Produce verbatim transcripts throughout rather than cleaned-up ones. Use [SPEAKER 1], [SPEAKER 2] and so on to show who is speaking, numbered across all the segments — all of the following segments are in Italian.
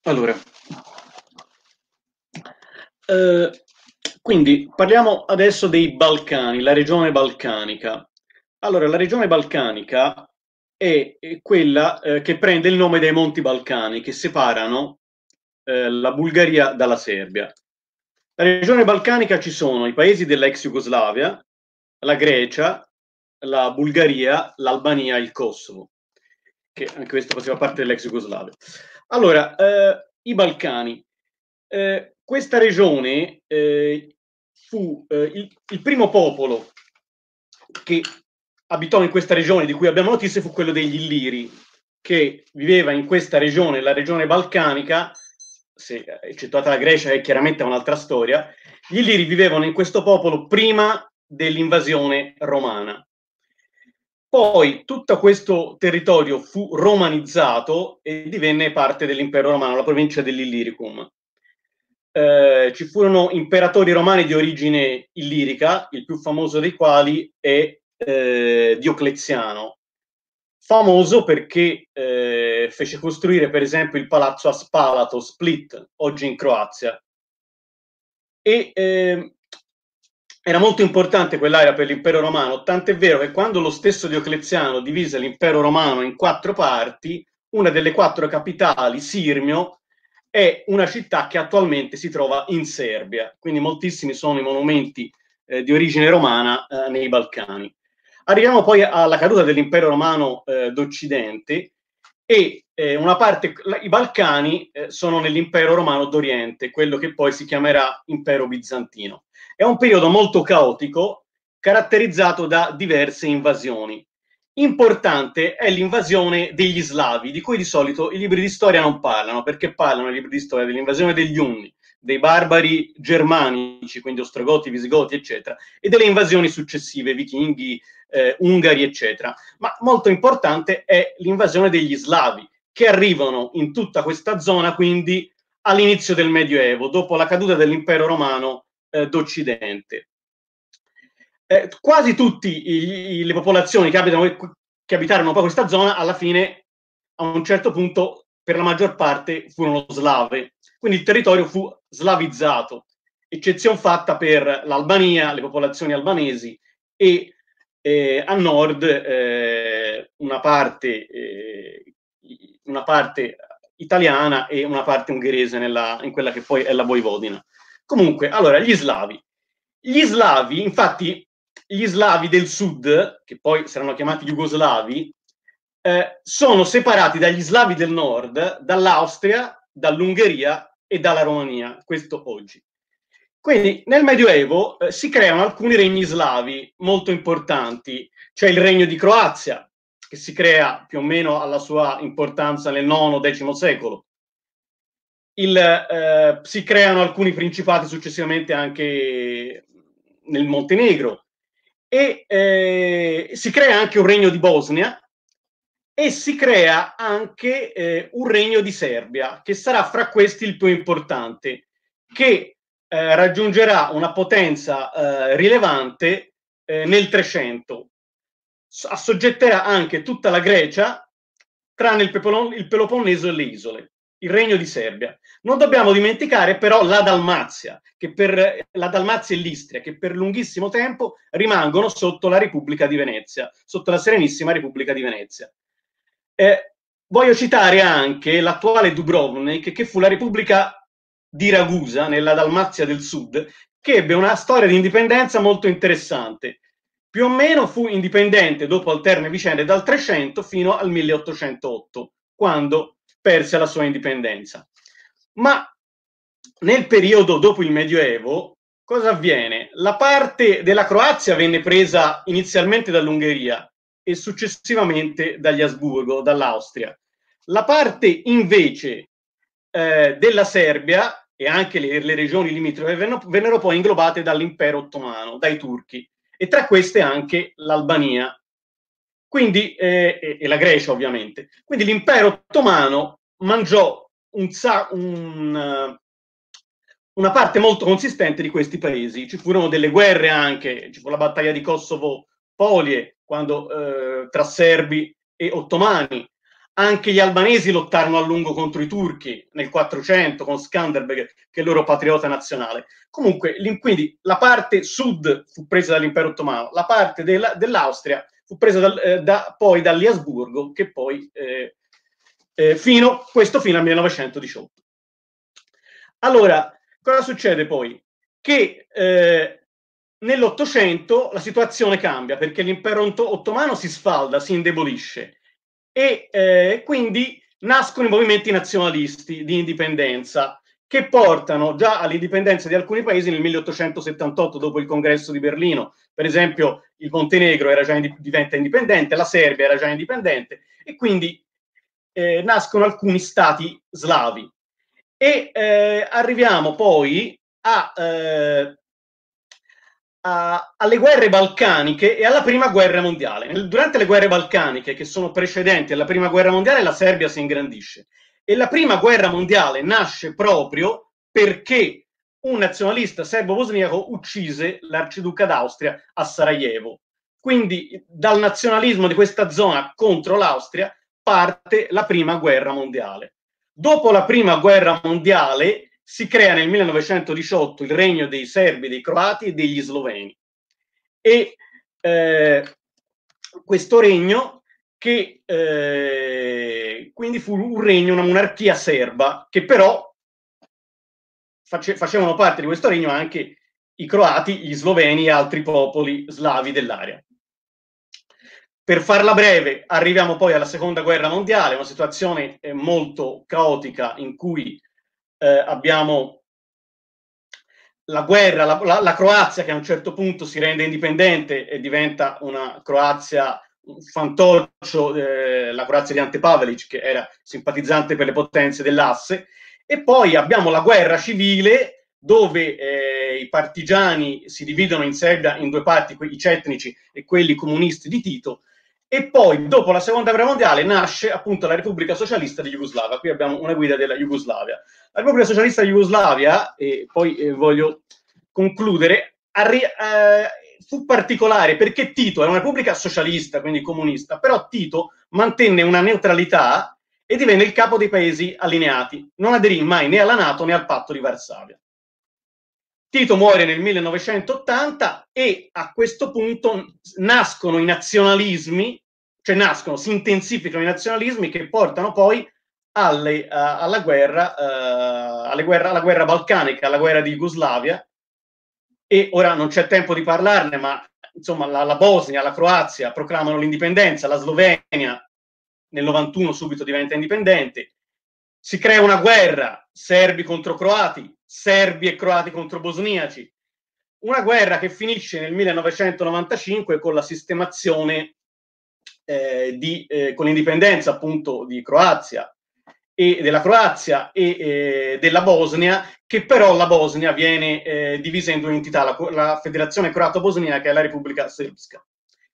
[SPEAKER 1] Allora, eh, quindi parliamo adesso dei Balcani, la regione balcanica. Allora, la regione balcanica è, è quella eh, che prende il nome dai Monti Balcani, che separano eh, la Bulgaria dalla Serbia. La regione balcanica ci sono i paesi dell'ex Jugoslavia, la Grecia, la Bulgaria, l'Albania e il Kosovo, che anche questo faceva parte dell'ex Jugoslavia. Allora, eh, i Balcani. Eh, questa regione eh, fu eh, il, il primo popolo che abitò in questa regione di cui abbiamo notizie fu quello degli Illiri, che viveva in questa regione, la regione balcanica, se, eccettuata la Grecia, che chiaramente è un'altra storia. Gli Illiri vivevano in questo popolo prima dell'invasione romana. Poi tutto questo territorio fu romanizzato e divenne parte dell'impero romano, la provincia dell'Illyricum. Eh, ci furono imperatori romani di origine illirica, il più famoso dei quali è eh, Diocleziano, famoso perché eh, fece costruire per esempio il palazzo a Spalato, Split, oggi in Croazia. E eh, era molto importante quell'area per l'impero romano, tant'è vero che quando lo stesso Diocleziano divise l'impero romano in quattro parti, una delle quattro capitali, Sirmio, è una città che attualmente si trova in Serbia, quindi moltissimi sono i monumenti eh, di origine romana eh, nei Balcani. Arriviamo poi alla caduta dell'impero romano eh, d'Occidente e eh, una parte, i Balcani eh, sono nell'impero romano d'Oriente, quello che poi si chiamerà impero bizantino. È un periodo molto caotico, caratterizzato da diverse invasioni. Importante è l'invasione degli slavi, di cui di solito i libri di storia non parlano, perché parlano i libri di storia dell'invasione degli Unni, dei barbari germanici, quindi ostrogoti, visigoti, eccetera, e delle invasioni successive, vichinghi, eh, ungari, eccetera. Ma molto importante è l'invasione degli slavi, che arrivano in tutta questa zona, quindi all'inizio del Medioevo, dopo la caduta dell'impero romano eh, d'Occidente. Eh, quasi tutte le popolazioni che, abitano, che abitarono poi questa zona, alla fine, a un certo punto, per la maggior parte, furono slave. Quindi il territorio fu slavizzato, eccezione fatta per l'Albania, le popolazioni albanesi e eh, a nord eh, una, parte, eh, una parte italiana e una parte ungherese nella, in quella che poi è la Voivodina. Comunque, allora, gli slavi. Gli slavi, infatti, gli slavi del sud, che poi saranno chiamati jugoslavi, eh, sono separati dagli slavi del nord, dall'Austria, dall'Ungheria e dalla Romania, questo oggi. Quindi nel Medioevo eh, si creano alcuni regni slavi molto importanti. C'è il regno di Croazia, che si crea più o meno alla sua importanza nel nono decimo secolo. Il, eh, si creano alcuni principati successivamente anche nel Montenegro e eh, si crea anche un regno di Bosnia e si crea anche eh, un regno di Serbia, che sarà fra questi il più importante, che eh, raggiungerà una potenza eh, rilevante eh, nel trecento. Assoggetterà anche tutta la Grecia, tranne il, Pepolon- il Peloponneso e le isole, il regno di Serbia. Non dobbiamo dimenticare però la Dalmazia, che per la Dalmazia e l'Istria, che per lunghissimo tempo rimangono sotto la Repubblica di Venezia, sotto la Serenissima Repubblica di Venezia. Eh, voglio citare anche l'attuale Dubrovnik, che fu la Repubblica di Ragusa, nella Dalmazia del Sud, che ebbe una storia di indipendenza molto interessante. Più o meno fu indipendente dopo alterne vicende dal trecento fino al milleottocentootto, quando perse la sua indipendenza. Ma nel periodo dopo il Medioevo, cosa avviene? La parte della Croazia venne presa inizialmente dall'Ungheria e successivamente dagli Asburgo, dall'Austria. La parte invece eh, della Serbia e anche le, le regioni limitrofe vennero, vennero poi inglobate dall'impero ottomano, dai turchi, e tra queste anche l'Albania. Quindi, eh, e, e la Grecia ovviamente. Quindi l'impero ottomano mangiò un, un, una parte molto consistente di questi paesi. Ci furono delle guerre anche, ci fu la battaglia di Kosovo-Polie, quando, eh, tra serbi e ottomani, anche gli albanesi lottarono a lungo contro i turchi nel quattrocento con Skanderbeg, che è il loro patriota nazionale. Comunque, quindi la parte sud fu presa dall'impero ottomano, la parte dell'Austria fu presa dal, eh, da, poi dagli Asburgo, che poi eh, eh, fino, questo fino al millenovecentodiciotto. Allora, cosa succede poi? Che eh, nell'Ottocento la situazione cambia, perché l'impero ottomano si sfalda, si indebolisce, e eh, quindi nascono i movimenti nazionalisti di indipendenza, che portano già all'indipendenza di alcuni paesi nel milleottocentosettantotto, dopo il congresso di Berlino. Per esempio il Montenegro era già indi- diventa indipendente, la Serbia era già indipendente, e quindi eh, nascono alcuni stati slavi. E eh, arriviamo poi a, eh, a, alle guerre balcaniche e alla prima guerra mondiale. Durante le guerre balcaniche, che sono precedenti alla prima guerra mondiale, la Serbia si ingrandisce, e la prima guerra mondiale nasce proprio perché un nazionalista serbo-bosniaco uccise l'arciduca d'Austria a Sarajevo. Quindi dal nazionalismo di questa zona contro l'Austria parte la prima guerra mondiale. Dopo la prima guerra mondiale si crea nel millenovecentodiciotto il regno dei serbi, dei croati e degli sloveni. E eh, questo regno, che eh, quindi fu un regno, una monarchia serba, che però face, facevano parte di questo regno anche i croati, gli sloveni e altri popoli slavi dell'area. Per farla breve, arriviamo poi alla seconda guerra mondiale, una situazione eh, molto caotica, in cui eh, abbiamo la guerra, la, la, la Croazia, che a un certo punto si rende indipendente e diventa una Croazia, un fantoccio, eh, la Croazia di Ante Pavelic, che era simpatizzante per le potenze dell'asse. E poi abbiamo la guerra civile, dove eh, i partigiani si dividono in Serbia in due parti, quelli cetnici e quelli comunisti di Tito. E poi, dopo la seconda guerra mondiale, nasce appunto la Repubblica Socialista di Jugoslavia. Qui abbiamo una guida della Jugoslavia. La Repubblica Socialista di Jugoslavia, e poi eh, voglio concludere, arri- eh, fu particolare perché Tito era una repubblica socialista, quindi comunista, però Tito mantenne una neutralità e divenne il capo dei paesi allineati. Non aderì mai né alla NATO né al patto di Varsavia. Tito muore nel millenovecentottanta e a questo punto nascono i nazionalismi, cioè nascono, si intensificano i nazionalismi che portano poi alle, uh, alla, guerra, uh, alle guerra, alla guerra balcanica, alla guerra di Jugoslavia. E ora non c'è tempo di parlarne, ma insomma la, la Bosnia, la Croazia proclamano l'indipendenza, la Slovenia nel novantuno subito diventa indipendente, si crea una guerra, serbi contro croati, serbi e croati contro bosniaci, una guerra che finisce nel millenovecentonovantacinque con la sistemazione eh, di, eh, con l'indipendenza appunto di Croazia e della Croazia e eh, della Bosnia, che però la Bosnia viene eh, divisa in due entità, la, la Federazione Croato-Bosniaca e la Repubblica Srpska.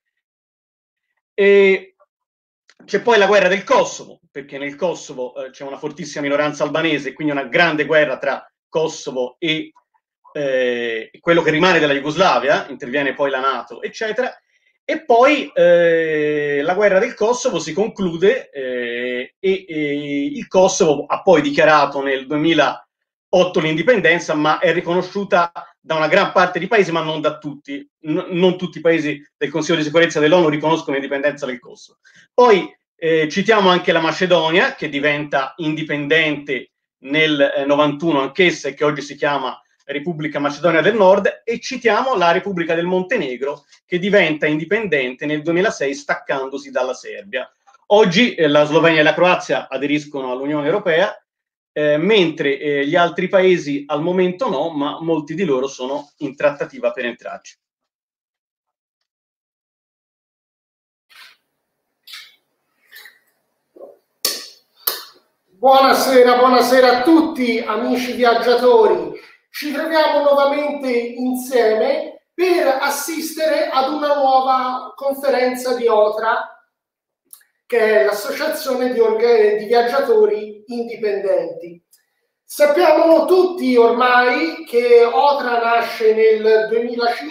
[SPEAKER 1] E c'è poi la guerra del Kosovo, perché nel Kosovo eh, c'è una fortissima minoranza albanese, quindi una grande guerra tra Kosovo e eh, quello che rimane della Jugoslavia, interviene poi la NATO, eccetera. E poi eh, la guerra del Kosovo si conclude eh, e, e il Kosovo ha poi dichiarato nel duemilaotto l'indipendenza, ma è riconosciuta da una gran parte di paesi, ma non da tutti. N- non tutti i paesi del Consiglio di sicurezza dell'ONU riconoscono l'indipendenza del Kosovo. Poi eh, citiamo anche la Macedonia, che diventa indipendente nel eh, novantuno anch'essa, e che oggi si chiama Repubblica Macedonia del Nord, e citiamo la Repubblica del Montenegro, che diventa indipendente nel duemilasei staccandosi dalla Serbia. Oggi eh, la Slovenia e la Croazia aderiscono all'Unione Europea, eh, mentre eh, gli altri paesi al momento no, ma molti di loro sono in trattativa per entrarci.
[SPEAKER 2] Buonasera, buonasera a tutti amici viaggiatori. Ci troviamo nuovamente insieme per assistere ad una nuova conferenza di OTRA, che è l'Associazione di, di Viaggiatori Indipendenti. Sappiamo tutti ormai che OTRA nasce nel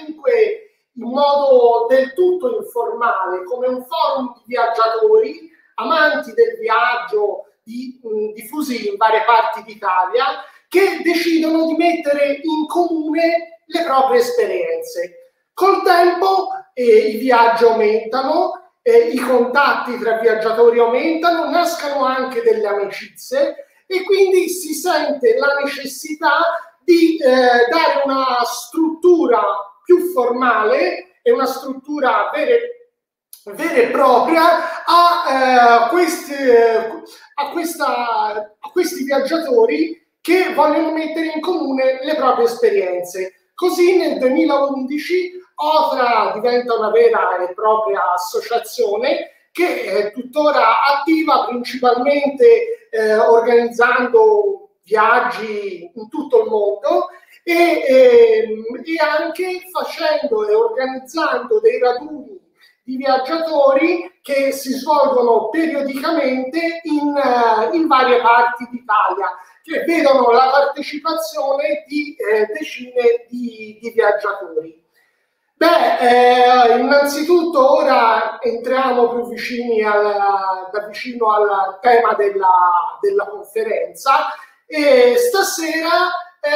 [SPEAKER 2] duemilacinque in modo del tutto informale, come un forum di viaggiatori amanti del viaggio di, mh, diffusi in varie parti d'Italia, che decidono di mettere in comune le proprie esperienze. Col tempo eh, i viaggi aumentano, eh, i contatti tra viaggiatori aumentano, nascono anche delle amicizie e quindi si sente la necessità di eh, dare una struttura più formale e una struttura vera, vera e propria a, eh, questi, a, questa, a questi viaggiatori che vogliono mettere in comune le proprie esperienze. Così nel duemilaundici Otra diventa una vera e propria associazione che è tuttora attiva, principalmente eh, organizzando viaggi in tutto il mondo e, e, e anche facendo e organizzando dei raduni di viaggiatori che si svolgono periodicamente in, in varie parti d'Italia, che vedono la partecipazione di eh, decine di, di viaggiatori. Beh, eh, innanzitutto ora entriamo più vicini al, da vicino al tema della, della conferenza e stasera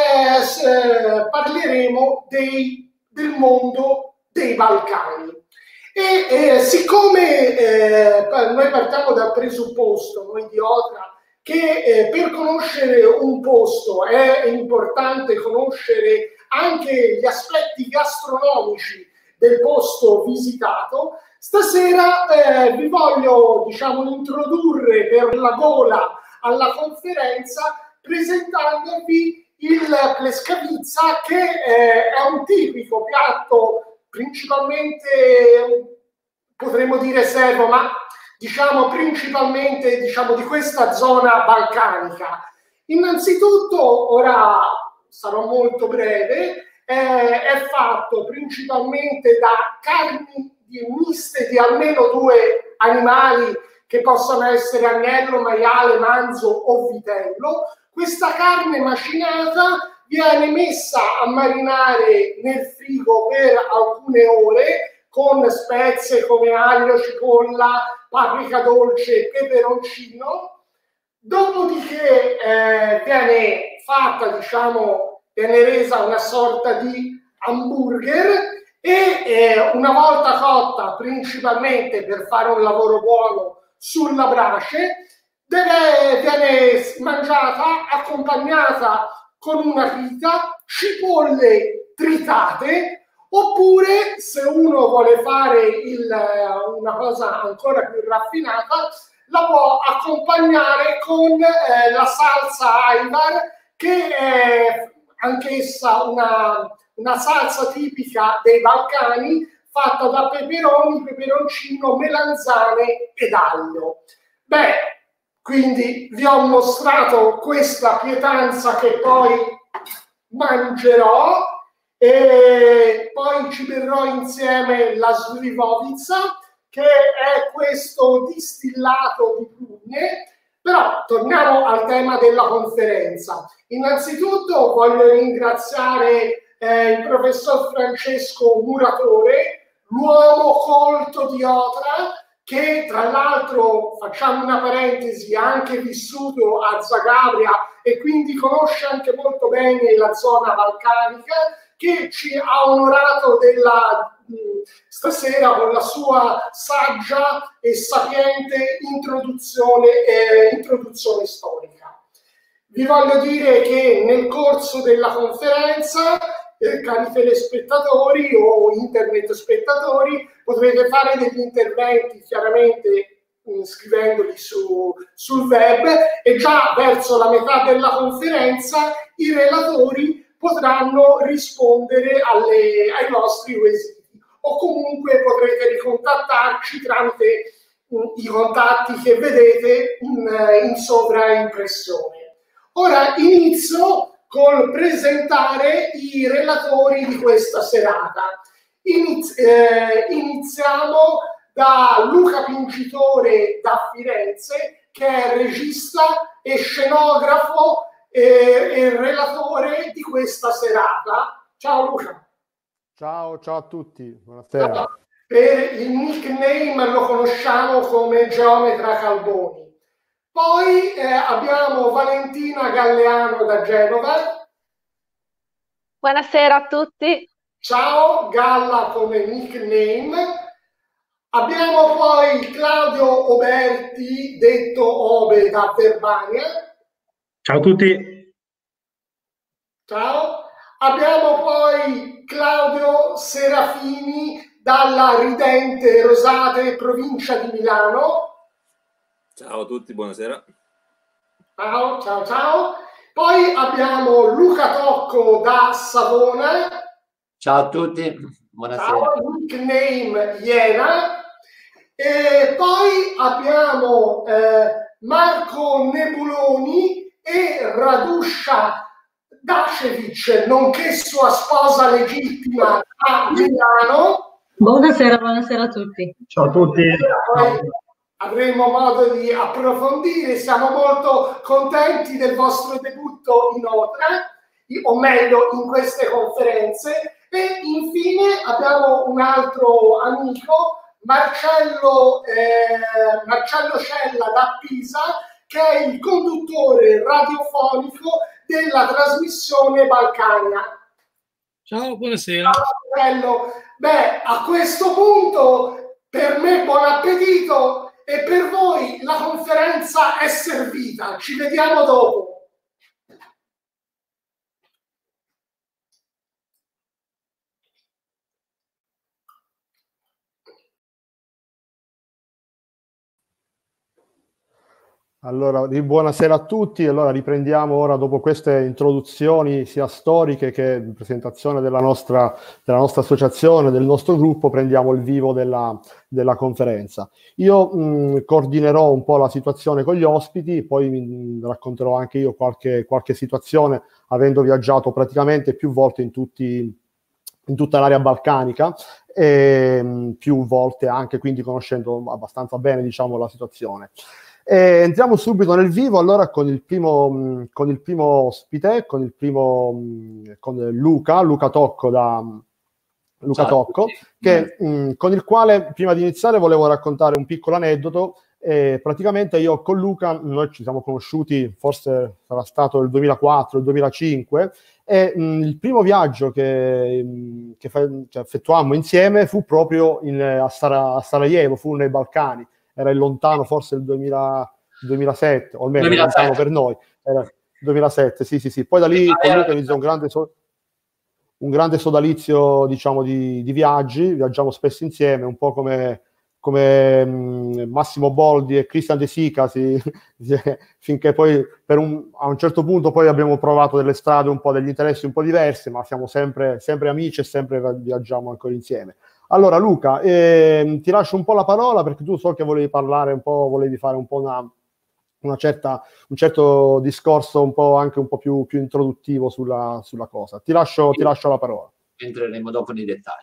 [SPEAKER 2] eh, parleremo dei, del mondo dei Balcani. E eh, siccome eh, noi partiamo dal presupposto, noi di Otra, che eh, per conoscere un posto è importante conoscere anche gli aspetti gastronomici del posto visitato, stasera eh, vi voglio, diciamo, introdurre per la gola alla conferenza presentandovi il pleskavica, che eh, è un tipico piatto principalmente, potremmo dire serbo, ma diciamo principalmente diciamo, di questa zona balcanica. Innanzitutto, ora sarò molto breve, eh, è fatto principalmente da carni di, miste di almeno due animali che possono essere agnello, maiale, manzo o vitello. Questa carne macinata viene messa a marinare nel frigo per alcune ore con spezie come aglio, cipolla, paprika dolce e peperoncino. Dopodiché eh, viene fatta, diciamo, viene resa una sorta di hamburger e eh, una volta cotta, principalmente per fare un lavoro buono sulla brace, deve, viene mangiata accompagnata con una trita, cipolle tritate, oppure se uno vuole fare il, una cosa ancora più raffinata, la può accompagnare con eh, la salsa Aivar, che è anch'essa una, una salsa tipica dei Balcani, fatta da peperoni, peperoncino, melanzane ed aglio. Beh, quindi vi ho mostrato questa pietanza che poi mangerò e poi ci berrò insieme la Slivovica, che è questo distillato di prugne. Però torniamo al tema della conferenza. Innanzitutto voglio ringraziare eh, il professor Francesco Muratore, l'uomo colto di Otra, che tra l'altro, facciamo una parentesi, ha anche vissuto a Zagabria e quindi conosce anche molto bene la zona balcanica, che ci ha onorato della, mh, stasera con la sua saggia e sapiente introduzione, eh, introduzione storica. Vi voglio dire che nel corso della conferenza, eh, cari telespettatori o internet spettatori, potrete fare degli interventi chiaramente mh, scrivendoli su, sul web, e già verso la metà della conferenza i relatori potranno rispondere alle, ai nostri quesiti, o comunque potrete ricontattarci tramite mh, i contatti che vedete in, in sovraimpressione. Ora inizio col presentare i relatori di questa serata. Iniz eh, iniziamo da Luca Pincitore da Firenze, che è regista e scenografo e, e relatore di questa serata. Ciao Luca.
[SPEAKER 3] Ciao, ciao a tutti, buonasera.
[SPEAKER 2] per il nickname lo conosciamo come Geometra Calboni. Poi eh, abbiamo Valentina Galleano da Genova.
[SPEAKER 3] Buonasera a tutti.
[SPEAKER 2] Ciao, Galla come nickname. Abbiamo poi Claudio Oberti, detto Obe da Verbania.
[SPEAKER 4] Ciao a tutti.
[SPEAKER 2] Ciao. Abbiamo poi Claudio Serafini dalla ridente Rosate, provincia di Milano.
[SPEAKER 5] Ciao a tutti, buonasera.
[SPEAKER 2] Ciao, ciao, ciao. Poi abbiamo Luca Tocco da Savona.
[SPEAKER 6] Ciao a tutti, buonasera.
[SPEAKER 2] Ciao, nickname Iena. E poi abbiamo eh, Marco Nebuloni e Raduscia Dacevic, nonché sua sposa legittima a Milano.
[SPEAKER 7] Buonasera, buonasera a tutti.
[SPEAKER 4] Ciao a tutti.
[SPEAKER 2] Poi avremo modo di approfondire. Siamo molto contenti del vostro debutto in Otra, o meglio in queste conferenze. E infine abbiamo un altro amico, Marcello, eh, Marcello Cella da Pisa, che è il conduttore radiofonico della trasmissione Balcania.
[SPEAKER 8] Ciao, buonasera.
[SPEAKER 2] Ciao, Marcello. Beh, a questo punto per me buon appetito e per voi la conferenza è servita. Ci vediamo dopo.
[SPEAKER 9] Allora, di buonasera a tutti. Allora, riprendiamo ora dopo queste introduzioni sia storiche che di presentazione della nostra, della nostra associazione, del nostro gruppo, prendiamo il vivo della, della conferenza. Io mh, coordinerò un po' la situazione con gli ospiti, poi mh, racconterò anche io qualche, qualche situazione, avendo viaggiato praticamente più volte in tutti in tutta l'area balcanica e mh, più volte anche, quindi conoscendo abbastanza bene, diciamo, la situazione. E entriamo subito nel vivo allora con il primo, con il primo ospite, con il primo con Luca, Luca Tocco da Luca Tocco, che, mh, con il quale prima di iniziare volevo raccontare un piccolo aneddoto. E praticamente io con Luca, noi ci siamo conosciuti, forse sarà stato il duemilaquattro, il duemilacinque, e mh, il primo viaggio che, mh, che, fa, che effettuammo insieme fu proprio in, a, Sara, a Sarajevo, fu nei Balcani. Era il lontano, forse il duemila, duemilasette, o almeno duemilasette. Lontano per noi, era il duemilasette, sì, sì, sì. Poi da lì con Luca iniziò un grande, so, un grande sodalizio, diciamo, di, di viaggi, viaggiamo spesso insieme, un po' come, come mh, Massimo Boldi e Christian De Sica, sì, finché poi per un, a un certo punto poi abbiamo provato delle strade un po', degli interessi un po' diversi, ma siamo sempre, sempre amici e sempre viaggiamo ancora insieme. Allora Luca, eh, ti lascio un po' la parola perché tu so che volevi parlare un po', volevi fare un po' una, una certa, un certo discorso un po' anche un po' più, più introduttivo sulla, sulla cosa. Ti lascio, ti lascio la parola.
[SPEAKER 6] Entreremo dopo nei dettagli.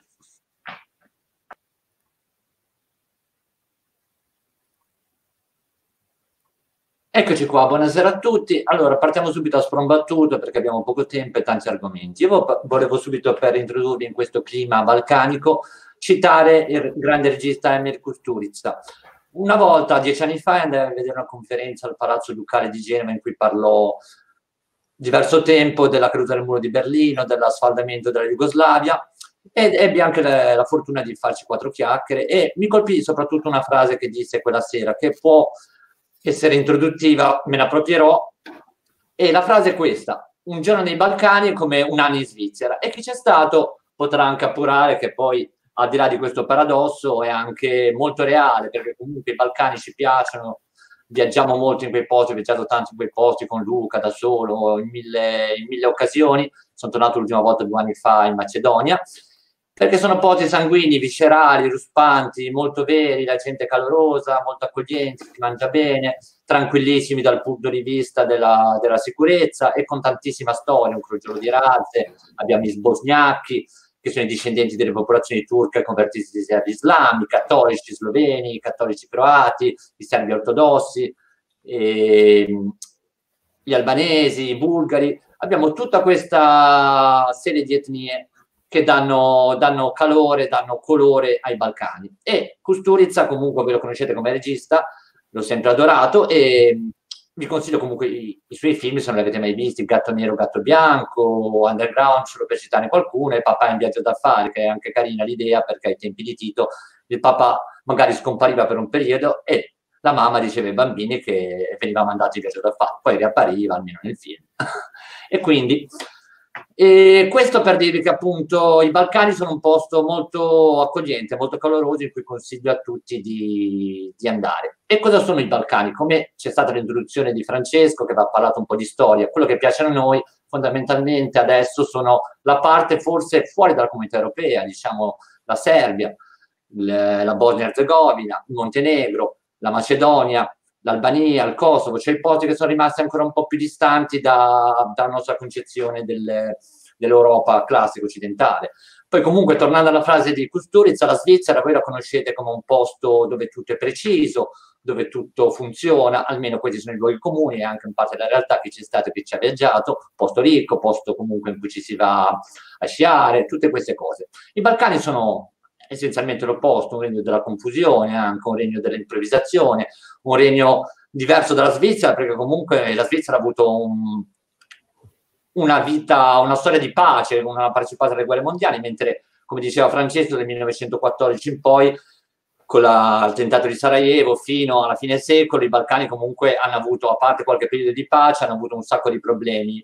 [SPEAKER 6] Eccoci qua, buonasera a tutti. Allora, partiamo subito a sprombattuto perché abbiamo poco tempo e tanti argomenti. Io volevo subito, per introdurvi in questo clima balcanico, citare il grande regista Emir Kusturica. Una volta, dieci anni fa, andai a vedere una conferenza al Palazzo Ducale di Genova in cui parlò diverso tempo della caduta del muro di Berlino, dell'asfaldamento della Jugoslavia, ed ebbi anche la, la fortuna di farci quattro chiacchiere e mi colpì soprattutto una frase che disse quella sera, che può essere introduttiva, me ne approprierò, e la frase è questa: un giorno nei Balcani è come un anno in Svizzera, e chi c'è stato potrà anche appurare che poi, al di là di questo paradosso, è anche molto reale, perché comunque i Balcani ci piacciono, viaggiamo molto in quei posti, ho viaggiato tanto in quei posti con Luca, da solo, in mille, in mille occasioni. Sono tornato l'ultima volta due anni fa in Macedonia, perché sono posti sanguigni, viscerali, ruspanti, molto veri, la gente calorosa, molto accogliente, si mangia bene, tranquillissimi dal punto di vista della, della sicurezza, e con tantissima storia, un crogiolo di razze, abbiamo gli sbosgnacchi, che sono i discendenti delle popolazioni turche convertiti agli islami, cattolici sloveni, cattolici croati, i serbi ortodossi, e gli albanesi, i bulgari. Abbiamo tutta questa serie di etnie che danno, danno calore, danno colore ai Balcani. E Kusturica, comunque voi lo conoscete come regista, l'ho sempre adorato e vi consiglio comunque i, i suoi film, se non li avete mai visti, Gatto Nero, Gatto Bianco, Underground, solo per citarne qualcuno, e Papà in viaggio d'affari, che è anche carina l'idea, perché ai tempi di Tito il papà magari scompariva per un periodo e la mamma riceve i bambini che veniva mandato in viaggio d'affari, poi riappariva, almeno nel film. E quindi e questo per dirvi che appunto i Balcani sono un posto molto accogliente, molto caloroso, in cui consiglio a tutti di, di andare. E cosa sono i Balcani? Come c'è stata l'introduzione di Francesco, che vi ha parlato un po' di storia, quello che piace a noi fondamentalmente adesso sono la parte forse fuori dalla comunità europea, diciamo la Serbia, la Bosnia e Erzegovina, il Montenegro, la Macedonia, l'Albania, il Kosovo, cioè i posti che sono rimasti ancora un po' più distanti da, dalla nostra concezione del, dell'Europa classica occidentale. Poi comunque, tornando alla frase di Kusturica, la Svizzera voi la conoscete come un posto dove tutto è preciso, dove tutto funziona, almeno questi sono i luoghi comuni e anche in parte della realtà, chi c'è stato e chi ci ha viaggiato, posto ricco, posto comunque in cui ci si va a sciare, tutte queste cose. I Balcani sono essenzialmente l'opposto, un regno della confusione, anche un regno dell'improvvisazione, un regno diverso dalla Svizzera, perché comunque la Svizzera ha avuto un, una vita, una storia di pace, non ha partecipato alle guerre mondiali, mentre, come diceva Francesco, dal millenovecentoquattordici in poi, con la, il tentato di Sarajevo, fino alla fine del secolo, i Balcani comunque hanno avuto, a parte qualche periodo di pace, hanno avuto un sacco di problemi,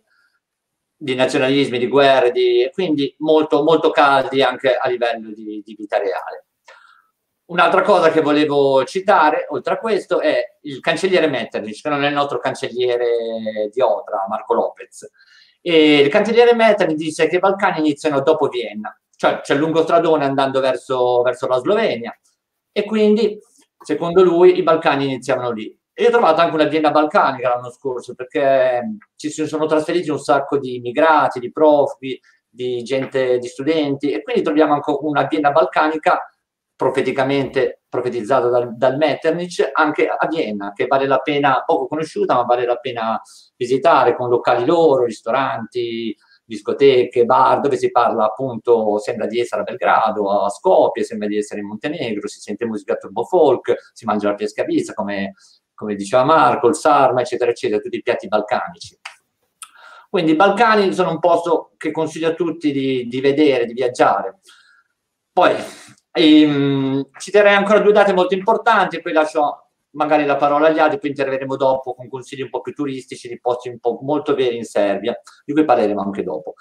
[SPEAKER 6] di nazionalismi, di guerre, di, quindi molto, molto caldi anche a livello di, di vita reale. Un'altra cosa che volevo citare, oltre a questo, è il cancelliere Metternich, che non è il nostro cancelliere di Otra, Marco Lopez. E il cancelliere Metternich dice che i Balcani iniziano dopo Vienna, cioè c'è il lungo stradone andando verso, verso la Slovenia, e quindi, secondo lui, i Balcani iniziavano lì. E io ho trovato anche una Vienna balcanica l'anno scorso, perché ci si sono trasferiti un sacco di immigrati, di profi, di gente, di studenti, e quindi troviamo anche una Vienna balcanica profeticamente profetizzata dal, dal Metternich anche a Vienna, che vale la pena, poco conosciuta, ma vale la pena visitare, con locali loro, ristoranti, discoteche, bar, dove si parla appunto, sembra di essere a Belgrado, a Skopje, sembra di essere in Montenegro, si sente musica turbo folk, si mangia la pescavizza, come come diceva Marco, il sarma, eccetera, eccetera, tutti i piatti balcanici. Quindi i Balcani sono un posto che consiglio a tutti di, di vedere, di viaggiare. Poi ehm, citerei ancora due date molto importanti, poi lascio magari la parola agli altri, poi interverremo dopo con consigli un po' più turistici di posti un po' molto veri in Serbia, di cui parleremo anche dopo.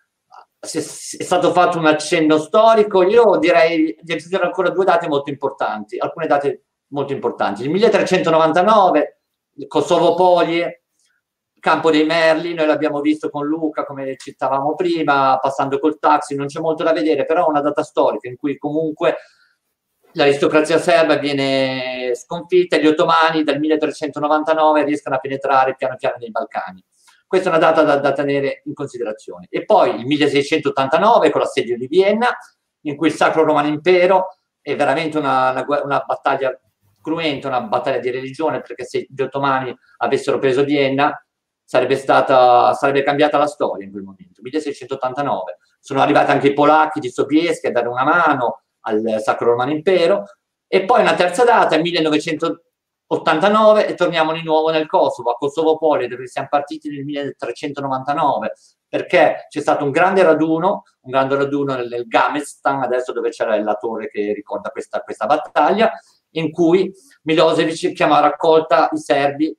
[SPEAKER 6] Se è stato fatto un accenno storico, io direi di aggiungere ancora due date molto importanti, alcune date molto importanti. Il milletrecentonovantanove, Kosovo Polje, Campo dei Merli, noi l'abbiamo visto con Luca, come citavamo prima, passando col taxi, non c'è molto da vedere, però è una data storica in cui comunque l'aristocrazia serba viene sconfitta e gli ottomani dal milletrecentonovantanove riescono a penetrare piano piano nei Balcani. Questa è una data da, da tenere in considerazione. E poi il milleseicentottantanove con l'assedio di Vienna, in cui il Sacro Romano Impero è veramente una, una, una battaglia cruenta, una battaglia di religione, perché se gli ottomani avessero preso Vienna sarebbe stata sarebbe cambiata la storia in quel momento. milleseicentottantanove. Sono arrivati anche i polacchi di Sobieski a dare una mano al Sacro Romano Impero. E poi una terza data, il millenovecentottantanove, e torniamo di nuovo nel Kosovo, a Kosovo Polje, dove siamo partiti nel milletrecentonovantanove, perché c'è stato un grande raduno, un grande raduno nel, nel Gamestan, adesso dove c'era la torre che ricorda questa, questa battaglia, in cui Milosevic chiamò a raccolta i serbi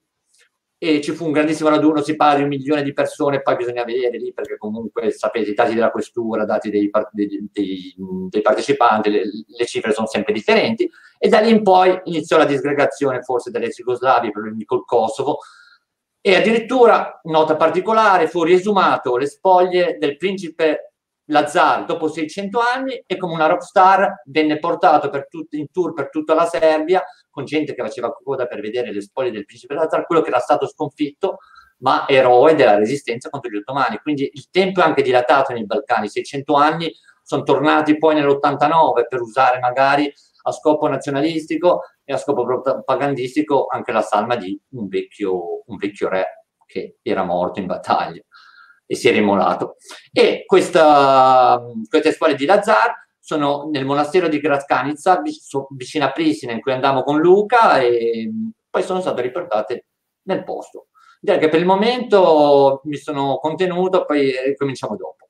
[SPEAKER 6] e ci fu un grandissimo raduno, si parla di un milione di persone, poi bisogna vedere lì, perché comunque sapete i dati della questura, dati dei, dei, dei, dei partecipanti, le, le cifre sono sempre differenti, e da lì in poi iniziò la disgregazione forse dell'ex Jugoslavia, problemi col Kosovo, e addirittura, nota particolare, fu riesumato le spoglie del principe Lazar dopo seicento anni, e come una rockstar venne portato per tut, in tour per tutta la Serbia, con gente che faceva coda per vedere le spoglie del principe Lazar, quello che era stato sconfitto ma eroe della resistenza contro gli ottomani. Quindi il tempo è anche dilatato nei Balcani, seicento anni, sono tornati poi nell'ottantanove per usare magari a scopo nazionalistico e a scopo propagandistico anche la salma di un vecchio, un vecchio re che era morto in battaglia. e si è rimmolato. E questa, queste scuole di Lazar sono nel monastero di Graskanica, vicino a Pristina, in cui andavo con Luca, e poi sono state riportate nel posto. Direi che per il momento mi sono contenuto, poi ricominciamo dopo.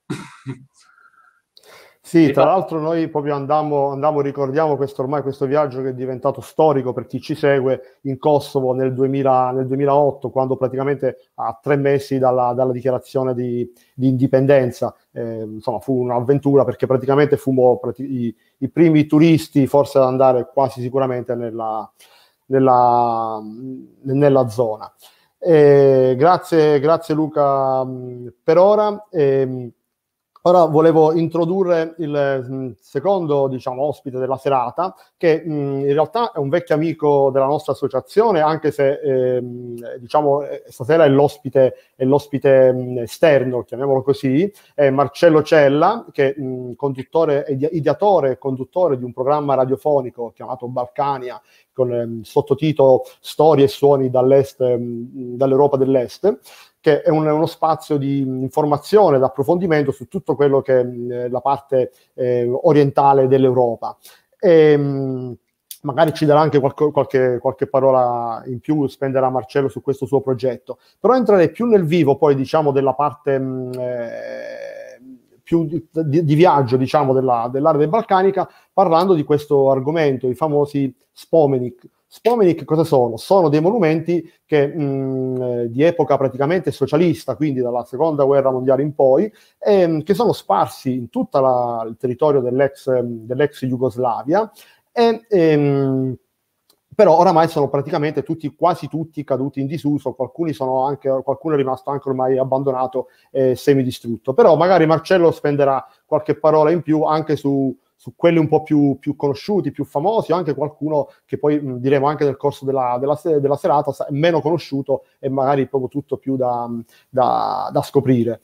[SPEAKER 9] Sì, tra l'altro noi proprio andammo, andammo, ricordiamo questo ormai questo viaggio che è diventato storico per chi ci segue in Kosovo nel, duemila, nel duemilaotto, quando praticamente a tre mesi dalla, dalla dichiarazione di, di indipendenza, eh, insomma fu un'avventura perché praticamente fummo i, i primi turisti forse ad andare quasi sicuramente nella, nella, nella zona. Eh, grazie, grazie Luca per ora. Eh, Ora volevo introdurre il mh, secondo, diciamo, ospite della serata, che mh, in realtà è un vecchio amico della nostra associazione, anche se ehm, diciamo, stasera è l'ospite, è l'ospite mh, esterno, chiamiamolo così, è Marcello Cella, che è mh, conduttore, ideatore e conduttore di un programma radiofonico chiamato Balcania, con il sottotitolo Storie e suoni dall'est, mh, dall'Europa dell'Est, che è un, uno spazio di informazione, di approfondimento su tutto quello che è eh, la parte eh, orientale dell'Europa. E, mh, magari ci darà anche qualche, qualche, qualche parola in più, spenderà Marcello su questo suo progetto. Però entrerei più nel vivo poi, diciamo, della parte mh, eh, più di, di, di viaggio, diciamo, della, dell'area balcanica, parlando di questo argomento, i famosi spomenik. Spomenik cosa sono? Sono dei monumenti che, mh, di epoca praticamente socialista, quindi dalla seconda guerra mondiale in poi, e, che sono sparsi in tutto il territorio dell'ex, dell'ex Jugoslavia, e, e, però oramai sono praticamente tutti, quasi tutti caduti in disuso, alcuni sono anche, qualcuno è rimasto anche ormai abbandonato e semidistrutto. Però magari Marcello spenderà qualche parola in più anche su su quelli un po' più, più conosciuti, più famosi, o anche qualcuno che poi mh, diremo anche nel corso della, della, della serata è meno conosciuto e magari proprio tutto più da, da, da scoprire.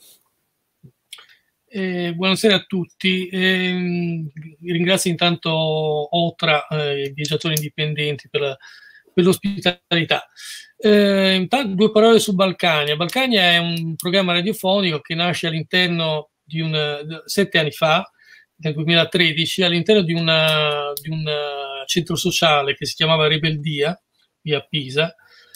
[SPEAKER 8] Eh, buonasera a tutti, eh, ringrazio intanto Otra, eh, i viaggiatori indipendenti, per, la, per l'ospitalità. Eh, intanto due parole su Balcania. Balcania è un programma radiofonico che nasce all'interno di un, sette anni fa, nel duemilatredici, all'interno di, una, di un centro sociale che si chiamava Rebeldia, via Pisa,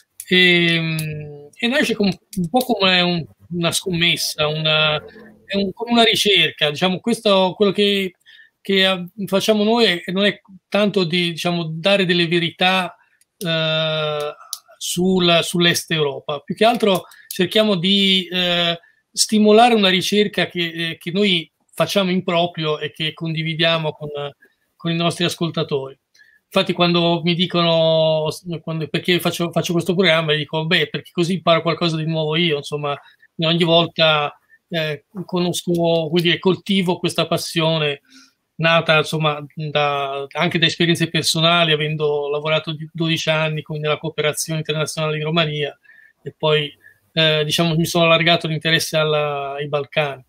[SPEAKER 8] e, e nasce com, un po' come un, una scommessa, una, è un, come una ricerca. Diciamo, questo, quello che, che facciamo noi è, non è tanto di, diciamo, dare delle verità eh, sul, sull'est Europa, più che altro cerchiamo di eh, stimolare una ricerca che, eh, che noi facciamo in proprio e che condividiamo con, con i nostri ascoltatori. Infatti quando mi dicono quando, perché faccio, faccio questo programma, dico beh, perché così imparo qualcosa di nuovo io, insomma, ogni volta eh, conosco, vuol dire, coltivo questa passione nata, insomma, da, anche da esperienze personali, avendo lavorato dodici anni con, nella cooperazione internazionale in Romania, e poi eh, diciamo mi sono allargato l'interesse alla, ai Balcani.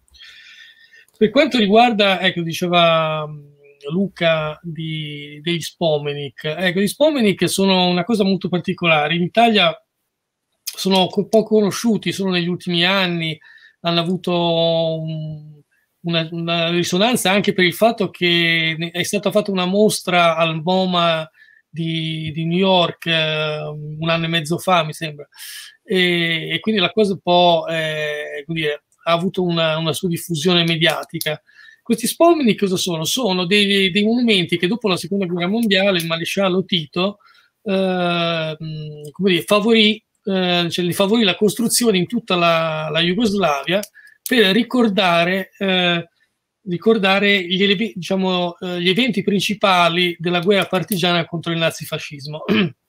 [SPEAKER 8] Per quanto riguarda, ecco, diceva Luca di, degli spomenik, ecco, gli spomenik sono una cosa molto particolare. In Italia sono poco conosciuti, solo negli ultimi anni hanno avuto un, una, una risonanza anche per il fatto che è stata fatta una mostra al MoMA di, di New York eh, un anno e mezzo fa, mi sembra, e, e quindi la cosa un po' eh, come dire, ha avuto una, una sua diffusione mediatica. Questi spomenik cosa sono? Sono dei, dei monumenti che dopo la seconda guerra mondiale il maresciallo Tito eh, come dire, favorì, eh, cioè, favorì la costruzione in tutta la, la Jugoslavia per ricordare, eh, ricordare gli, diciamo, eh, gli eventi principali della guerra partigiana contro il nazifascismo.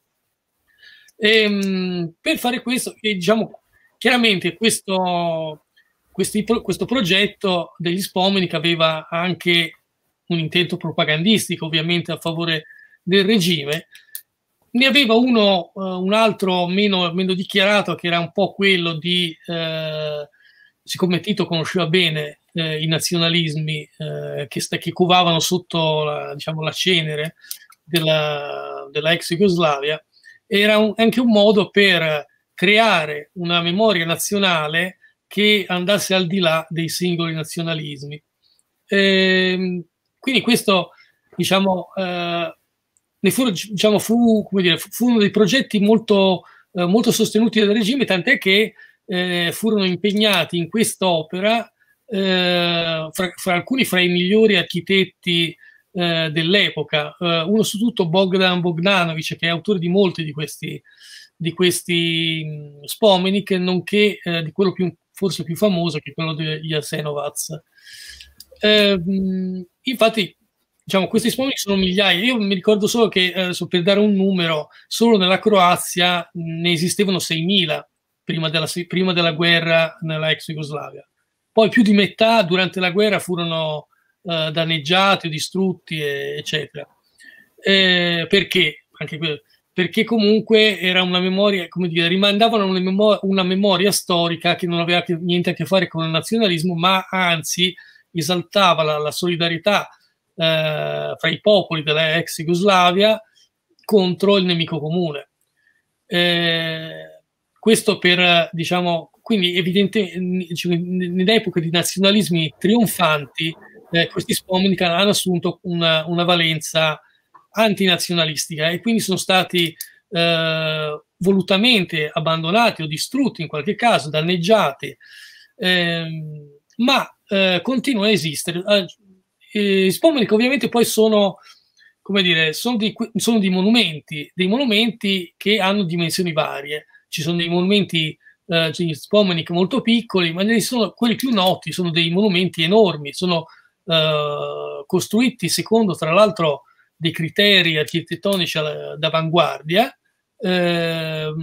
[SPEAKER 8] E, mh, per fare questo, e, diciamo, chiaramente questo Questi, questo progetto degli spomenik aveva anche un intento propagandistico, ovviamente a favore del regime. Ne aveva uno, uh, un altro meno, meno dichiarato, che era un po' quello di, eh, siccome Tito conosceva bene eh, i nazionalismi eh, che, che covavano sotto la, diciamo, la cenere della, della ex Jugoslavia, era un, anche un modo per creare una memoria nazionale che andasse al di là dei singoli nazionalismi. E, quindi questo, diciamo, eh, ne fu, diciamo, fu, come dire, fu uno dei progetti molto, eh, molto sostenuti dal regime, tant'è che eh, furono impegnati in quest'opera eh, fra, fra alcuni fra i migliori architetti eh, dell'epoca, eh, uno su tutto Bogdan Bogdanovic, che è autore di molti di questi, di questi mh, Spomenik, nonché eh, di quello più, forse più famoso, che è quello di Jasenovac. Eh, infatti, diciamo, questi Spomenik sono migliaia. Io mi ricordo solo che, eh, so, per dare un numero, solo nella Croazia ne esistevano seimila prima della, prima della guerra nella ex Jugoslavia. Poi più di metà durante la guerra furono eh, danneggiati o distrutti, e, eccetera. Eh, perché? Anche quello, perché comunque era una memoria, come dire, rimandavano una memoria, una memoria storica che non aveva che, niente a che fare con il nazionalismo, ma anzi esaltava la, la solidarietà eh, fra i popoli della ex Jugoslavia contro il nemico comune. Eh, questo per, diciamo, quindi evidentemente in epoca di nazionalismi trionfanti eh, questi Spomenik hanno assunto una, una valenza antinazionalistica e quindi sono stati eh, volutamente abbandonati o distrutti, in qualche caso danneggiati, eh, ma eh, continuano a esistere. Eh, I Spomenik ovviamente poi sono, come dire, sono, di, sono dei monumenti, dei monumenti che hanno dimensioni varie. Ci sono dei monumenti eh, Spomenik molto piccoli, ma sono, quelli più noti sono dei monumenti enormi, sono eh, costruiti secondo, tra l'altro, dei criteri architettonici d'avanguardia eh,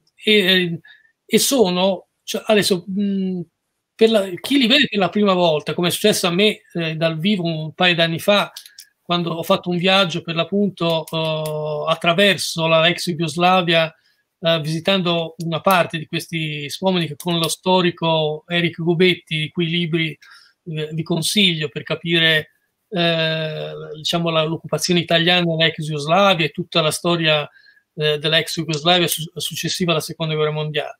[SPEAKER 8] e, e sono, cioè, adesso, mh, per la, chi li vede per la prima volta, come è successo a me eh, dal vivo un paio d'anni fa, quando ho fatto un viaggio per l'appunto eh, attraverso la ex Jugoslavia, Uh, visitando una parte di questi Spomenik con lo storico Eric Gobetti, i cui libri eh, vi consiglio per capire eh, diciamo, l'occupazione italiana nell'ex Jugoslavia e tutta la storia eh, dell'ex Jugoslavia su successiva alla seconda guerra mondiale.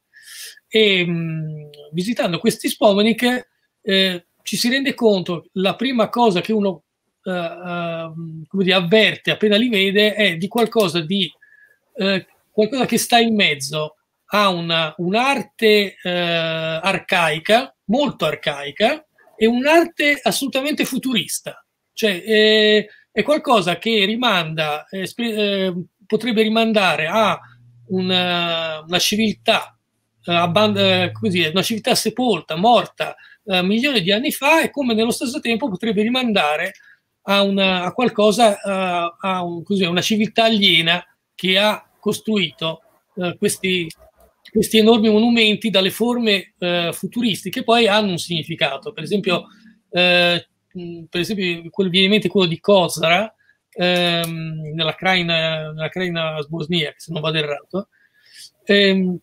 [SPEAKER 8] E mh, visitando questi Spomenik eh, ci si rende conto, la prima cosa che uno uh, uh, come dire, avverte appena li vede è di qualcosa di uh, qualcosa che sta in mezzo a un'arte eh, arcaica, molto arcaica, e un'arte assolutamente futurista. Cioè eh, è qualcosa che rimanda, eh, eh, potrebbe rimandare a una, una civiltà, eh, così, una civiltà sepolta, morta eh, milioni di anni fa, e come nello stesso tempo potrebbe rimandare a, una, a qualcosa, a, a un, così, una civiltà aliena che ha costruito eh, questi, questi enormi monumenti dalle forme eh, futuristiche, che poi hanno un significato. Per esempio, eh, per esempio quello, viene in mente quello di Kozara ehm, nella Krajina, nella Krajina bosniaca, se non vado errato, ehm,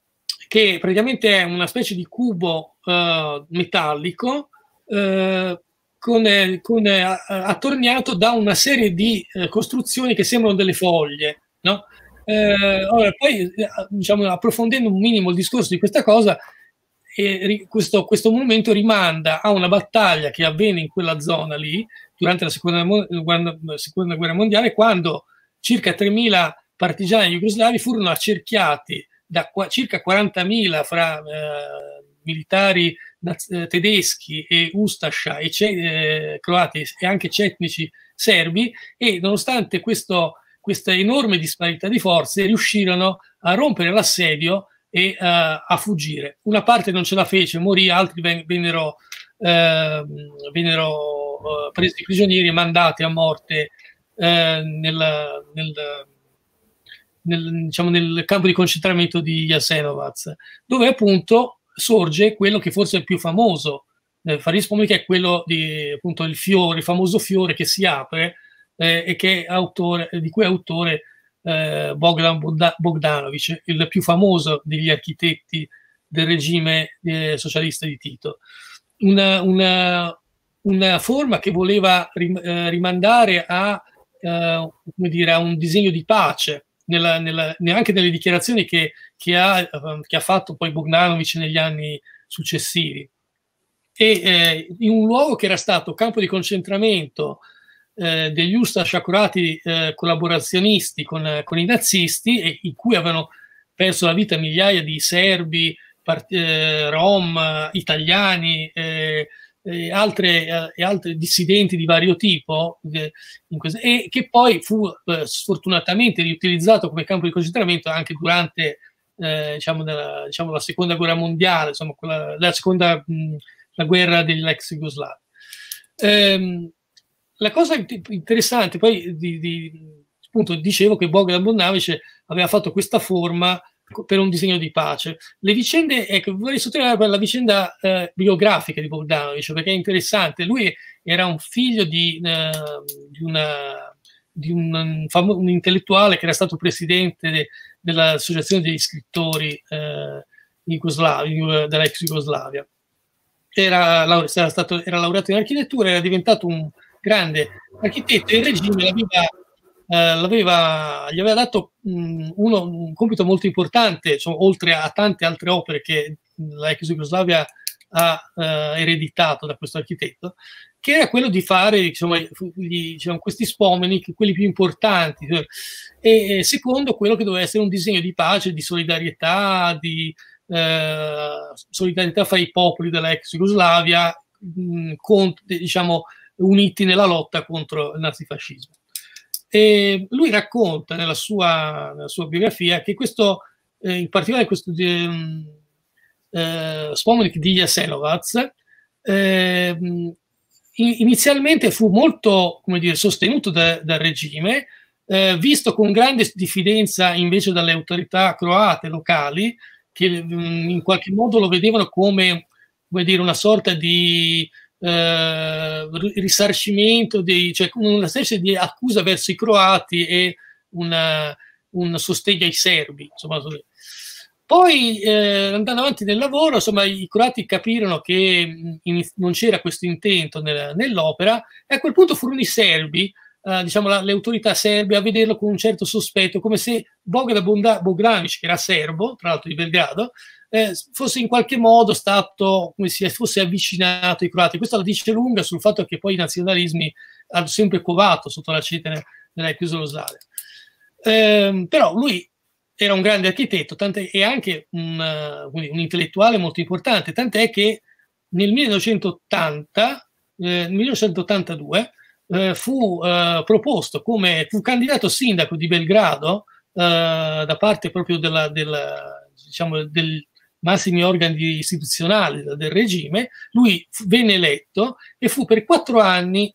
[SPEAKER 8] che praticamente è una specie di cubo eh, metallico eh, con, eh, con, eh, attorniato da una serie di eh, costruzioni che sembrano delle foglie, no? Eh, ora, poi, diciamo, approfondendo un minimo il discorso di questa cosa, eh, questo, questo monumento rimanda a una battaglia che avvenne in quella zona lì durante la seconda, la seconda guerra mondiale, quando circa tremila partigiani jugoslavi furono accerchiati da qua, circa quarantamila fra eh, militari eh, tedeschi e Ustascia e eh, croati e anche cetnici serbi, e nonostante questo questa enorme disparità di forze riuscirono a rompere l'assedio e uh, a fuggire. Una parte non ce la fece, morì, altri ven vennero, uh, vennero uh, presi prigionieri e mandati a morte uh, nel, nel, nel, diciamo, nel campo di concentramento di Jasenovac, dove appunto sorge quello che forse è il più famoso eh, Faris Spomenik, è quello di appunto il fiore, il famoso fiore che si apre, Eh, e che è autore, di cui è autore eh, Bogdan Bogdanovic, il più famoso degli architetti del regime eh, socialista di Tito. Una, una, una forma che voleva rim, eh, rimandare a, eh, come dire, a un disegno di pace, nella, nella, neanche nelle dichiarazioni che, che, ha, che ha fatto poi Bogdanovic negli anni successivi. E eh, in un luogo che era stato campo di concentramento eh, degli Ustash accurati eh, collaborazionisti con, con i nazisti, e in cui avevano perso la vita migliaia di serbi, part- eh, rom, italiani eh, e, altre, eh, e altri dissidenti di vario tipo, eh, in questo, e che poi fu eh, sfortunatamente riutilizzato come campo di concentramento anche durante eh, diciamo, la, diciamo, la seconda guerra mondiale, insomma, quella, la seconda mh, la guerra dell'ex Jugoslavia. Ehm, la cosa interessante, poi di, di, appunto, dicevo che Bogdan Bogdanović aveva fatto questa forma per un disegno di pace. Le vicende, ecco, vorrei sottolineare la vicenda eh, biografica di Bogdanović, perché è interessante. Lui era un figlio di, eh, di, una, di un, un, un intellettuale che era stato presidente de, dell'associazione degli scrittori eh, dell'ex Jugoslavia. Era, era, stato, era laureato in architettura, era diventato un grande architetto e il regime l'aveva, eh, l'aveva, gli aveva dato um, uno, un compito molto importante, insomma, oltre a tante altre opere che la ex Jugoslavia ha uh, ereditato da questo architetto, che era quello di fare insomma, gli, diciamo, questi spomeni, quelli più importanti, e, e secondo quello che doveva essere un disegno di pace, di solidarietà, di Eh, solidarietà fra i popoli dell'ex Jugoslavia, mh, con, diciamo, uniti nella lotta contro il nazifascismo. E lui racconta nella sua, nella sua biografia che questo, eh, in particolare questo eh, eh, spomenik di Jasenovac, eh, inizialmente fu molto, come dire, sostenuto da, dal regime, eh, visto con grande diffidenza invece dalle autorità croate locali, che in qualche modo lo vedevano come, come dire, una sorta di eh, risarcimento, dei, cioè una specie di accusa verso i croati e una, un sostegno ai serbi. Insomma. Poi eh, andando avanti nel lavoro, insomma, i croati capirono che in, non c'era questo intento nel, nell'opera, e a quel punto furono i serbi, Uh, diciamo la, le autorità serbe, a vederlo con un certo sospetto, come se Bogdan Bogdanović, che era serbo, tra l'altro di Belgrado, eh, fosse in qualche modo stato, come si fosse avvicinato ai croati. Questo la dice lunga sul fatto che poi i nazionalismi hanno sempre covato sotto la cetera della Jugoslavia. Eh, però lui era un grande architetto, tant'è, e anche un, uh, un intellettuale molto importante, tant'è che nel millenovecentottanta, eh, nel millenovecentottantadue, Uh, fu uh, proposto come fu candidato sindaco di Belgrado uh, da parte proprio della, della, diciamo, del massimi organi istituzionali del regime. Lui fu, venne eletto e fu per quattro anni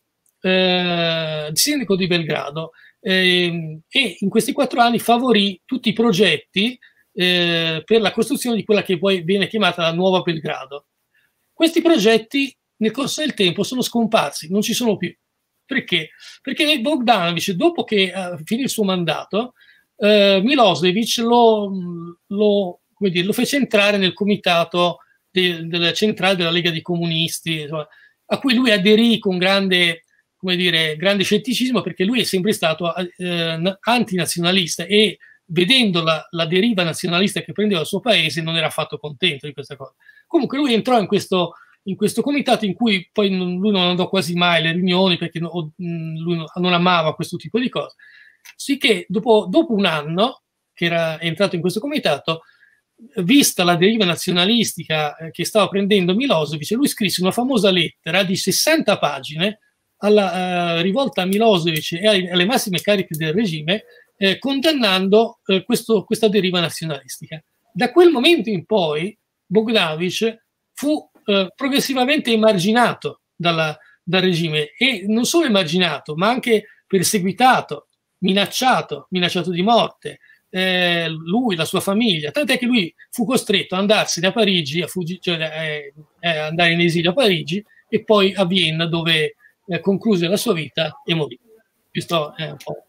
[SPEAKER 8] uh, sindaco di Belgrado, eh, e in questi quattro anni favorì tutti i progetti eh, per la costruzione di quella che poi viene chiamata la nuova Belgrado. Questi progetti nel corso del tempo sono scomparsi, non ci sono più. Perché? Perché Bogdanović, dopo che uh, finì il suo mandato, uh, Milošević lo, lo, come dire, lo fece entrare nel comitato de, della centrale della Lega dei Comunisti, insomma, a cui lui aderì con grande, come dire, grande scetticismo, perché lui è sempre stato uh, antinazionalista e, vedendo la, la deriva nazionalista che prendeva il suo paese, non era affatto contento di questa cosa. Comunque lui entrò in questo in questo comitato, in cui poi non, lui non andò quasi mai alle riunioni, perché no, lui non amava questo tipo di cose, sicché dopo, dopo un anno che era entrato in questo comitato, vista la deriva nazionalistica eh, che stava prendendo Milošević, lui scrisse una famosa lettera di sessanta pagine alla, eh, rivolta a Milošević e alle, alle massime cariche del regime, eh, condannando eh, questo, questa deriva nazionalistica. Da quel momento in poi Bogdanović fu Uh, progressivamente emarginato dalla, dal regime, e non solo emarginato, ma anche perseguitato, minacciato, minacciato di morte, eh, lui, la sua famiglia, tant'è che lui fu costretto ad andarsene a Parigi, a fuggi, cioè, eh, eh, andare in esilio a Parigi e poi a Vienna, dove eh, concluse la sua vita e morì. Questo è un po'.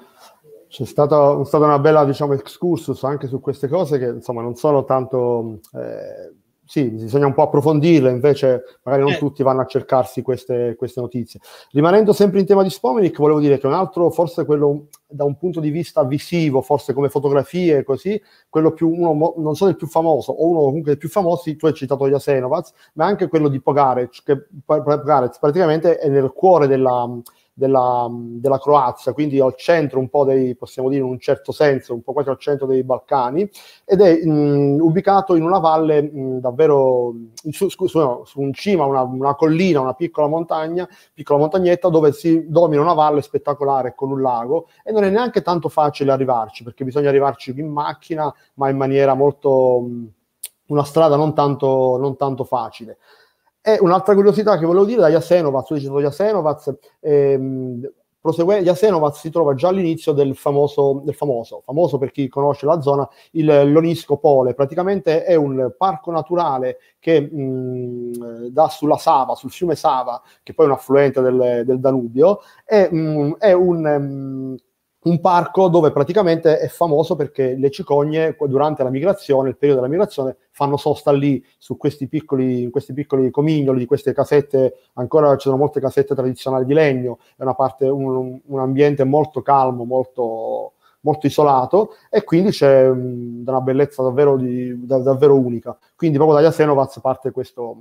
[SPEAKER 9] C'è stata, stata una bella, diciamo, excursus anche su queste cose che, insomma, non sono tanto... Eh, sì, bisogna un po' approfondirle, invece magari non
[SPEAKER 8] Eh.
[SPEAKER 9] tutti vanno a cercarsi queste, queste notizie. Rimanendo sempre in tema di Spomenic, volevo dire che un altro, forse quello da un punto di vista visivo, forse come fotografie e così, quello più, uno, non so del più famoso, o uno comunque dei più famosi, tu hai citato Jasenovac, ma anche quello di Pogarec, che Pogarec praticamente è nel cuore della... Della, della Croazia, quindi al centro un po' dei, possiamo dire in un certo senso, un po' quasi al centro dei Balcani, ed è mh, ubicato in una valle mh, davvero, su, scusa, no, su un cima, una, una collina, una piccola montagna, piccola montagnetta dove si domina una valle spettacolare con un lago, e non è neanche tanto facile arrivarci, perché bisogna arrivarci in macchina, ma in maniera molto, mh, una strada non tanto, non tanto facile. E un'altra curiosità che volevo dire da Jasenovac, tu dicevo Jasenovac, ehm, prosegue, Jasenovac si trova già all'inizio del famoso, del famoso, famoso per chi conosce la zona, il l'Onisko Pole, praticamente è un parco naturale che mh, dà sulla Sava, sul fiume Sava, che poi è un affluente del, del Danubio, è, mh, è un... Mh, un parco dove praticamente è famoso perché le cicogne durante la migrazione, il periodo della migrazione, fanno sosta lì su questi piccoli, in questi piccoli comignoli, di queste casette, ancora ci sono molte casette tradizionali di legno, è una parte, un, un ambiente molto calmo, molto, molto isolato, e quindi c'è um, una bellezza davvero, di, da, davvero unica. Quindi proprio da Jasenovac parte questo,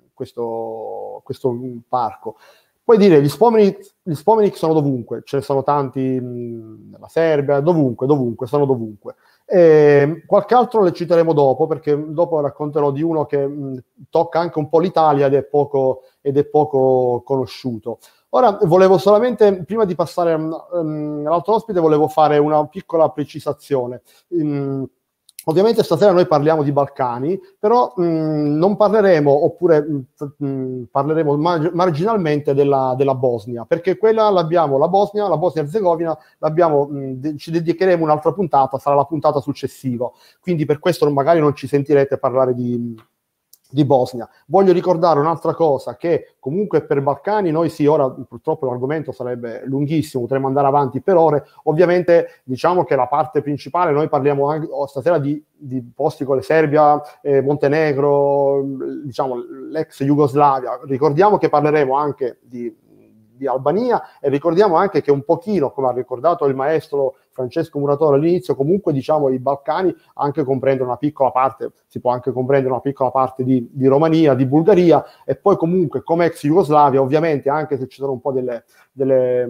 [SPEAKER 9] questo, questo parco. Puoi dire, gli Spomenic, gli Spomenic sono dovunque, ce ne sono tanti mh, nella Serbia, dovunque, dovunque, sono dovunque. E qualche altro le citeremo dopo, perché dopo racconterò di uno che mh, tocca anche un po' l'Italia ed è poco, ed è poco conosciuto. Ora, volevo solamente, prima di passare um, all'altro ospite, volevo fare una piccola precisazione. Um, Ovviamente stasera noi parliamo di Balcani, però mh, non parleremo, oppure mh, parleremo mar- marginalmente della, della Bosnia, perché quella l'abbiamo, la Bosnia, la Bosnia-Herzegovina, l'abbiamo, mh, de- ci dedicheremo un'altra puntata, sarà la puntata successiva, quindi per questo magari non ci sentirete parlare di... di Bosnia. Voglio ricordare un'altra cosa, che comunque per Balcani noi sì, ora purtroppo l'argomento sarebbe lunghissimo, potremmo andare avanti per ore, ovviamente diciamo che la parte principale, noi parliamo anche oh, stasera di, di posti come Serbia, eh, Montenegro, diciamo l'ex Jugoslavia, ricordiamo che parleremo anche di di Albania, e ricordiamo anche che un pochino, come ha ricordato il maestro Francesco Muratore all'inizio, comunque diciamo i Balcani anche comprendono una piccola parte, si può anche comprendere una piccola parte di, di Romania, di Bulgaria, e poi comunque come ex Jugoslavia, ovviamente anche se ci sono un po' delle, delle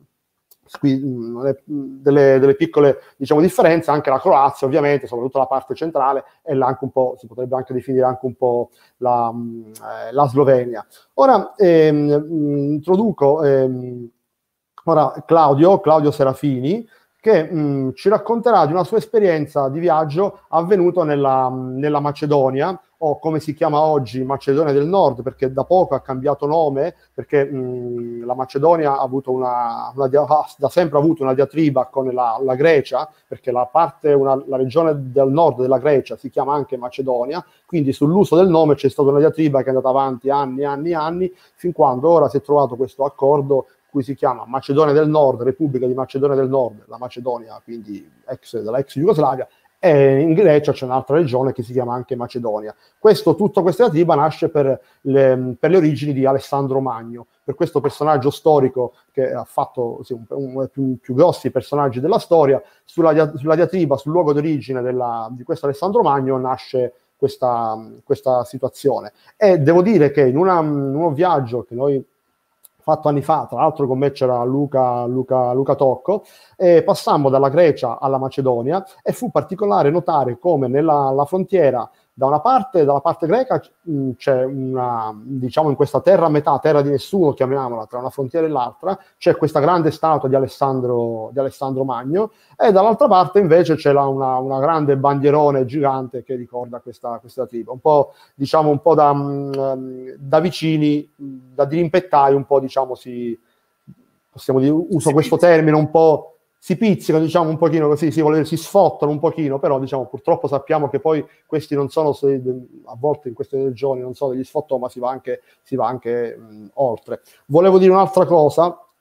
[SPEAKER 9] Delle, delle piccole diciamo differenze, anche la Croazia ovviamente, soprattutto la parte centrale, e là anche un po', si potrebbe anche definire anche un po' la, eh, la Slovenia. Ora ehm, introduco ehm, ora Claudio, Claudio Serafini, che mh, ci racconterà di una sua esperienza di viaggio avvenuto nella, nella Macedonia, o come si chiama oggi Macedonia del Nord, perché da poco ha cambiato nome, perché mh, la Macedonia ha avuto una, una, ha da sempre avuto una diatriba con la, la Grecia, perché la parte, una, la regione del nord della Grecia si chiama anche Macedonia, quindi sull'uso del nome c'è stata una diatriba che è andata avanti anni, anni, anni, fin quando ora si è trovato questo accordo cui si chiama Macedonia del Nord, Repubblica di Macedonia del Nord, la Macedonia quindi ex, della ex Jugoslavia, e in Grecia c'è un'altra regione che si chiama anche Macedonia. Questo, tutta questa diatriba nasce per le, per le origini di Alessandro Magno, per questo personaggio storico che ha fatto sì, uno dei più, più grossi personaggi della storia. Sulla, sulla diatriba, sul luogo d'origine della, di questo Alessandro Magno nasce questa, questa situazione. E devo dire che in, una, in uno viaggio che noi fatto anni fa, tra l'altro con me c'era Luca, Luca, Luca Tocco, e passammo dalla Grecia alla Macedonia, e fu particolare notare come nella la frontiera, da una parte, dalla parte greca mh, c'è una, diciamo in questa terra a metà, terra di nessuno, chiamiamola, tra una frontiera e l'altra, c'è questa grande statua di Alessandro, di Alessandro Magno, e dall'altra parte invece c'è la, una, una grande bandierone gigante che ricorda questa, questa tribù, un po', diciamo, un po' da, mh, da vicini, da dirimpettai, un po', diciamo, si, possiamo dire, uso questo termine, un po' si pizzicano, diciamo, un pochino così, si, vuole, si sfottano un pochino, però diciamo purtroppo sappiamo che poi questi non sono, a volte in queste regioni non sono degli sfottò, ma si va anche, si va anche mh, oltre. Volevo dire un'altra cosa,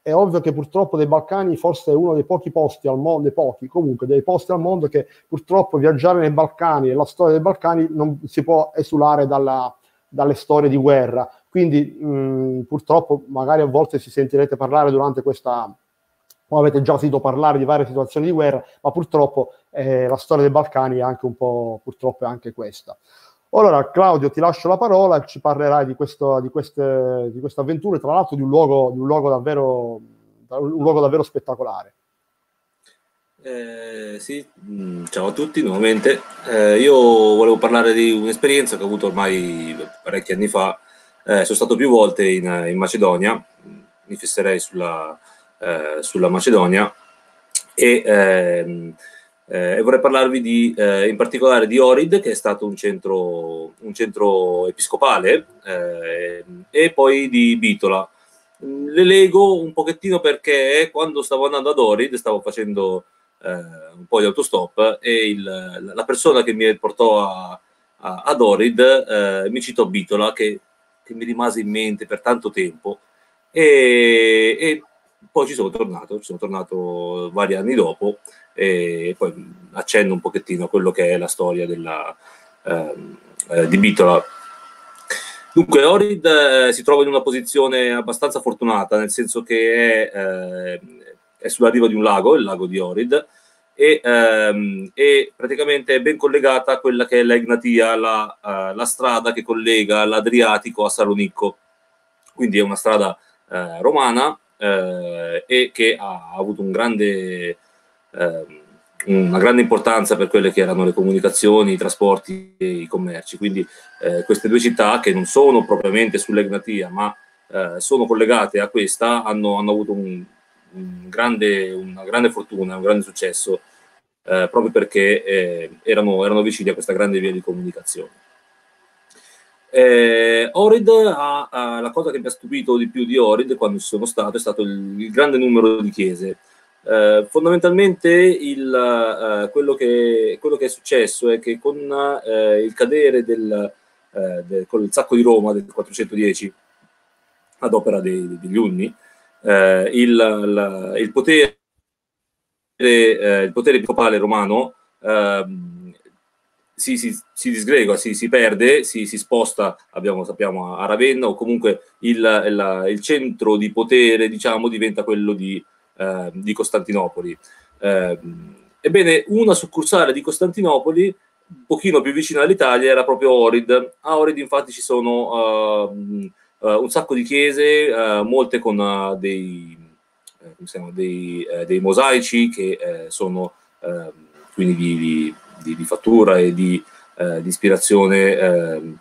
[SPEAKER 9] è ovvio che purtroppo dei Balcani forse è uno dei pochi posti al mondo, dei pochi comunque, dei posti al mondo che purtroppo viaggiare nei Balcani e la storia dei Balcani non si può esulare dalla, dalle storie di guerra. Quindi mh, purtroppo magari a volte si sentirete parlare durante questa, o avete già sentito parlare di varie situazioni di guerra, ma purtroppo eh, la storia dei Balcani è anche un po', purtroppo è anche questa. Allora, Claudio, ti lascio la parola e ci parlerai di, questo, di, queste, di queste avventure, tra l'altro di un luogo, di un luogo, davvero, un luogo davvero spettacolare.
[SPEAKER 5] Eh, sì, ciao a tutti nuovamente. Eh, io volevo parlare di un'esperienza che ho avuto ormai parecchi anni fa. Eh, sono stato più volte in, in Macedonia, mi fisserei sulla, eh, sulla Macedonia e... Ehm, Eh, e vorrei parlarvi di, eh, in particolare di Ohrid, che è stato un centro, un centro episcopale, eh, e poi di Bitola. Le leggo un pochettino perché quando stavo andando ad Ohrid stavo facendo eh, un po' di autostop e il, la persona che mi portò a, a, ad Ohrid eh, mi citò Bitola, che, che mi rimase in mente per tanto tempo, e, e poi ci sono tornato, ci sono tornato vari anni dopo. E poi accenno un pochettino a quello che è la storia della, ehm, eh, di Bitola. Dunque, Ohrid eh, si trova in una posizione abbastanza fortunata, nel senso che è, eh, è sulla riva di un lago, il lago di Ohrid, e, ehm, e praticamente è ben collegata a quella che è l'Egnatia, la, uh, la strada che collega l'Adriatico a Salonicco. Quindi è una strada eh, romana eh, e che ha avuto un grande... una grande importanza per quelle che erano le comunicazioni, i trasporti e i commerci. Quindi eh, queste due città, che non sono propriamente sull'Egnatia ma eh, sono collegate a questa, hanno, hanno avuto un, un grande, una grande fortuna, un grande successo eh, proprio perché eh, erano, erano vicini a questa grande via di comunicazione. Eh, Ohrid ha, ha, la cosa che mi ha stupito di più di Ohrid quando ci sono stato è stato il, il grande numero di chiese. Uh, fondamentalmente il, uh, quello, che, quello che è successo è che con uh, il cadere del, uh, del col sacco di Roma del quattrocentodieci ad opera dei, degli Unni, uh, il, la, il potere uh, il potere episcopale romano uh, si, si, si disgrega, si, si perde, si, si sposta, abbiamo, sappiamo, a Ravenna, o comunque il, la, il centro di potere, diciamo, diventa quello di Uh, di Costantinopoli. Uh, ebbene, una succursale di Costantinopoli, un pochino più vicina all'Italia, era proprio Ohrid. A Ohrid infatti ci sono uh, uh, un sacco di chiese, uh, molte con uh, dei, uh, chiama, dei, uh, dei mosaici che uh, sono uh, quindi di, di, di, di fattura e di, uh, di ispirazione uh,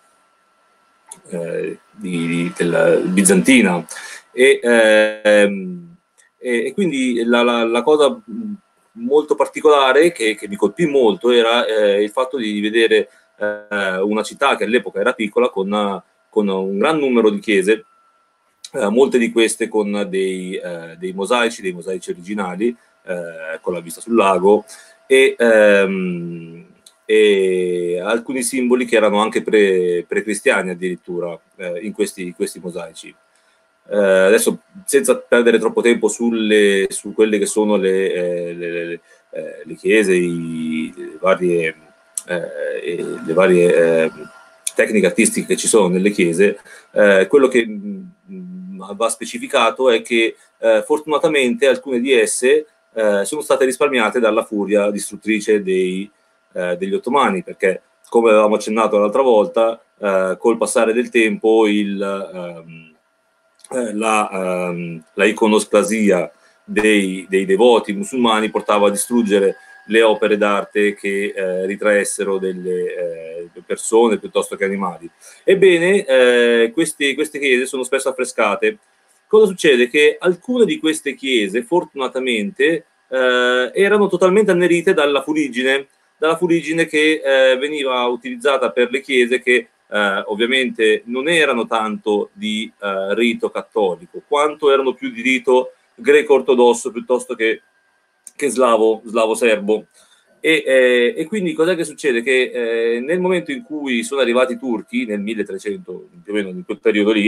[SPEAKER 5] uh, di, di, della bizantina. E uh, E quindi la, la, la cosa molto particolare che, che mi colpì molto era eh, il fatto di vedere eh, una città che all'epoca era piccola con, con un gran numero di chiese, eh, molte di queste con dei, eh, dei mosaici, dei mosaici originali, eh, con la vista sul lago, e, ehm, e alcuni simboli che erano anche pre, pre-cristiani addirittura eh, in questi, questi mosaici. Uh, adesso, senza perdere troppo tempo sulle, su quelle che sono le, eh, le, le, eh, le chiese, i, le varie, eh, le varie eh, tecniche artistiche che ci sono nelle chiese, eh, quello che mh, va specificato è che eh, fortunatamente alcune di esse eh, sono state risparmiate dalla furia distruttrice dei, eh, degli ottomani, perché, come avevamo accennato l'altra volta, eh, col passare del tempo il... Um, La, um, la iconosclasia dei, dei devoti musulmani portava a distruggere le opere d'arte che eh, ritraessero delle eh, persone piuttosto che animali. Ebbene, eh, queste, queste chiese sono spesso affrescate. Cosa succede? Che alcune di queste chiese, fortunatamente, eh, erano totalmente annerite dalla fuliggine, dalla fuliggine che eh, veniva utilizzata per le chiese che Uh, ovviamente non erano tanto di uh, rito cattolico, quanto erano più di rito greco-ortodosso piuttosto che, che slavo, slavo-serbo. E, eh, e quindi cos'è che succede? Che eh, nel momento in cui sono arrivati i turchi, nel milletrecento, più o meno in quel periodo lì,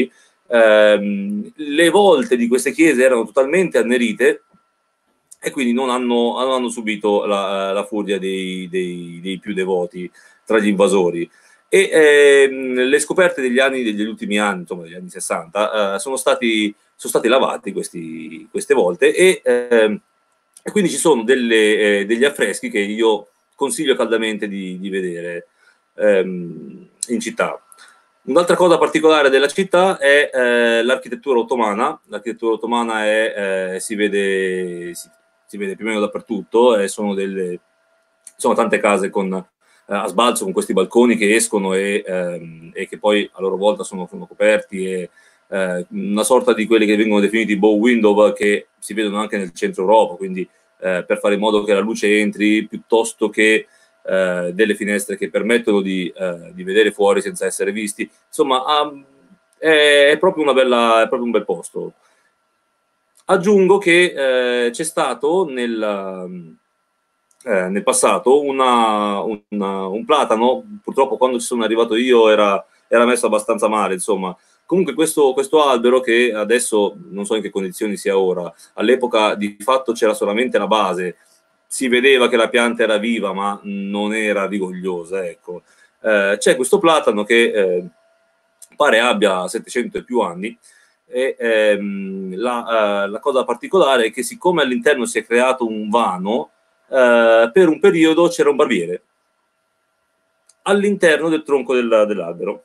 [SPEAKER 5] Ehm, le volte di queste chiese erano totalmente annerite e quindi non hanno, non hanno subito la, la furia dei, dei, dei più devoti tra gli invasori. E ehm, le scoperte degli anni, degli ultimi anni, insomma degli anni sessanta, eh, sono stati, sono stati lavati questi, queste volte e, ehm, e quindi ci sono delle, eh, degli affreschi che io consiglio caldamente di, di vedere ehm, in città. Un'altra cosa particolare della città è eh, l'architettura ottomana. L'architettura ottomana è, eh, si, vede, si, si vede più o meno dappertutto, e sono, delle, sono tante case con, eh, a sbalzo con questi balconi che escono e, ehm, e che poi a loro volta sono, sono coperti, e eh, una sorta di quelli che vengono definiti bow window, che si vedono anche nel centro Europa, quindi eh, per fare in modo che la luce entri piuttosto che Uh, delle finestre che permettono di, uh, di vedere fuori senza essere visti. Insomma, um, è, è proprio una bella, è proprio un bel posto. Aggiungo che uh, c'è stato nel, uh, nel passato una, una, un platano. Purtroppo quando ci sono arrivato io era, era messo abbastanza male, insomma. Comunque questo, questo albero, che adesso non so in che condizioni sia ora, all'epoca di fatto c'era solamente la base, si vedeva che la pianta era viva ma non era rigogliosa, ecco. Eh, c'è questo platano che eh, pare abbia settecento e più anni, e ehm, la, eh, la cosa particolare è che siccome all'interno si è creato un vano, eh, per un periodo c'era un barbiere all'interno del tronco del, dell'albero.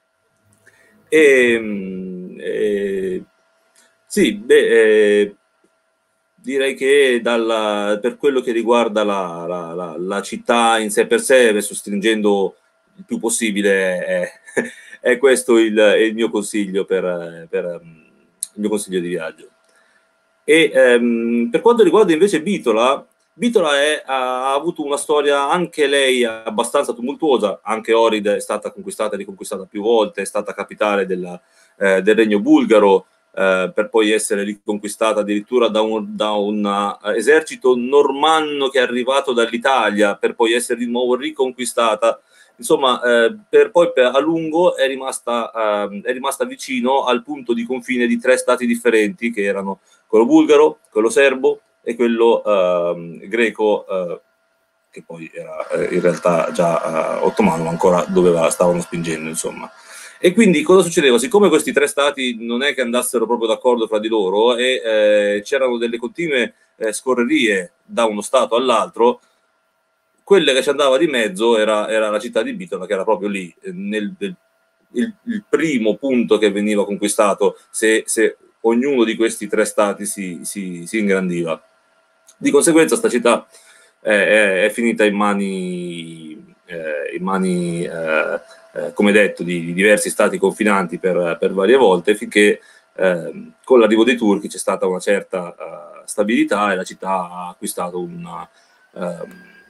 [SPEAKER 5] E, e, sì, beh, eh, direi che dalla, per quello che riguarda la, la, la, la città in sé per sé, adesso stringendo il più possibile, è, è questo il, il mio consiglio per, per il mio consiglio di viaggio. E ehm, per quanto riguarda invece Bitola, Bitola è, ha avuto una storia anche lei abbastanza tumultuosa. Anche Ohrid è stata conquistata e riconquistata più volte, è stata capitale della, eh, del regno bulgaro, Uh, per poi essere riconquistata addirittura da un, da un uh, esercito normanno che è arrivato dall'Italia, per poi essere di nuovo riconquistata. Insomma, uh, per poi per, a lungo è rimasta, uh, è rimasta vicino al punto di confine di tre stati differenti, che erano quello bulgaro, quello serbo e quello uh, greco, uh, che poi era uh, in realtà già uh, ottomano, ma ancora doveva, stavano spingendo, insomma. E quindi cosa succedeva? Siccome questi tre stati non è che andassero proprio d'accordo fra di loro, e eh, c'erano delle continue eh, scorrerie da uno stato all'altro, quella che ci andava di mezzo era, era la città di Bitola, che era proprio lì, nel, nel, il, il primo punto che veniva conquistato se, se ognuno di questi tre stati si, si, si ingrandiva. Di conseguenza sta città eh, è, è finita in mani... Eh, in mani eh, Eh, come detto, di, di diversi stati confinanti per, per varie volte, finché eh, con l'arrivo dei turchi c'è stata una certa uh, stabilità, e la città ha acquistato una, uh,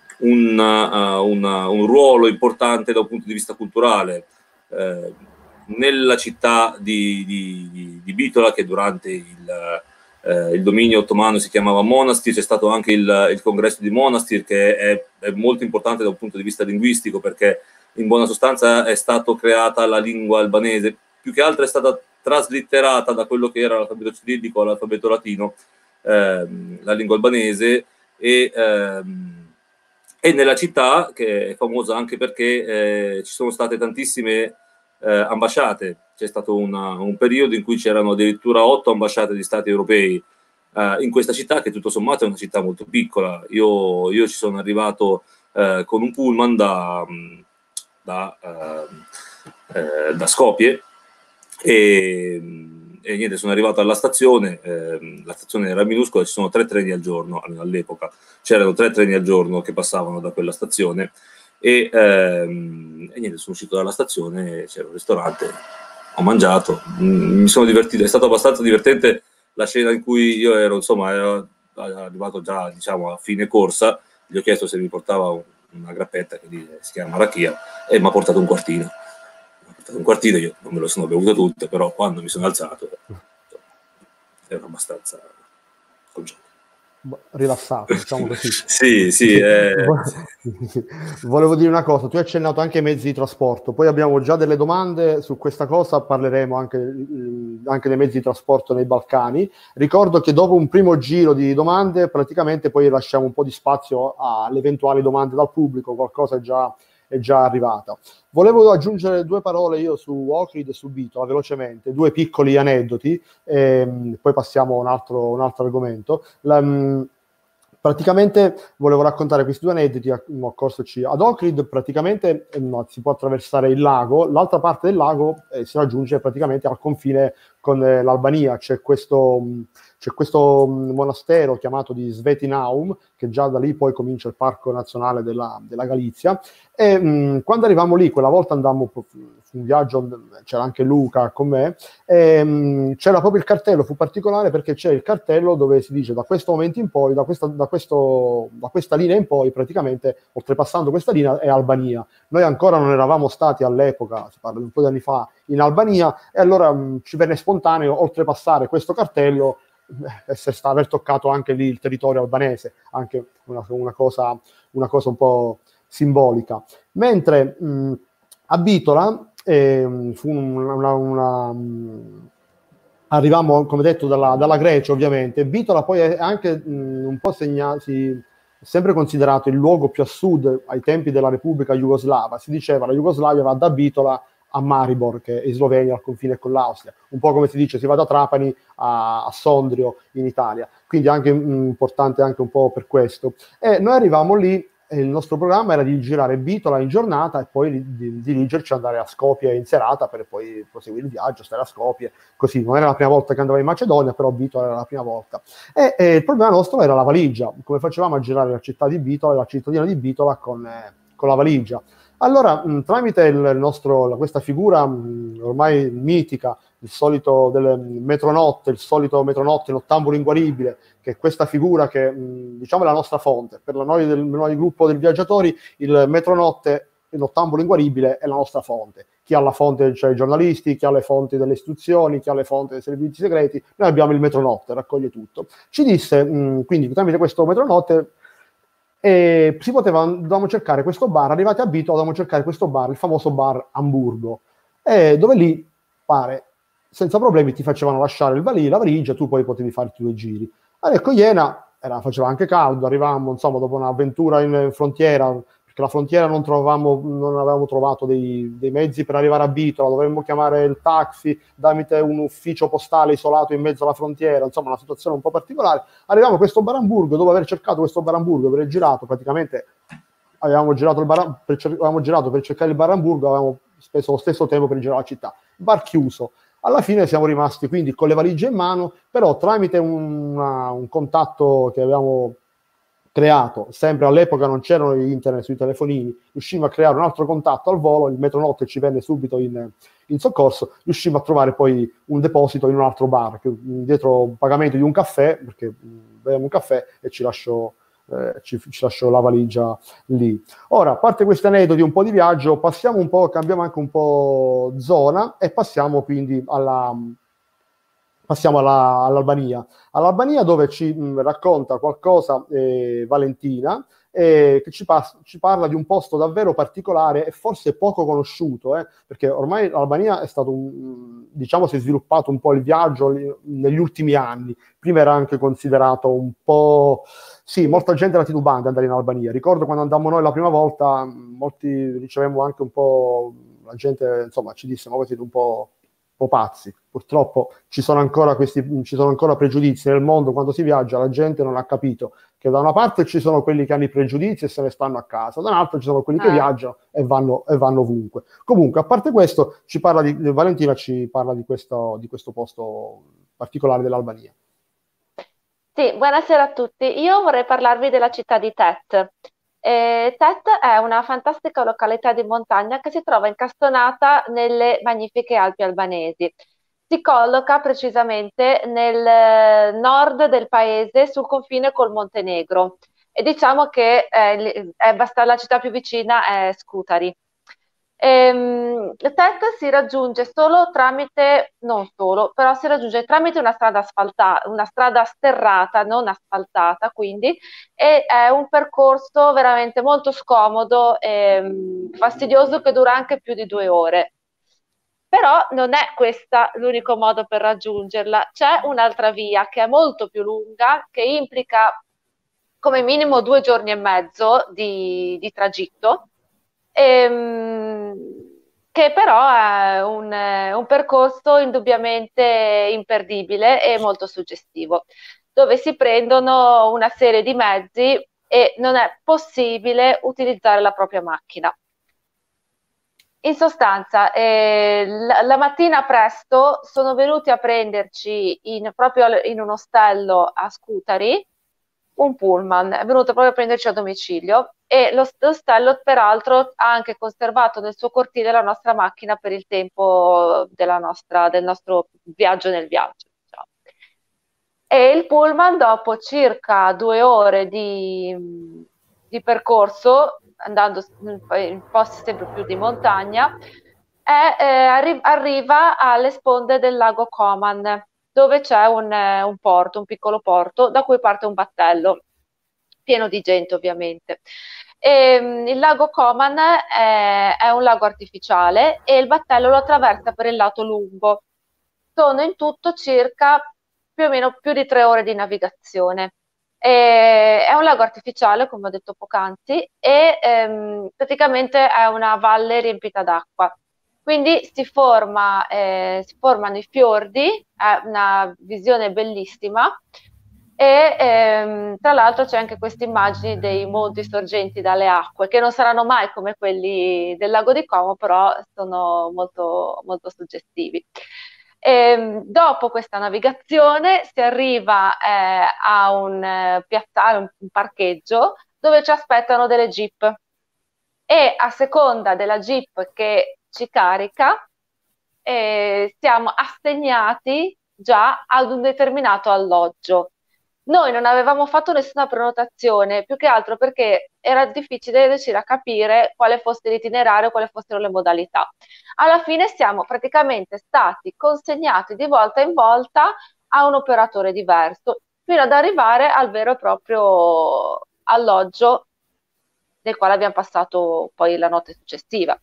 [SPEAKER 5] una, uh, una, un ruolo importante da un punto di vista culturale. Eh, nella città di, di, di Bitola, che durante il, uh, il dominio ottomano si chiamava Monastir, c'è stato anche il, il congresso di Monastir, che è, è molto importante da un punto di vista linguistico, perché in buona sostanza è stata creata la lingua albanese, più che altro è stata traslitterata da quello che era l'alfabeto cirillico all'alfabeto latino, ehm, la lingua albanese, e, ehm, e nella città, che è famosa anche perché eh, ci sono state tantissime eh, ambasciate. C'è stato una, un periodo in cui c'erano addirittura otto ambasciate di stati europei eh, in questa città, che tutto sommato è una città molto piccola. Io, io ci sono arrivato eh, con un pullman da... Da, uh, eh, da Skopje, e, e niente, sono arrivato alla stazione. Eh, la stazione era minuscola, ci sono tre treni al giorno, all'epoca c'erano tre treni al giorno che passavano da quella stazione, e, ehm, e niente, sono uscito dalla stazione, c'era un ristorante, ho mangiato, mi sono divertito, è stato abbastanza divertente la scena in cui io ero, insomma, ero arrivato già, diciamo, a fine corsa. Gli ho chiesto se mi portava un una grappetta che lì si chiama Maracchia, e mi ha portato un quartino. Mi ha portato un quartino, io non me lo sono bevuto tutto, però quando mi sono alzato ero abbastanza conciato.
[SPEAKER 9] rilassato, diciamo così.
[SPEAKER 5] Sì, sì. Eh.
[SPEAKER 9] Volevo dire una cosa, tu hai accennato anche ai mezzi di trasporto, poi abbiamo già delle domande su questa cosa, parleremo anche, anche dei mezzi di trasporto nei Balcani. Ricordo che dopo un primo giro di domande, praticamente poi lasciamo un po' di spazio alle eventuali domande dal pubblico, qualcosa è già, è già arrivata. Volevo aggiungere due parole io su Ocrid e su Bitola, velocemente, due piccoli aneddoti, e poi passiamo a un altro, un altro argomento. La, praticamente volevo raccontare questi due aneddoti occorsoci ad Ocrid. Praticamente no, si può attraversare il lago, l'altra parte del lago eh, si raggiunge praticamente al confine con eh, l'Albania. C'è questo, c'è questo monastero chiamato di Svetinaum, che già da lì poi comincia il Parco Nazionale della, della Galizia, e mh, quando arrivavamo lì, quella volta andammo su un viaggio, c'era anche Luca con me, e mh, c'era proprio il cartello, fu particolare perché c'è il cartello dove si dice da questo momento in poi, da questa, da questo, da questa linea in poi, praticamente oltrepassando questa linea è Albania. Noi ancora non eravamo stati all'epoca, si parla di un po' di anni fa, in Albania, e allora mh, ci venne spontaneo oltrepassare questo cartello, essere stato, aver toccato anche lì il territorio albanese, anche una, una, cosa, una cosa un po' simbolica. Mentre mh, a Bitola eh, fu una, una, mh, arrivammo, come detto, dalla, dalla Grecia, ovviamente. Bitola poi è anche mh, un po' segnato, sempre considerato il luogo più a sud ai tempi della Repubblica Jugoslava. Si diceva la Jugoslavia va da Bitola a Maribor, che è in Slovenia, al confine con l'Austria, un po' come si dice, si va da Trapani a, a Sondrio in Italia, quindi anche mh, importante anche un po' per questo. E noi arrivavamo lì e il nostro programma era di girare Bitola in giornata e poi di, di dirigerci, andare a Skopje in serata per poi proseguire il viaggio, stare a Skopje, così. Non era la prima volta che andavo in Macedonia, però Bitola era la prima volta. E, e il problema nostro era la valigia, come facevamo a girare la città di Bitola, la cittadina di Bitola con, eh, con la valigia. Allora, mh, tramite il nostro, questa figura mh, ormai mitica, il solito del metronotte, il solito metronotte, l'ottambolo inguaribile, che è questa figura che, mh, diciamo, è la nostra fonte. Per noi del noi gruppo dei viaggiatori, il metronotte, l'ottambolo inguaribile, è la nostra fonte. Chi ha la fonte, cioè i giornalisti, chi ha le fonti delle istituzioni, chi ha le fonti dei servizi segreti, noi abbiamo il metronotte, raccoglie tutto. Ci disse, mh, quindi, tramite questo metronotte, e si poteva, dovevamo cercare questo bar, arrivati a Bitola dovevamo cercare questo bar, il famoso bar Amburgo, e dove lì, pare, senza problemi ti facevano lasciare il valigia, la valigia, tu poi potevi farti due giri. Allora, ecco, Iena, era, faceva anche caldo, arrivavamo, insomma, dopo un'avventura in frontiera, perché la frontiera non trovavamo, non avevamo trovato dei, dei mezzi per arrivare a Bitola, dovevamo chiamare il taxi tramite un ufficio postale isolato in mezzo alla frontiera, insomma una situazione un po' particolare. Arriviamo a questo bar Amburgo, dopo aver cercato questo bar Amburgo, aver girato praticamente, avevamo girato, il bar, per, avevamo girato per cercare il bar Amburgo, avevamo speso lo stesso tempo per girare la città, bar chiuso. Alla fine siamo rimasti quindi con le valigie in mano, però tramite una, un contatto che avevamo creato, sempre all'epoca non c'erano internet sui telefonini, riuscimmo a creare un altro contatto al volo, il metronotte ci venne subito in, in soccorso, riuscimmo a trovare poi un deposito in un altro bar, che, dietro un pagamento di un caffè, perché bevevamo un caffè e ci lasciò, eh, ci, ci lasciò la valigia lì. Ora, a parte questi aneddoti un po' di viaggio, passiamo un po', cambiamo anche un po' zona e passiamo quindi alla... Passiamo alla, all'Albania. All'Albania dove ci mh, racconta qualcosa eh, Valentina, eh, che ci, pas- ci parla di un posto davvero particolare e forse poco conosciuto, eh, perché ormai l'Albania è stato un, diciamo, si è sviluppato un po' il viaggio li- negli ultimi anni. Prima era anche considerato un po'... Sì, molta gente era titubante andare in Albania. Ricordo quando andammo noi la prima volta, molti ricevemmo anche un po'... La gente, insomma, ci disse, ma voi siete un po'... pazzi. Purtroppo ci sono ancora questi, ci sono ancora pregiudizi nel mondo. Quando si viaggia la gente non ha capito che da una parte ci sono quelli che hanno i pregiudizi e se ne stanno a casa, da un'altra ci sono quelli ah. che viaggiano e vanno, e vanno ovunque. Comunque, a parte questo, ci parla di, Valentina ci parla di questo, di questo posto particolare dell'Albania.
[SPEAKER 3] Sì, buonasera a tutti. Io vorrei parlarvi della città di Tet. Eh, Tet è una fantastica località di montagna che si trova incastonata nelle magnifiche Alpi albanesi. Si colloca precisamente nel nord del paese, sul confine col Montenegro, e diciamo che eh, è basta, la città più vicina è Scutari. Ehm, Tet si raggiunge solo tramite, non solo, però si raggiunge tramite una strada asfaltata, una strada sterrata, non asfaltata, quindi, e è un percorso veramente molto scomodo e fastidioso che dura anche più di due ore. Però non è questo l'unico modo per raggiungerla, c'è un'altra via che è molto più lunga, che implica come minimo due giorni e mezzo di, di tragitto, ehm, che però è un, un percorso indubbiamente imperdibile e molto suggestivo, dove si prendono una serie di mezzi e non è possibile utilizzare la propria macchina. In sostanza, eh, la, la mattina presto sono venuti a prenderci in, proprio in un ostello a Scutari, un pullman, è venuto proprio a prenderci a domicilio e lo- l'ostello peraltro ha anche conservato nel suo cortile la nostra macchina per il tempo della nostra, del nostro viaggio nel viaggio. Diciamo. E il pullman, dopo circa due ore di, di percorso, andando in posti sempre più di montagna, è, eh, arri- arriva alle sponde del lago Coman, dove c'è un, eh, un porto, un piccolo porto, da cui parte un battello, pieno di gente ovviamente. E, mh, il lago Coman è, è un lago artificiale e il battello lo attraversa per il lato lungo. Sono in tutto circa più o meno più di tre ore di navigazione. E è un lago artificiale, come ho detto poc'anzi, e ehm, praticamente è una valle riempita d'acqua. Quindi si forma, eh, si formano i fiordi, è una visione bellissima e ehm, tra l'altro c'è anche queste immagini dei monti sorgenti dalle acque, che non saranno mai come quelli del lago di Como, però sono molto, molto suggestivi. E, dopo questa navigazione si arriva eh, a un eh, piazzale, un, un parcheggio, dove ci aspettano delle jeep e a seconda della jeep che ci carica eh, siamo assegnati già ad un determinato alloggio. Noi non avevamo fatto nessuna prenotazione, più che altro perché era difficile riuscire a capire quale fosse l'itinerario, quali fossero le modalità. Alla fine siamo praticamente stati consegnati di volta in volta a un operatore diverso, fino ad arrivare al vero e proprio alloggio nel quale abbiamo passato poi la notte successiva.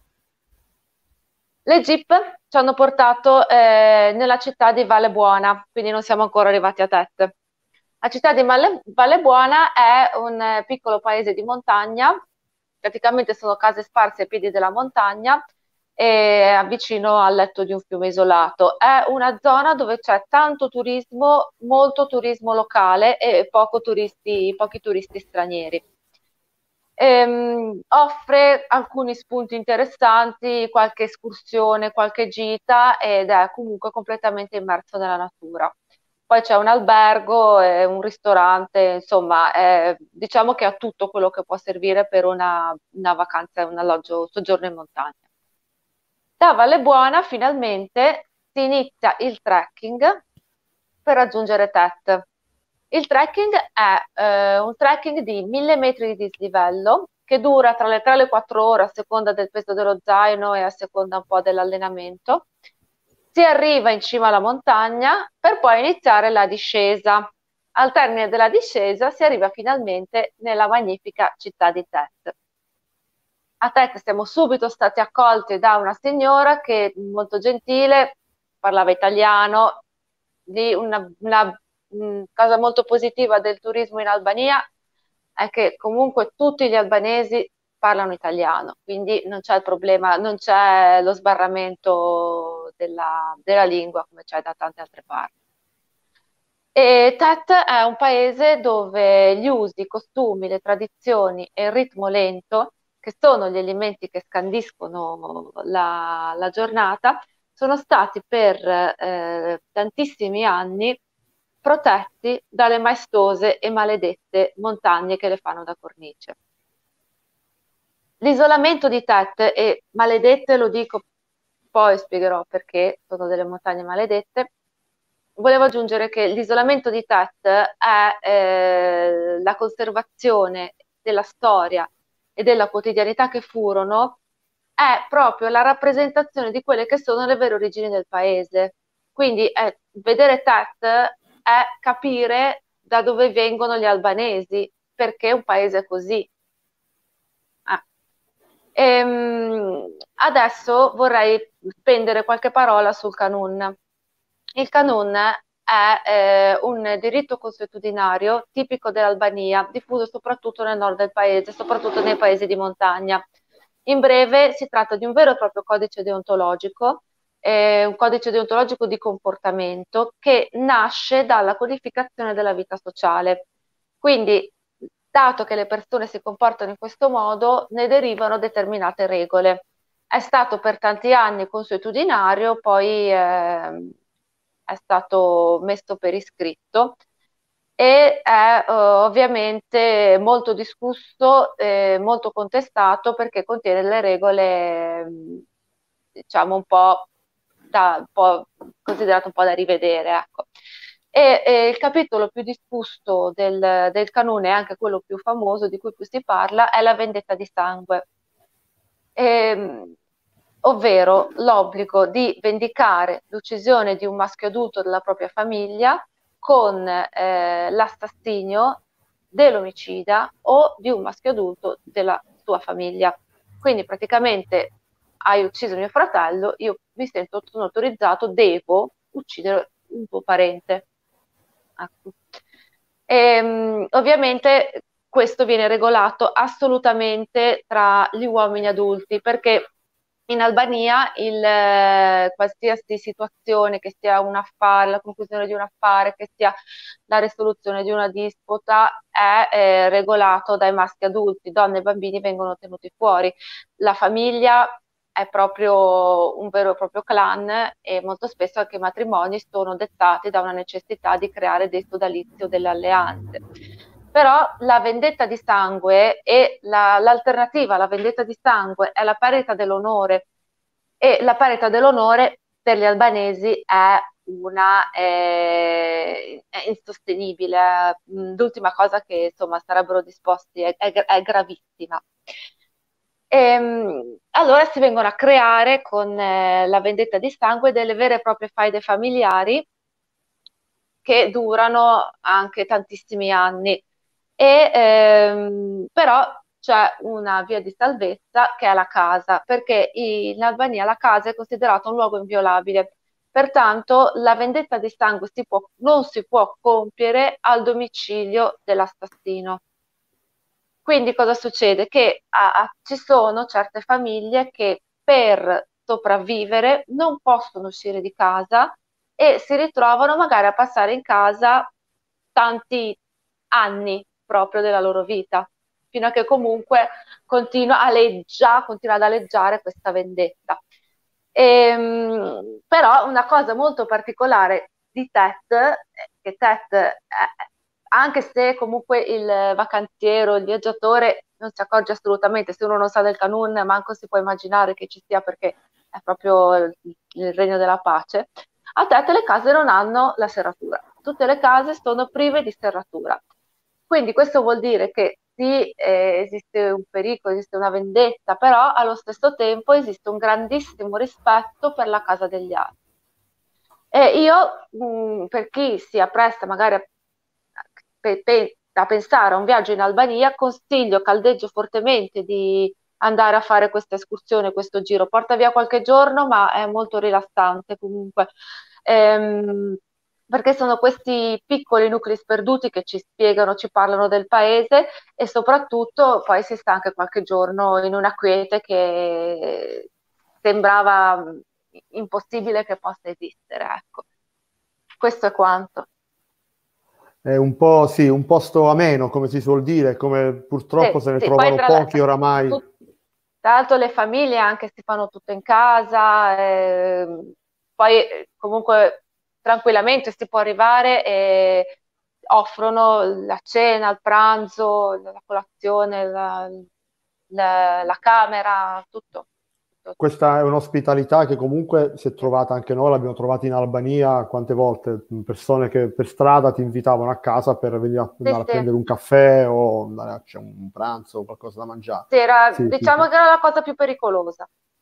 [SPEAKER 3] Le jeep ci hanno portato eh, nella città di Valle Buona, quindi non siamo ancora arrivati a Tet. La città di Valle, Valle Buona è un eh, piccolo paese di montagna, praticamente sono case sparse ai piedi della montagna e vicino al letto di un fiume isolato. È una zona dove c'è tanto turismo, molto turismo locale e poco turisti, pochi turisti stranieri. Ehm, offre alcuni spunti interessanti, qualche escursione, qualche gita ed è comunque completamente immerso nella natura. Poi c'è un albergo, e un ristorante, insomma, è- diciamo che ha tutto quello che può servire per una, una vacanza, un alloggio, un soggiorno in montagna. Da Valle Buona finalmente si inizia il trekking per raggiungere Tet. Il trekking è eh, un trekking di mille metri di dislivello che dura tra le tre e le quattro ore a seconda del peso dello zaino e a seconda un po' dell'allenamento. Si arriva in cima alla montagna per poi iniziare la discesa. Al termine della discesa si arriva finalmente nella magnifica città di Tet. A Tet siamo subito stati accolti da una signora che molto gentile, parlava italiano, di una, una mh, cosa molto positiva del turismo in Albania è che comunque tutti gli albanesi parlano italiano, quindi non c'è il problema, non c'è lo sbarramento della, della lingua come c'è da tante altre parti. E Tet è un paese dove gli usi, i costumi, le tradizioni e il ritmo lento, che sono gli elementi che scandiscono la, la giornata, sono stati per eh, tantissimi anni protetti dalle maestose e maledette montagne che le fanno da cornice. L'isolamento di Tet, e maledette lo dico, poi spiegherò perché sono delle montagne maledette, volevo aggiungere che l'isolamento di Tet è eh, la conservazione della storia e della quotidianità che furono è proprio la rappresentazione di quelle che sono le vere origini del paese. Quindi eh, vedere Tet è capire da dove vengono gli albanesi, perché un paese è così. Ah. Ehm, adesso vorrei spendere qualche parola sul Kanun. Il Kanun è eh, un diritto consuetudinario tipico dell'Albania, diffuso soprattutto nel nord del paese, soprattutto nei paesi di montagna. In breve, si tratta di un vero e proprio codice deontologico, eh, un codice deontologico di comportamento che nasce dalla codificazione della vita sociale. Quindi, dato che le persone si comportano in questo modo, ne derivano determinate regole. È stato per tanti anni consuetudinario, poi eh, è stato messo per iscritto e è eh, ovviamente molto discusso, eh, molto contestato perché contiene le regole, mh, diciamo un po', da, un po' considerate un po' da rivedere, ecco. E, e il capitolo più discusso del, del Kanun, e anche quello più famoso di cui più si parla, è la vendetta di sangue, e, ovvero l'obbligo di vendicare l'uccisione di un maschio adulto della propria famiglia con eh, l'assassinio dell'omicida o di un maschio adulto della sua famiglia. Quindi praticamente hai ucciso mio fratello, io mi sento sono autorizzato, devo uccidere un tuo parente. Ecco. E, um, ovviamente questo viene regolato assolutamente tra gli uomini adulti, perché in Albania il, eh, qualsiasi situazione, che sia un affare, la conclusione di un affare, che sia la risoluzione di una disputa, è eh, regolato dai maschi adulti, donne e bambini vengono tenuti fuori. La famiglia è proprio un vero e proprio clan e molto spesso anche i matrimoni sono dettati da una necessità di creare dei sodalizi o delle alleanze. Però la vendetta di sangue e la, l'alternativa alla vendetta di sangue è la perdita dell'onore, e la perdita dell'onore per gli albanesi è una è, è insostenibile, l'ultima cosa che insomma sarebbero disposti, è, è, è gravissima. E, allora si vengono a creare con eh, la vendetta di sangue delle vere e proprie faide familiari che durano anche tantissimi anni. E, ehm, però c'è una via di salvezza che è la casa, perché in Albania la casa è considerata un luogo inviolabile, pertanto la vendetta di sangue si può, non si può compiere al domicilio dell'assassino. Quindi cosa succede? Che a, a, ci sono certe famiglie che per sopravvivere non possono uscire di casa e si ritrovano magari a passare in casa tanti anni proprio della loro vita, fino a che comunque continua, aleggia, continua ad aleggiare questa vendetta. E, però una cosa molto particolare di Tet, che Tet è, anche se comunque il vacanziero, il viaggiatore non si accorge assolutamente, se uno non sa del Kanun manco si può immaginare che ci sia, perché è proprio il, il regno della pace, a Tet le case non hanno la serratura, tutte le case sono prive di serratura. Quindi questo vuol dire che sì, eh, esiste un pericolo, esiste una vendetta, però allo stesso tempo esiste un grandissimo rispetto per la casa degli altri. E io, mh, per chi si appresta magari a, pe, pe, a pensare a un viaggio in Albania, consiglio, caldeggio fortemente di andare a fare questa escursione, questo giro. Porta via qualche giorno, ma è molto rilassante comunque. Ehm, perché sono questi piccoli nuclei sperduti che ci spiegano, ci parlano del paese, e soprattutto poi si sta anche qualche giorno in una quiete che sembrava impossibile che possa esistere, ecco. Questo è quanto.
[SPEAKER 9] È un po', sì, un posto ameno, come si suol dire, come purtroppo
[SPEAKER 3] sì,
[SPEAKER 9] se ne
[SPEAKER 3] sì,
[SPEAKER 9] trovano pochi oramai.
[SPEAKER 3] Tut- tra l'altro le famiglie anche si fanno tutto in casa, eh, poi comunque tranquillamente si può arrivare e offrono la cena, il pranzo, la colazione, la, la, la camera, tutto.
[SPEAKER 9] Questa è un'ospitalità che comunque si è trovata anche noi, l'abbiamo trovata in Albania quante volte, persone che per strada ti invitavano a casa per venire a,
[SPEAKER 3] sì,
[SPEAKER 9] a
[SPEAKER 3] sì.
[SPEAKER 9] prendere un caffè o andare a cioè, un pranzo o qualcosa da mangiare.
[SPEAKER 3] Sì, era,
[SPEAKER 9] sì,
[SPEAKER 3] diciamo
[SPEAKER 9] sì,
[SPEAKER 3] che era la cosa più pericolosa.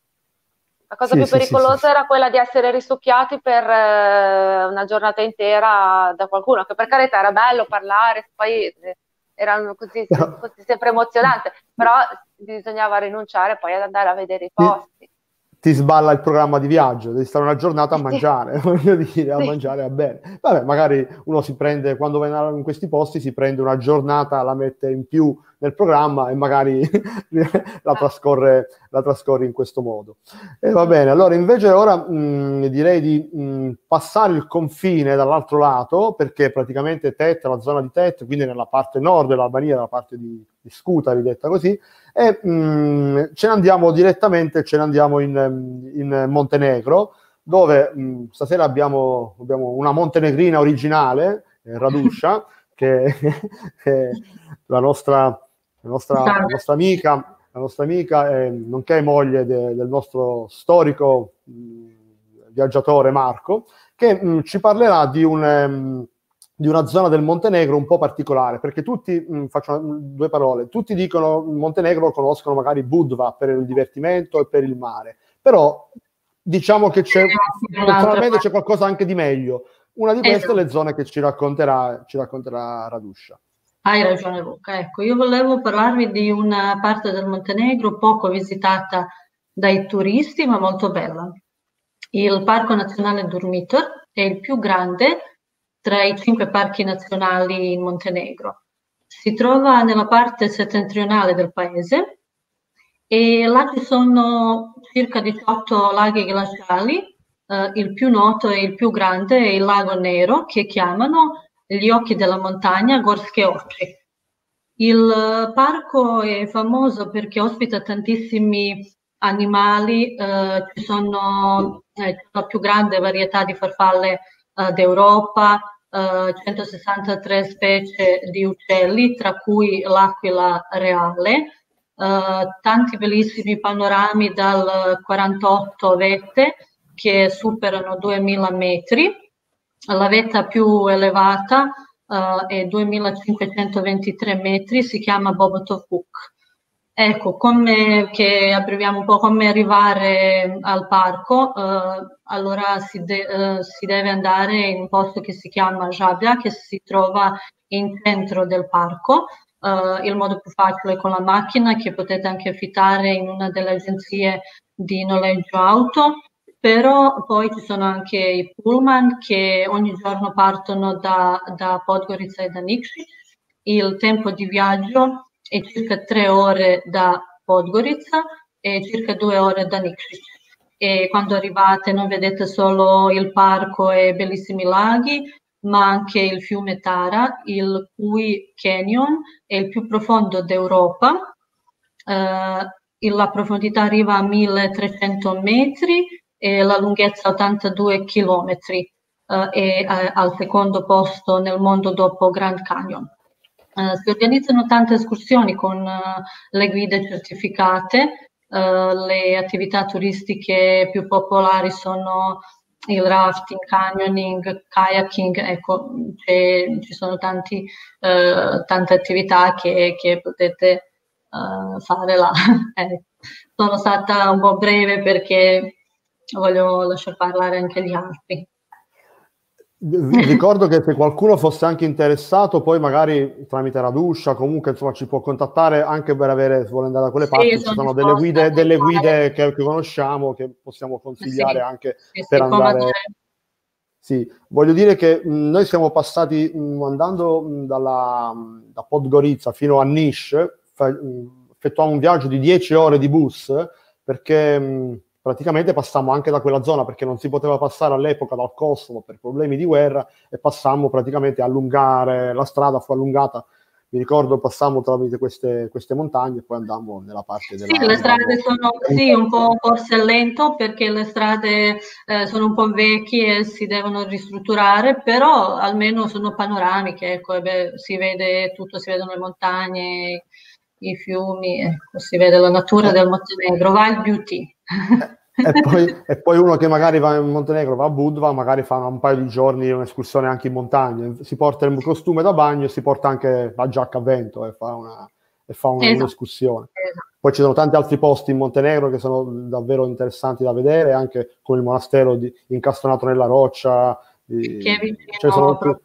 [SPEAKER 3] La cosa
[SPEAKER 9] Sì,
[SPEAKER 3] più
[SPEAKER 9] sì, sì,
[SPEAKER 3] pericolosa
[SPEAKER 9] sì.
[SPEAKER 3] era quella di essere risucchiati per eh, una giornata intera da qualcuno, che per carità era bello parlare, poi eh, era così, così sempre emozionante, però bisognava rinunciare poi ad andare a vedere i
[SPEAKER 9] Ti,
[SPEAKER 3] posti.
[SPEAKER 9] ti sballa il programma di viaggio, devi stare una giornata a
[SPEAKER 3] Sì,
[SPEAKER 9] mangiare, voglio dire, a
[SPEAKER 3] sì.
[SPEAKER 9] mangiare a bene. Vabbè, magari uno si prende, quando va in questi posti, si prende una giornata, la mette in più nel programma e magari la trascorre, la trascorre in questo modo. E va bene, allora invece ora mh, direi di mh, passare il confine dall'altro lato, perché praticamente Tet, la zona di Tet, quindi nella parte nord dell'Albania, nella parte di, di Scutari, detta così, e mh, ce ne andiamo direttamente, ce ne andiamo in, in Montenegro, dove mh, stasera abbiamo, abbiamo una montenegrina originale, eh, Radusha, che è la nostra, la nostra, la nostra amica, la nostra amica eh, nonché moglie de, del nostro storico mh, viaggiatore Marco, che mh, ci parlerà di un... Um, di una zona del Montenegro un po' particolare, perché tutti, mh, faccio due parole, tutti dicono in Montenegro conoscono magari Budva per il divertimento e per il mare, però diciamo che c'è, probabilmente c'è qualcosa anche di meglio. Una di queste
[SPEAKER 7] Esatto.
[SPEAKER 9] è le zone che ci racconterà, ci racconterà Radusha.
[SPEAKER 7] Hai ragione Luca, ecco, io volevo parlarvi di una parte del Montenegro poco visitata dai turisti, ma molto bella. Il Parco Nazionale Durmitor è il più grande tra i cinque parchi nazionali in Montenegro. Si trova nella parte settentrionale del paese e là ci sono circa diciotto laghi glaciali, eh, il più noto e il più grande è il Lago Nero, che chiamano gli occhi della montagna, Gorske Oči. Il parco è famoso perché ospita tantissimi animali, eh, ci sono eh, la più grande varietà di farfalle eh, d'Europa, eh, centosessantatré specie di uccelli, tra cui l'aquila reale, eh, tanti bellissimi panorami dal quarantotto vette che superano duemila metri, la vetta più elevata uh, è duemilacinquecentoventitré metri, si chiama Bobotov Buk. Ecco, come che abbreviamo un po' come arrivare al parco, uh, allora si, de uh, si deve andare in un posto che si chiama Žablja, che si trova in centro del parco. Uh, il modo più facile è con la macchina, che potete anche affittare in una delle agenzie di noleggio auto, però poi ci sono anche i pullman che ogni giorno partono da, da Podgorica e da Nikšić. Il tempo di viaggio è circa tre ore da Podgorica e circa due ore da Nikšić. E quando arrivate non vedete solo il parco e bellissimi laghi, ma anche il fiume Tara, il cui canyon è il più profondo d'Europa. Eh, la profondità arriva a milletrecento metri e la lunghezza ottantadue chilometri, eh, è eh, al secondo posto nel mondo dopo Grand Canyon. Eh, si organizzano tante escursioni con uh, le guide certificate, uh, le attività turistiche più popolari sono il rafting, canyoning, kayaking, ecco, ci sono tanti, uh, tante attività che, che potete uh, fare là. eh, sono stata un po' breve perché voglio lasciare parlare anche gli altri.
[SPEAKER 9] Ricordo che se qualcuno fosse anche interessato, poi magari tramite Radusha, comunque insomma ci può contattare anche per avere, se vuole andare da quelle parti, sì, ci sono delle guide, delle guide che, che conosciamo, che possiamo consigliare, sì, anche sì, per sì, andare. Sì, voglio dire che mh, noi siamo passati mh, andando mh, dalla, mh, da Podgorica fino a Niš, effettuamo un viaggio di dieci ore di bus, perché mh, praticamente passammo anche da quella zona, perché non si poteva passare all'epoca dal Kosovo per problemi di guerra, e passammo praticamente a allungare, la strada fu allungata, mi ricordo passammo tramite queste, queste montagne e poi andammo nella parte della...
[SPEAKER 7] Sì, le strade sono sì, un po' forse lento, perché le strade eh, sono un po' vecchie e si devono ristrutturare, però almeno sono panoramiche, ecco, e beh, si vede tutto, si vedono le montagne, i fiumi, ecco, si vede la natura del Montenegro, Wild Beauty.
[SPEAKER 9] E poi, e poi uno che magari va in Montenegro, va a Budva, magari fa un paio di giorni un'escursione anche in montagna, si porta il costume da bagno e si porta anche la giacca a vento e fa una, e fa una, esatto. un'escursione.
[SPEAKER 7] Esatto.
[SPEAKER 9] Poi ci sono tanti altri posti in Montenegro che sono davvero interessanti da vedere, anche come il monastero di, incastonato nella roccia. Di,
[SPEAKER 7] che è vicino
[SPEAKER 9] cioè sono
[SPEAKER 7] proprio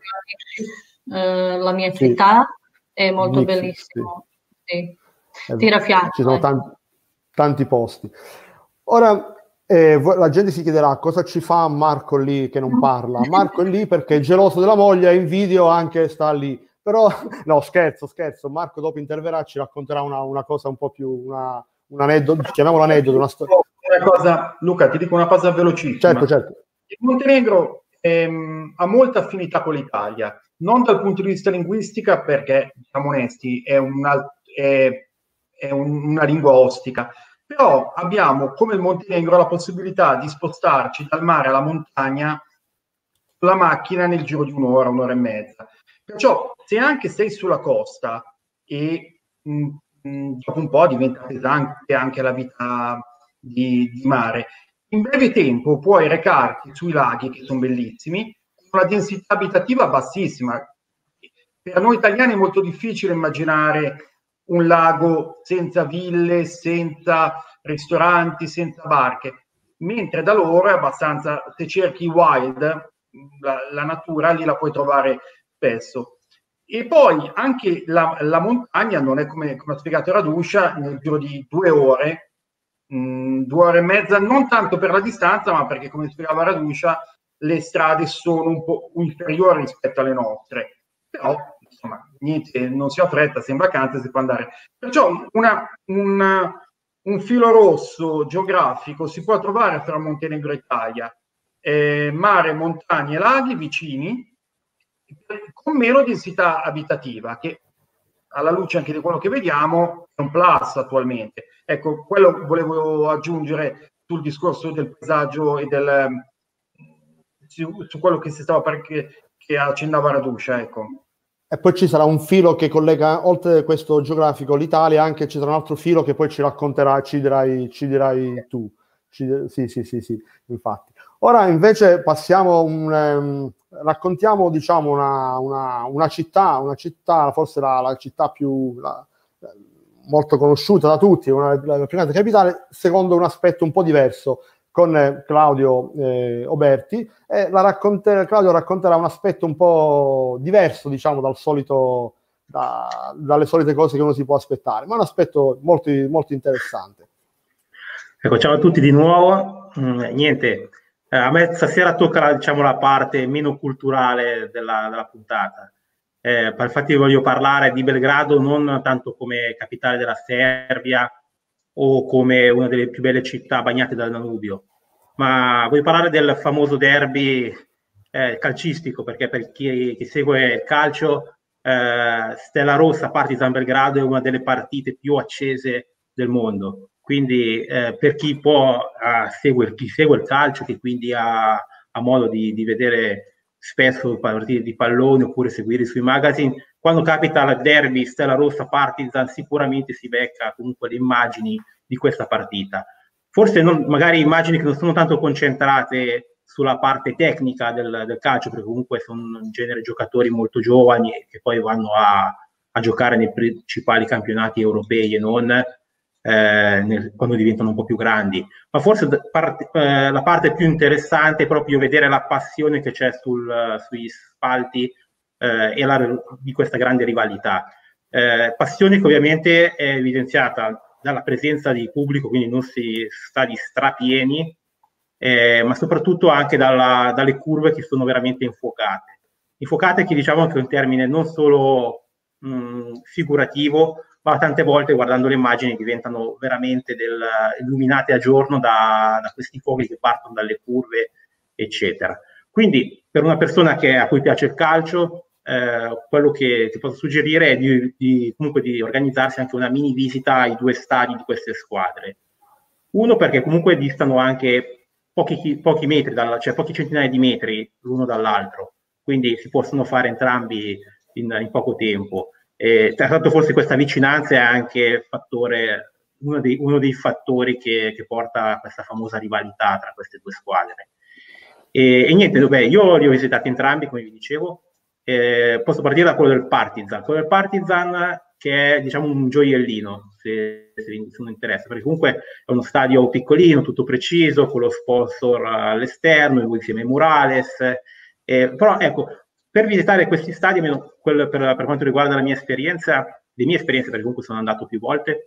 [SPEAKER 7] a eh, la mia
[SPEAKER 9] sì,
[SPEAKER 7] città, è molto
[SPEAKER 9] Nix,
[SPEAKER 7] bellissimo. Sì.
[SPEAKER 9] Sì.
[SPEAKER 7] Tira fiato.
[SPEAKER 9] Ci sono
[SPEAKER 7] eh.
[SPEAKER 9] tanti, tanti posti. Ora, eh, la gente si chiederà cosa ci fa Marco lì che non parla. Marco è lì perché è geloso della moglie, è in video anche, sta lì. Però, no, scherzo, scherzo. Marco dopo interverrà, ci racconterà una, una cosa un po' più, una, un aneddoto, chiamiamolo aneddoto, una storia.
[SPEAKER 10] Una cosa, Luca, ti dico una cosa velocissima.
[SPEAKER 9] Certo, certo.
[SPEAKER 10] Il Montenegro ehm, ha molta affinità con l'Italia, non dal punto di vista linguistica, perché, siamo onesti, è una, è, è un, una lingua ostica, però abbiamo, come il Montenegro, la possibilità di spostarci dal mare alla montagna con la macchina nel giro di un'ora, un'ora e mezza. Perciò, se anche sei sulla costa e mh, mh, dopo un po' diventa pesante anche la vita di, di mare, in breve tempo puoi recarti sui laghi, che sono bellissimi, con una densità abitativa bassissima. Per noi italiani è molto difficile immaginare un lago senza ville, senza ristoranti, senza barche, mentre da loro è abbastanza, se cerchi wild, la, la natura lì la puoi trovare spesso. E poi anche la, la montagna non è come, come ha spiegato Raduša, nel giro di due ore, mh, due ore e mezza, non tanto per la distanza, ma perché, come spiegava Raduša, le strade sono un po' inferiori rispetto alle nostre. Però, insomma, niente, non si ha fretta, si è in vacanza, si può andare. Perciò una, una, un filo rosso geografico si può trovare tra Montenegro e Italia. Eh, mare, montagne e laghi vicini, con meno densità abitativa, che alla luce anche di quello che vediamo è un plus attualmente. Ecco, quello volevo aggiungere sul discorso del paesaggio e del su, su quello che si stava perché che accennava Raduša, ecco.
[SPEAKER 9] E poi ci sarà un filo che collega, oltre a questo geografico, l'Italia, anche ci sarà un altro filo che poi ci racconterà, ci dirai, ci dirai tu. Ci, sì, sì, sì, sì, infatti. Ora invece passiamo, un, um, raccontiamo diciamo una, una, una città, una città, forse la, la città più la, molto conosciuta da tutti, una delle più grandi capitali, secondo un aspetto un po' diverso, con eh, Claudio eh, Oberti, e la racconter- Claudio racconterà un aspetto un po' diverso, diciamo, dal solito, da, dalle solite cose che uno si può aspettare, ma un aspetto molto, molto interessante.
[SPEAKER 4] Ecco, ciao a tutti di nuovo. Mm, niente, eh, a me stasera tocca la, diciamo, la parte meno culturale della, della puntata. Eh, infatti voglio parlare di Belgrado non tanto come capitale della Serbia o come una delle più belle città bagnate dal Danubio, ma voglio parlare del famoso derby eh, calcistico, perché per chi, chi segue il calcio, eh, Stella Rossa Partizan Belgrado è una delle partite più accese del mondo. Quindi eh, per chi può uh, segue, chi segue il calcio, che quindi ha, ha modo di, di vedere spesso partite di pallone oppure seguire sui magazine, quando capita la derby Stella Rossa Partizan sicuramente si becca comunque le immagini di questa partita. Forse non, magari immagini che non sono tanto concentrate sulla parte tecnica del, del calcio, perché comunque sono in genere giocatori molto giovani che poi vanno a, a giocare nei principali campionati europei e non Eh, nel, quando diventano un po' più grandi, ma forse parte, eh, la parte più interessante è proprio vedere la passione che c'è sul, sugli spalti eh, e la, di questa grande rivalità. Eh, passione che ovviamente è evidenziata dalla presenza di pubblico, quindi non si sta di strapieni, eh, ma soprattutto anche dalla, dalle curve che sono veramente infuocate. Infuocate che diciamo che è un termine non solo mh, figurativo, ma tante volte guardando le immagini diventano veramente del, illuminate a giorno da, da questi fuochi che partono dalle curve, eccetera. Quindi per una persona che, a cui piace il calcio, eh, quello che ti posso suggerire è di, di, comunque di organizzarsi anche una mini visita ai due stadi di queste squadre. Uno perché comunque distano anche pochi, pochi metri, dalla, cioè pochi centinaia di metri l'uno dall'altro, quindi si possono fare entrambi in, in poco tempo. E, tra l'altro forse questa vicinanza è anche fattore, uno, dei, uno dei fattori che, che porta a questa famosa rivalità tra queste due squadre. E, e niente, vabbè, io li ho visitati entrambi, come vi dicevo. Eh, posso partire da quello del Partizan. Quello del Partizan che è diciamo un gioiellino, se, se vi sono interessa, perché comunque è uno stadio piccolino, tutto preciso, con lo sponsor all'esterno, insieme ai murales, eh, però ecco, per visitare questi stadi, almeno quello per, per quanto riguarda la mia esperienza, le mie esperienze, perché comunque sono andato più volte,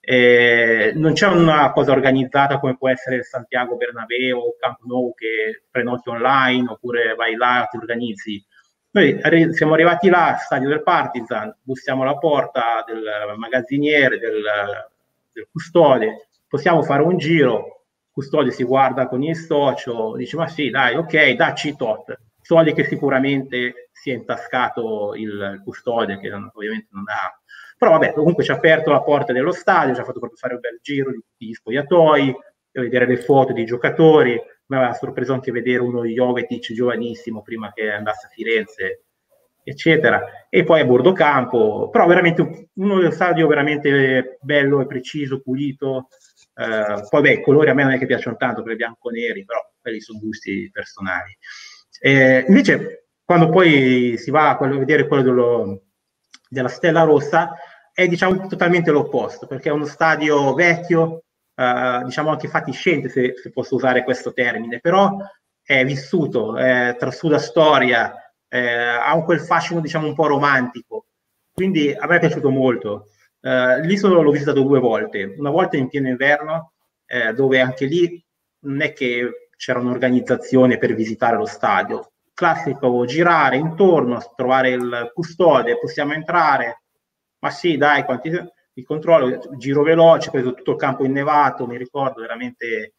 [SPEAKER 4] eh, non c'è una cosa organizzata come può essere il Santiago Bernabéu o Camp Nou che prenoti online oppure vai là, ti organizzi. Noi arri- siamo arrivati là, stadio del Partizan, bussiamo alla porta del magazziniere, del, del custode, possiamo fare un giro, il custode si guarda con il socio, dice ma sì dai, ok, dacci tot, soldi che sicuramente si è intascato il custode, che non, ovviamente non ha, però vabbè, comunque ci ha aperto la porta dello stadio, ci ha fatto proprio fare un bel giro di, di spogliatoi, vedere le foto dei giocatori. Mi aveva sorpreso anche vedere uno Jovetic giovanissimo prima che andasse a Firenze, eccetera, e poi a bordo campo, però veramente uno stadio veramente bello e preciso, pulito, eh, poi beh, i colori a me non è che piacciono tanto per i bianco-neri, però quelli sono gusti personali. Eh, invece quando poi si va a vedere quello dello, della Stella Rossa è diciamo totalmente l'opposto, perché è uno stadio vecchio, Uh, diciamo anche fatiscente, se, se posso usare questo termine, però è vissuto, è trasuda storia, eh, ha un quel fascino diciamo un po' romantico, quindi a me è piaciuto molto. Uh, lì sono, l'ho visitato due volte, una volta in pieno inverno, eh, dove anche lì non è che c'era un'organizzazione per visitare lo stadio, classico girare intorno, trovare il custode, possiamo entrare, ma sì dai, quanti... il controllo, giro veloce, preso tutto il campo innevato, mi ricordo veramente,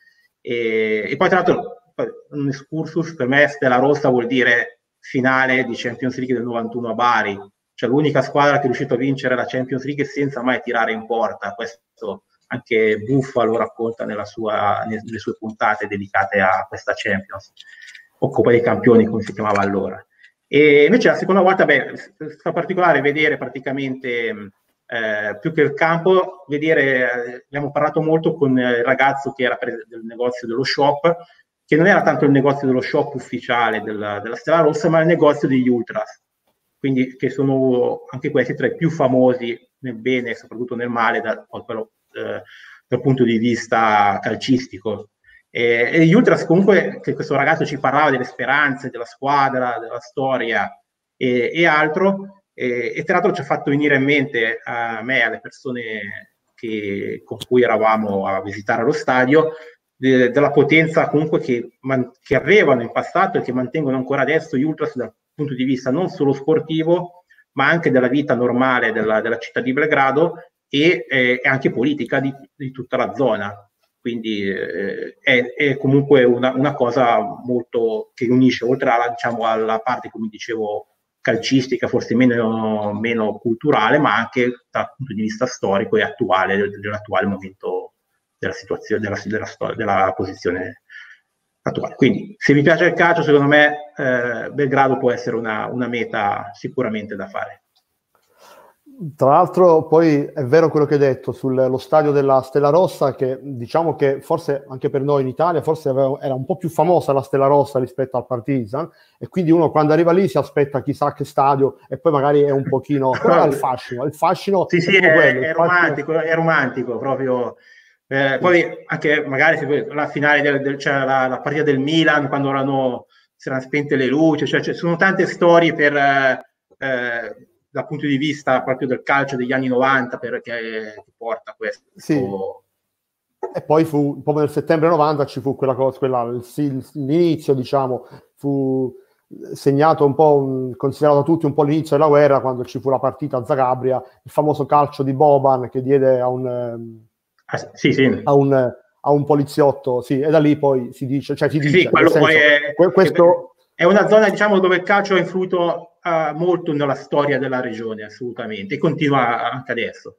[SPEAKER 4] e, e poi tra l'altro un excursus, per me Stella Rossa vuol dire finale di Champions League del novantuno a Bari, cioè l'unica squadra che è riuscita a vincere la Champions League senza mai tirare in porta, questo anche Buffa lo racconta nella sua, nelle sue puntate dedicate a questa Champions, o Coppa dei Campioni come si chiamava allora. E invece la seconda volta, beh, fa particolare vedere praticamente Eh, più che il campo, vedere, eh, abbiamo parlato molto con il ragazzo che era pre- del negozio dello shop, che non era tanto il negozio dello shop ufficiale della, della Stella Rossa, ma il negozio degli Ultras, quindi che sono anche questi tra i più famosi nel bene e soprattutto nel male da, quello, eh, dal punto di vista calcistico. E, e gli Ultras comunque, che questo ragazzo ci parlava delle speranze, della squadra, della storia e, e altro, e, e tra l'altro ci ha fatto venire in mente a me e alle persone che, con cui eravamo a visitare lo stadio de, della potenza comunque che, man, che avevano in passato e che mantengono ancora adesso gli Ultras dal punto di vista non solo sportivo ma anche della vita normale della, della città di Belgrado e, eh, e anche politica di, di tutta la zona. Quindi eh, è, è comunque una, una cosa molto che unisce oltre alla, diciamo, alla parte, come dicevo, calcistica, forse meno, meno culturale, ma anche dal punto di vista storico e attuale, dell'attuale momento della situazione, della, della, storia, della posizione attuale. Quindi se vi piace il calcio, secondo me eh, Belgrado può essere una, una meta sicuramente da fare.
[SPEAKER 9] Tra l'altro poi è vero quello che hai detto sullo stadio della Stella Rossa, che diciamo che forse anche per noi in Italia forse era un po' più famosa la Stella Rossa rispetto al Partizan, e quindi uno quando arriva lì si aspetta chissà che stadio e poi magari è un pochino però è il fascino, il fascino
[SPEAKER 4] sì, sì, è, quello, è, romantico, è romantico proprio. Eh, poi anche magari se la finale del, del, cioè la, la partita del Milan quando erano, si erano spente le luci, cioè, cioè sono tante storie per eh, dal punto di vista proprio del calcio degli anni novanta perché ti porta questo.
[SPEAKER 9] Sì. E poi fu proprio nel settembre novanta ci fu quella cosa, quella, l'inizio diciamo fu segnato un po', considerato da tutti un po' l'inizio della guerra quando ci fu la partita a Zagabria, il famoso calcio di Boban che diede a un
[SPEAKER 4] ah, sì, sì.
[SPEAKER 9] a un a un poliziotto, sì, e da lì poi si dice, cioè si dice,
[SPEAKER 4] sì, quello
[SPEAKER 9] senso,
[SPEAKER 4] poi è,
[SPEAKER 9] questo
[SPEAKER 4] è una zona diciamo dove il calcio ha influito Uh, molto nella storia della regione, assolutamente, e continua anche adesso.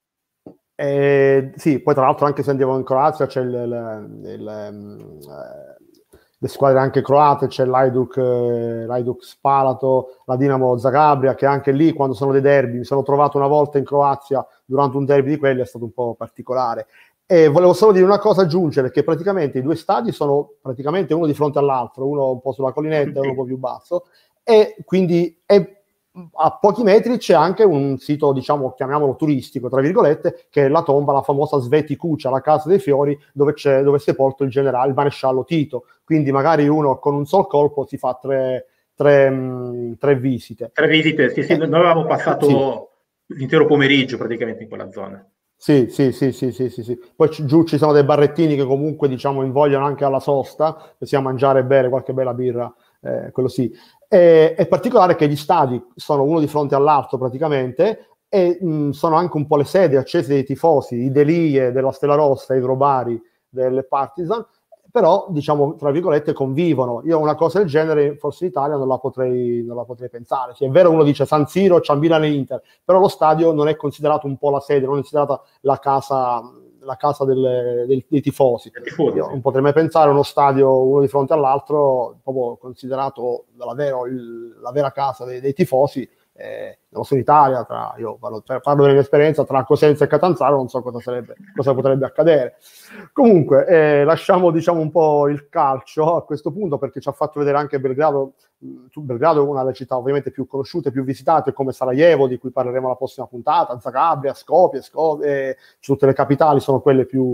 [SPEAKER 9] Eh, sì, poi tra l'altro anche se andiamo in Croazia c'è il, il, il, um, le squadre anche croate, c'è l'Hajduk, eh, l'Hajduk Spalato, la Dinamo Zagabria, che anche lì quando sono dei derby, mi sono trovato una volta in Croazia durante un derby di quelli, è stato un po' particolare. E volevo solo dire una cosa, aggiungere che praticamente i due stadi sono praticamente uno di fronte all'altro, uno un po' sulla collinetta e uno un po' più basso, e quindi è a pochi metri c'è anche un sito, diciamo, chiamiamolo turistico, tra virgolette, che è la tomba, la famosa Sveti Kucha, la casa dei fiori, dove, c'è, dove è sepolto il generale, il maresciallo Tito. Quindi magari uno con un sol colpo si fa tre, tre, mh, tre visite.
[SPEAKER 4] Tre visite, sì, sì,
[SPEAKER 9] Eh,
[SPEAKER 4] noi avevamo passato
[SPEAKER 9] sì.
[SPEAKER 4] l'intero pomeriggio praticamente in quella zona.
[SPEAKER 9] Sì, sì, sì, sì, sì, sì, sì. Poi c- giù ci sono dei barrettini che comunque, diciamo, invogliano anche alla sosta, sia mangiare e bere qualche bella birra, eh, quello sì. E, è particolare che gli stadi sono uno di fronte all'altro praticamente, e mh, sono anche un po' le sedi accese dei tifosi, i Delie della Stella Rossa, i Grobari del Partizan, però, diciamo, tra virgolette, convivono. Io una cosa del genere, forse in Italia, non la potrei, non la potrei pensare. Sì, è vero, uno dice San Siro, c'ha Milan e Inter, però lo stadio non è considerato un po' la sede, non è considerata la casa, la casa delle, dei, dei tifosi.
[SPEAKER 4] tifosi
[SPEAKER 9] Io
[SPEAKER 4] sì.
[SPEAKER 9] non potrei mai pensare a uno stadio uno di fronte all'altro, proprio considerato davvero il, la vera casa dei, dei tifosi. Eh, non so in Italia, tra, io parlo, parlo della mia esperienza tra Cosenza e Catanzaro, non so cosa sarebbe, cosa potrebbe accadere. Comunque eh, lasciamo, diciamo, un po' il calcio a questo punto, perché ci ha fatto vedere anche Belgrado. Belgrado è una delle città ovviamente più conosciute, più visitate, come Sarajevo, di cui parleremo la prossima puntata, Zagabria, Skopje, Skopje, tutte le capitali sono quelle più,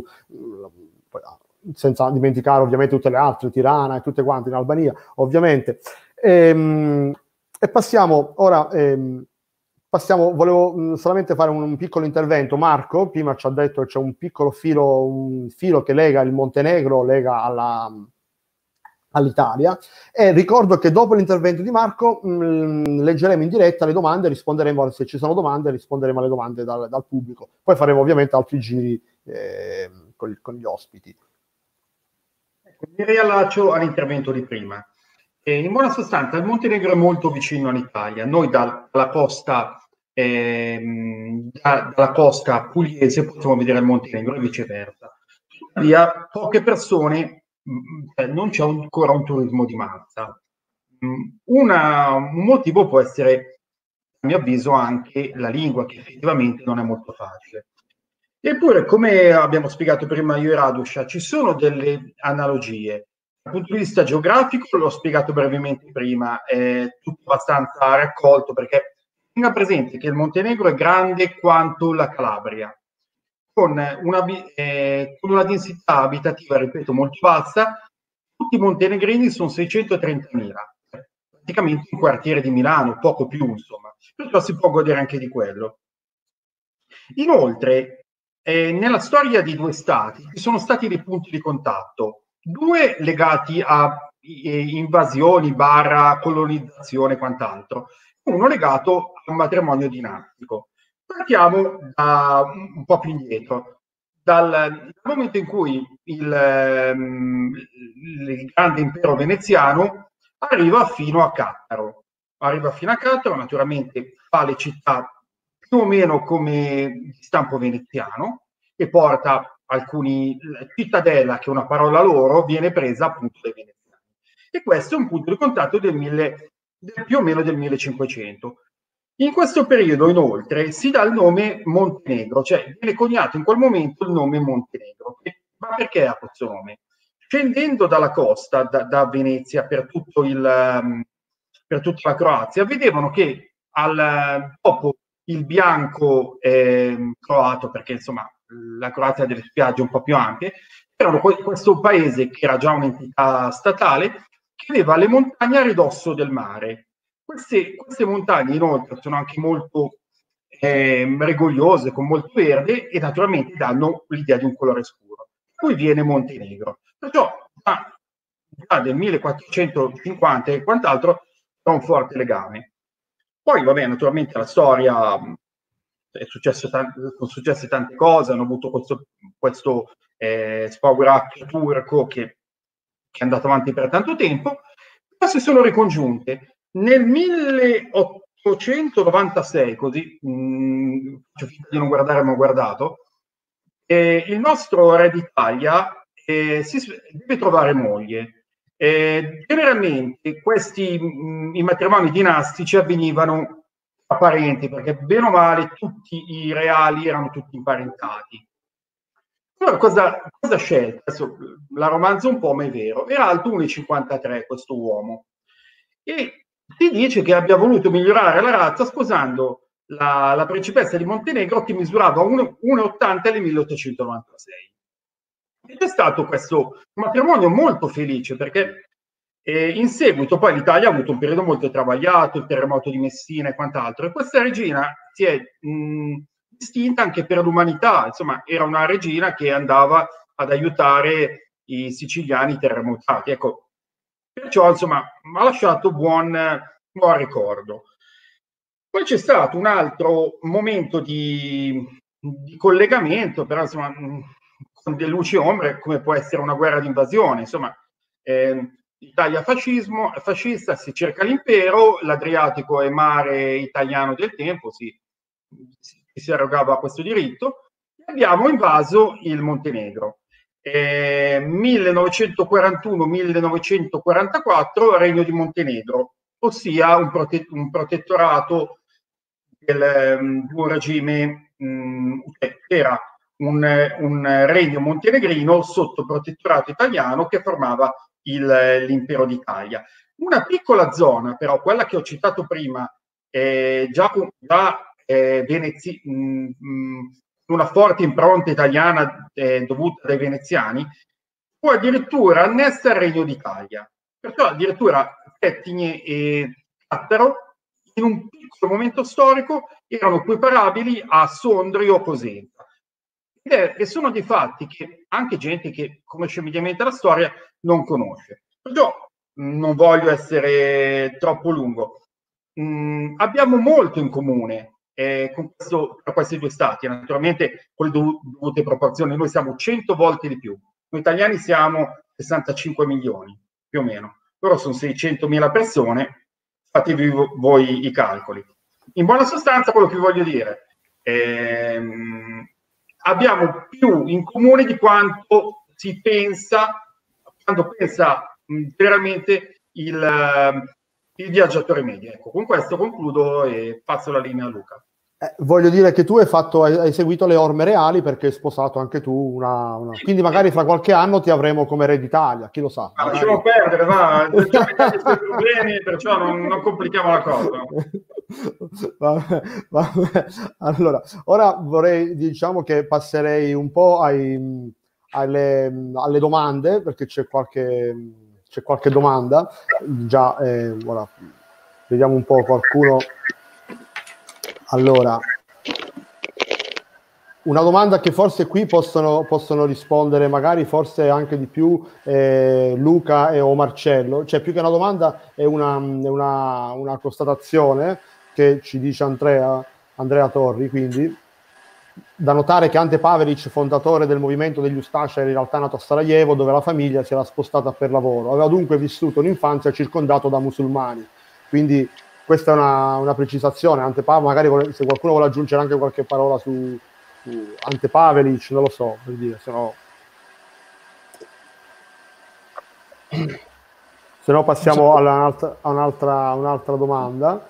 [SPEAKER 9] senza dimenticare ovviamente tutte le altre, Tirana e tutte quante in Albania, ovviamente. Ehm, E passiamo ora, ehm, passiamo, volevo mh, solamente fare un, un piccolo intervento. Marco prima ci ha detto che c'è un piccolo filo, un filo che lega il Montenegro, lega alla, all'Italia, e ricordo che dopo l'intervento di Marco mh, leggeremo in diretta le domande, risponderemo, se ci sono domande, risponderemo alle domande dal, dal pubblico. Poi faremo ovviamente altri giri eh, con, con gli ospiti.
[SPEAKER 10] Mi riallaccio all'intervento di prima. Eh, in buona sostanza, il Montenegro è molto vicino all'Italia. Noi dal, dalla, costa, ehm, da, dalla costa pugliese possiamo vedere il Montenegro e viceversa. Tuttavia, poche persone, mh, non c'è ancora un turismo di massa. Mh, una, un motivo può essere, a mio avviso, anche la lingua, che effettivamente non è molto facile. Eppure, come abbiamo spiegato prima io e Radusha, ci sono delle analogie. Dal punto di vista geografico, l'ho spiegato brevemente prima, è tutto abbastanza raccolto, perché tenga presente che il Montenegro è grande quanto la Calabria, con una, eh, con una densità abitativa, ripeto, molto bassa. Tutti i montenegrini sono seicentotrentamila, praticamente un quartiere di Milano, poco più, insomma. Perciò si può godere anche di quello. Inoltre, eh, nella storia di due stati ci sono stati dei punti di contatto, due legati a eh, invasioni, barra, colonizzazione e quant'altro, uno legato a un matrimonio dinastico. Partiamo da un po' più indietro, dal, dal momento in cui il, ehm, il grande impero veneziano arriva fino a Cattaro. Arriva fino a Cattaro, naturalmente fa le città più o meno come di stampo veneziano, e porta alcuni, cittadella, che è una parola loro, viene presa appunto dai veneziani. E questo è un punto di contatto del, mille, del più o meno del millecinquecento. In questo periodo, inoltre, si dà il nome Montenegro, cioè viene coniato in quel momento il nome Montenegro. Ma perché ha questo nome? Scendendo dalla costa, da, da Venezia, per, tutto il, um, per tutta la Croazia, vedevano che al, dopo il bianco eh, croato, perché insomma la Croazia ha delle spiagge un po' più ampie, c'era questo paese che era già un'entità statale, che aveva le montagne a ridosso del mare. Queste, queste montagne inoltre sono anche molto eh, rigogliose, con molto verde, e naturalmente danno l'idea di un colore scuro. Poi viene Montenegro. Perciò già, già del millequattrocentocinquanta e quant'altro c'è un forte legame. Poi, vabbè, naturalmente la storia, è successo tante, sono successe tante cose, hanno avuto questo, questo eh, Spaurak turco che, che è andato avanti per tanto tempo, ma si sono ricongiunte. Nel milleottocentonovantasei, così mh, faccio finta di non guardare, ma ho guardato, eh, il nostro re d'Italia eh, si deve trovare moglie. Eh, generalmente questi mh, i matrimoni dinastici avvenivano a parenti, perché bene o male tutti i reali erano tutti imparentati. Allora cosa, cosa ha scelto? Adesso la romanzo un po', ma è vero. Era alto uno virgola cinquantatré questo uomo, e si dice che abbia voluto migliorare la razza sposando la, la principessa di Montenegro, che misurava uno virgola ottanta nel milleottocentonovantasei. Ed è stato questo matrimonio molto felice, perché eh, in seguito poi l'Italia ha avuto un periodo molto travagliato, il terremoto di Messina e quant'altro, e questa regina si è mh, distinta anche per l'umanità. Insomma, era una regina che andava ad aiutare i siciliani terremotati. Ecco, perciò insomma ha lasciato buon, buon ricordo. Poi c'è stato un altro momento di, di collegamento, però insomma con delle luci e ombre, come può essere una guerra d'invasione. Insomma, eh, l'Italia fascismo, fascista, si cerca l'impero, l'Adriatico è mare italiano del tempo, si, si, si arrogava questo diritto, e abbiamo invaso il Montenegro. Eh, millenovecentoquarantuno millenovecentoquarantaquattro, Regno di Montenegro, ossia un, prote un protettorato del, um, di un regime um, che era un, un regno montenegrino sotto protettorato italiano che formava l'impero d'Italia. Una piccola zona, però, quella che ho citato prima, eh, già, già eh, Venezi, mh, mh, una forte impronta italiana eh, dovuta dai veneziani, fu addirittura annessa al Regno d'Italia. Perciò addirittura Tettigne e Cattaro, in un piccolo momento storico, erano equiparabili a Sondrio o Cosenza. Ed è, e sono dei fatti che anche gente che conosce mediamente la storia non conosce. Perciò mh, non voglio essere troppo lungo. Mh, abbiamo molto in comune Eh, con questo, tra questi due stati, naturalmente con le dovute proporzioni. Noi siamo cento volte di più, noi italiani siamo sessantacinque milioni più o meno, loro sono seicentomila persone, fatevi voi i calcoli. In buona sostanza, quello che vi voglio dire, ehm, abbiamo più in comune di quanto si pensa, quando pensa mh, veramente il il viaggiatore medio. Ecco, con questo concludo e passo la linea a Luca.
[SPEAKER 9] Eh, voglio dire che tu hai, fatto, hai, hai seguito le orme reali perché hai sposato anche tu una, una... Quindi magari fra qualche anno ti avremo come re d'Italia, chi lo sa.
[SPEAKER 10] Ma lasciamo perdere, va, già abbiamo i suoi problemi, perciò non, non complichiamo la cosa.
[SPEAKER 9] Vabbè, vabbè. Allora, ora vorrei, diciamo che passerei un po' ai, alle, alle domande, perché c'è qualche... c'è qualche domanda, già, eh, voilà. Vediamo un po' qualcuno. Allora, una domanda che forse qui possono, possono rispondere magari forse anche di più eh, Luca e o Marcello, cioè più che una domanda è una, è una, una constatazione che ci dice Andrea, Andrea Torri, quindi da notare che Ante Pavelic, fondatore del movimento degli Ustaša, era in realtà nato a Sarajevo, dove la famiglia si era spostata per lavoro. Aveva dunque vissuto un'infanzia circondato da musulmani. Quindi questa è una, una precisazione. Ante Pavelic, magari vuole, se qualcuno vuole aggiungere anche qualche parola su, su Ante Pavelic, non lo so, per dire, se no... Se no passiamo alla, un'altra, a un'altra, un'altra domanda.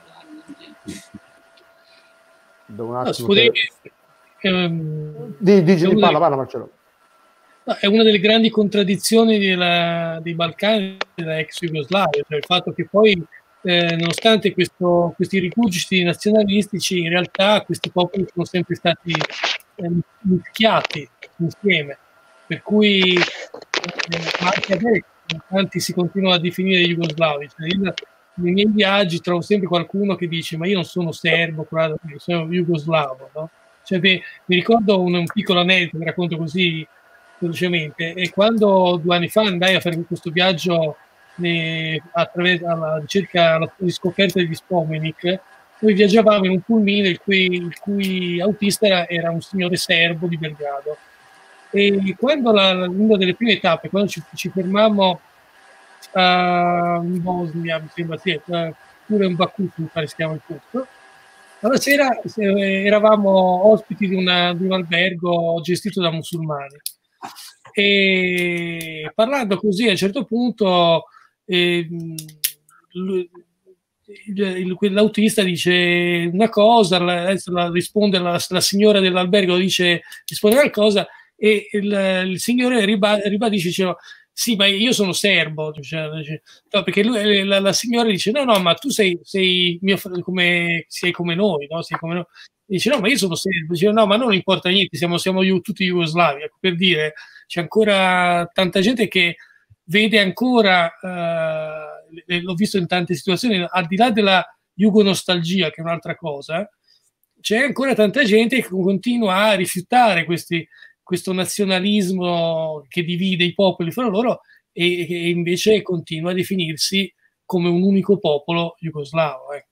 [SPEAKER 9] Devo un attimo che...
[SPEAKER 8] ehm,
[SPEAKER 9] di, di, di, parla,
[SPEAKER 8] delle,
[SPEAKER 9] parla Marcello.
[SPEAKER 8] È una delle grandi contraddizioni della, dei Balcani, della ex Jugoslavia, cioè il fatto che poi eh, nonostante questo, questi rigurgiti nazionalistici, in realtà questi popoli sono sempre stati eh, mischiati insieme, per cui eh, anche adesso tanti si continuano a definire jugoslavi. Cioè, io, nei miei viaggi trovo sempre qualcuno che dice ma io non sono serbo, sono jugoslavo, no? Cioè, beh, mi ricordo un, un piccolo aneddoto, mi racconto così velocemente, e quando due anni fa andai a fare questo viaggio eh, attraverso alla ricerca, alla scoperta degli Spomenik, noi viaggiavamo in un pulmino il cui, il cui autista era, era un signore serbo di Belgrado, e quando la, la, una delle prime tappe, quando ci, ci fermammo Uh, in Bosnia, mi sembra, sì, uh, pure in Baku, mi pare si chiama il posto. Alla sera eh, eravamo ospiti di, una, di un albergo gestito da musulmani, e parlando così a un certo punto eh, l'autista dice una cosa, adesso la risponde la, la signora dell'albergo, dice risponde qualcosa, e il, il signore ribadisce, diceva: sì, ma io sono serbo, cioè, cioè, no, perché lui, la, la signora dice no, no, ma tu sei, sei, mio, come, sei come noi, no? Sei come noi. Dice no, ma io sono serbo, dice no, ma non importa niente, siamo, siamo tutti jugoslavi, ecco, per dire, c'è ancora tanta gente che vede ancora, eh, l'ho visto in tante situazioni, al di là della jugonostalgia, che è un'altra cosa, c'è ancora tanta gente che continua a rifiutare questi, questo nazionalismo che divide i popoli fra loro e, e invece continua a definirsi come un unico popolo jugoslavo. Eh.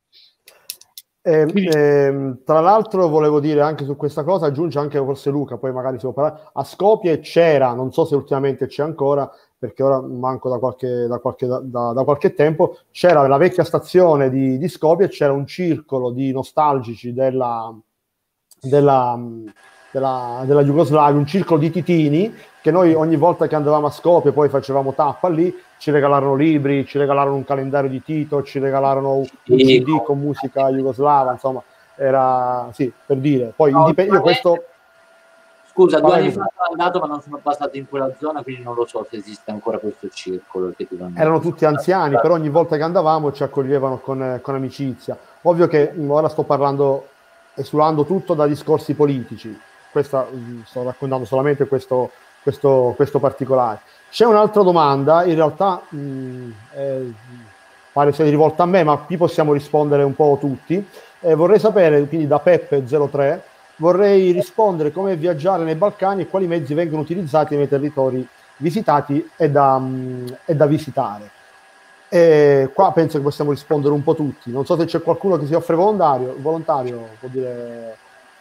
[SPEAKER 9] Eh, eh, tra l'altro volevo dire anche su questa cosa, aggiunge anche forse Luca, poi magari si può parlare, a Skopje c'era, non so se ultimamente c'è ancora, perché ora manco da qualche, da qualche, da, da qualche tempo, c'era la vecchia stazione di, di Skopje, c'era un circolo di nostalgici della, della, della, della Jugoslavia, un circolo di titini, che noi ogni volta che andavamo a Skopje poi facevamo tappa lì, ci regalarono libri, ci regalarono un calendario di Tito, ci regalarono un C D con musica jugoslava, insomma, era, sì, per dire. Poi
[SPEAKER 6] no,
[SPEAKER 9] indipend- io questo...
[SPEAKER 6] Scusa, due anni fa sono andato ma non sono passato in quella zona, quindi non lo so se esiste ancora questo circolo.
[SPEAKER 9] Erano tutti anziani, però ogni volta che andavamo ci accoglievano con, con amicizia. Ovvio che ora sto parlando, esulando tutto da discorsi politici, questa, sto raccontando solamente questo, questo, questo particolare. C'è un'altra domanda, in realtà mh, eh, pare sia rivolta a me, ma qui possiamo rispondere un po' tutti. Eh, vorrei sapere, quindi da Peppe zero tre, vorrei rispondere come viaggiare nei Balcani e quali mezzi vengono utilizzati nei territori visitati e da, mh, e da visitare. E qua penso che possiamo rispondere un po' tutti. Non so se c'è qualcuno che si offre volontario, volontario può dire,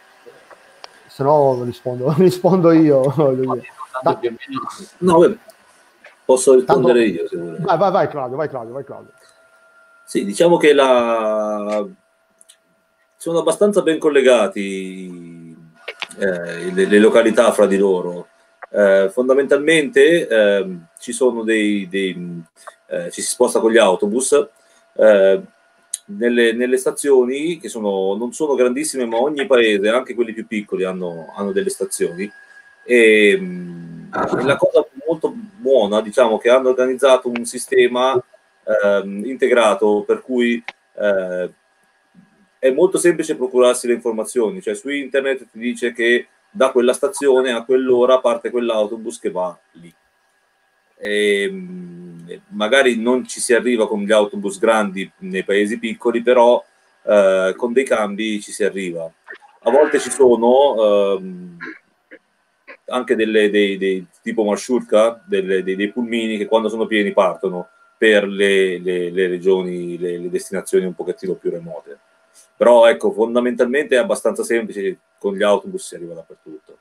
[SPEAKER 9] se no rispondo, rispondo io. Da,
[SPEAKER 5] no, beh, posso rispondere tanto, io se vuole.
[SPEAKER 9] Vai, vai, vai Claudio, vai Claudio, vai Claudio.
[SPEAKER 5] Sì, diciamo che la... sono abbastanza ben collegati eh, le, le località fra di loro. Eh, fondamentalmente eh, ci sono dei, dei eh, ci si sposta con gli autobus eh, nelle, nelle stazioni che sono, non sono grandissime, ma ogni paese, anche quelli più piccoli, hanno, hanno delle stazioni. E mh, la cosa molto buona, diciamo, che hanno organizzato un sistema eh, integrato per cui eh, è molto semplice procurarsi le informazioni, cioè su internet ti dice che da quella stazione a quell'ora parte quell'autobus che va lì. E, mh, magari non ci si arriva con gli autobus grandi nei paesi piccoli, però eh, con dei cambi ci si arriva. A volte ci sono ehm, anche delle, dei, dei tipo Marshurka, delle, dei, dei pulmini che quando sono pieni partono per le, le, le regioni, le, le destinazioni un pochettino più remote. Però ecco, fondamentalmente è abbastanza semplice, con gli autobus si arriva dappertutto.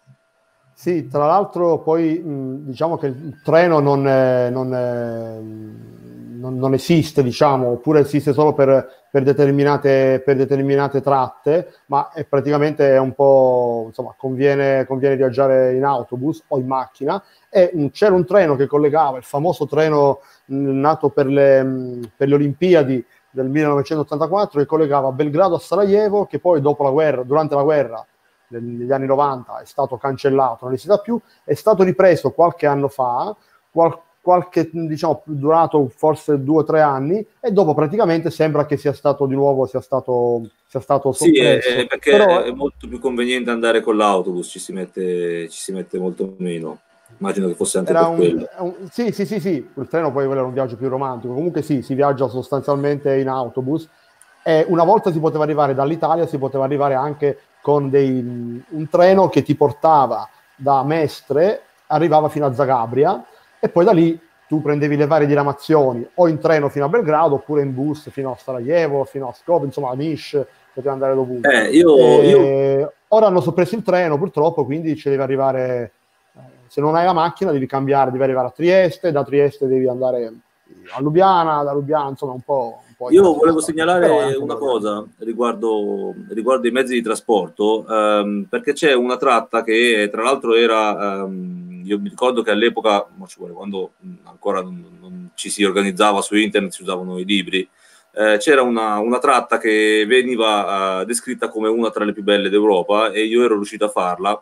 [SPEAKER 9] Sì, tra l'altro poi mh, diciamo che il treno non, è, non, è, non, non esiste, diciamo, oppure esiste solo per, per, determinate, per determinate tratte, ma è praticamente è un po', insomma, conviene, conviene viaggiare in autobus o in macchina. E mh, c'era un treno che collegava, il famoso treno mh, nato per le, mh, per le Olimpiadi del millenovecentottantaquattro, che collegava Belgrado a Sarajevo, che poi dopo la guerra, durante la guerra negli anni novanta è stato cancellato, non esiste più, è stato ripreso qualche anno fa, qual, qualche, diciamo, durato forse due o tre anni, e dopo praticamente sembra che sia stato di nuovo, sia stato, sia stato soppresso.
[SPEAKER 5] Sì, è, perché Però, è molto più conveniente andare con l'autobus, ci si mette, ci si mette molto meno. Immagino che fosse anche
[SPEAKER 9] era
[SPEAKER 5] per
[SPEAKER 9] un,
[SPEAKER 5] quello.
[SPEAKER 9] un, sì, sì, sì, sì, il treno poi era un viaggio più romantico. Comunque sì, si viaggia sostanzialmente in autobus. E una volta si poteva arrivare dall'Italia, si poteva arrivare anche con dei, un treno che ti portava da Mestre, arrivava fino a Zagabria, e poi da lì tu prendevi le varie diramazioni, o in treno fino a Belgrado, oppure in bus fino a Sarajevo, fino a Skopje, insomma a Niš, potevi andare dovunque.
[SPEAKER 5] Eh, io,
[SPEAKER 9] e
[SPEAKER 5] io...
[SPEAKER 9] Ora hanno soppresso il treno, purtroppo, quindi ci devi arrivare... Se non hai la macchina devi cambiare, devi arrivare a Trieste, da Trieste devi andare a Lubiana, da Lubiana, insomma un po'... Un po
[SPEAKER 5] Io volevo segnalare una cosa riguardo, riguardo i mezzi di trasporto, um, perché c'è una tratta che tra l'altro era, um, io mi ricordo che all'epoca, quando ancora non, non ci si organizzava su internet, si usavano i libri, eh, c'era una, una tratta che veniva uh, descritta come una tra le più belle d'Europa, e io ero riuscito a farla.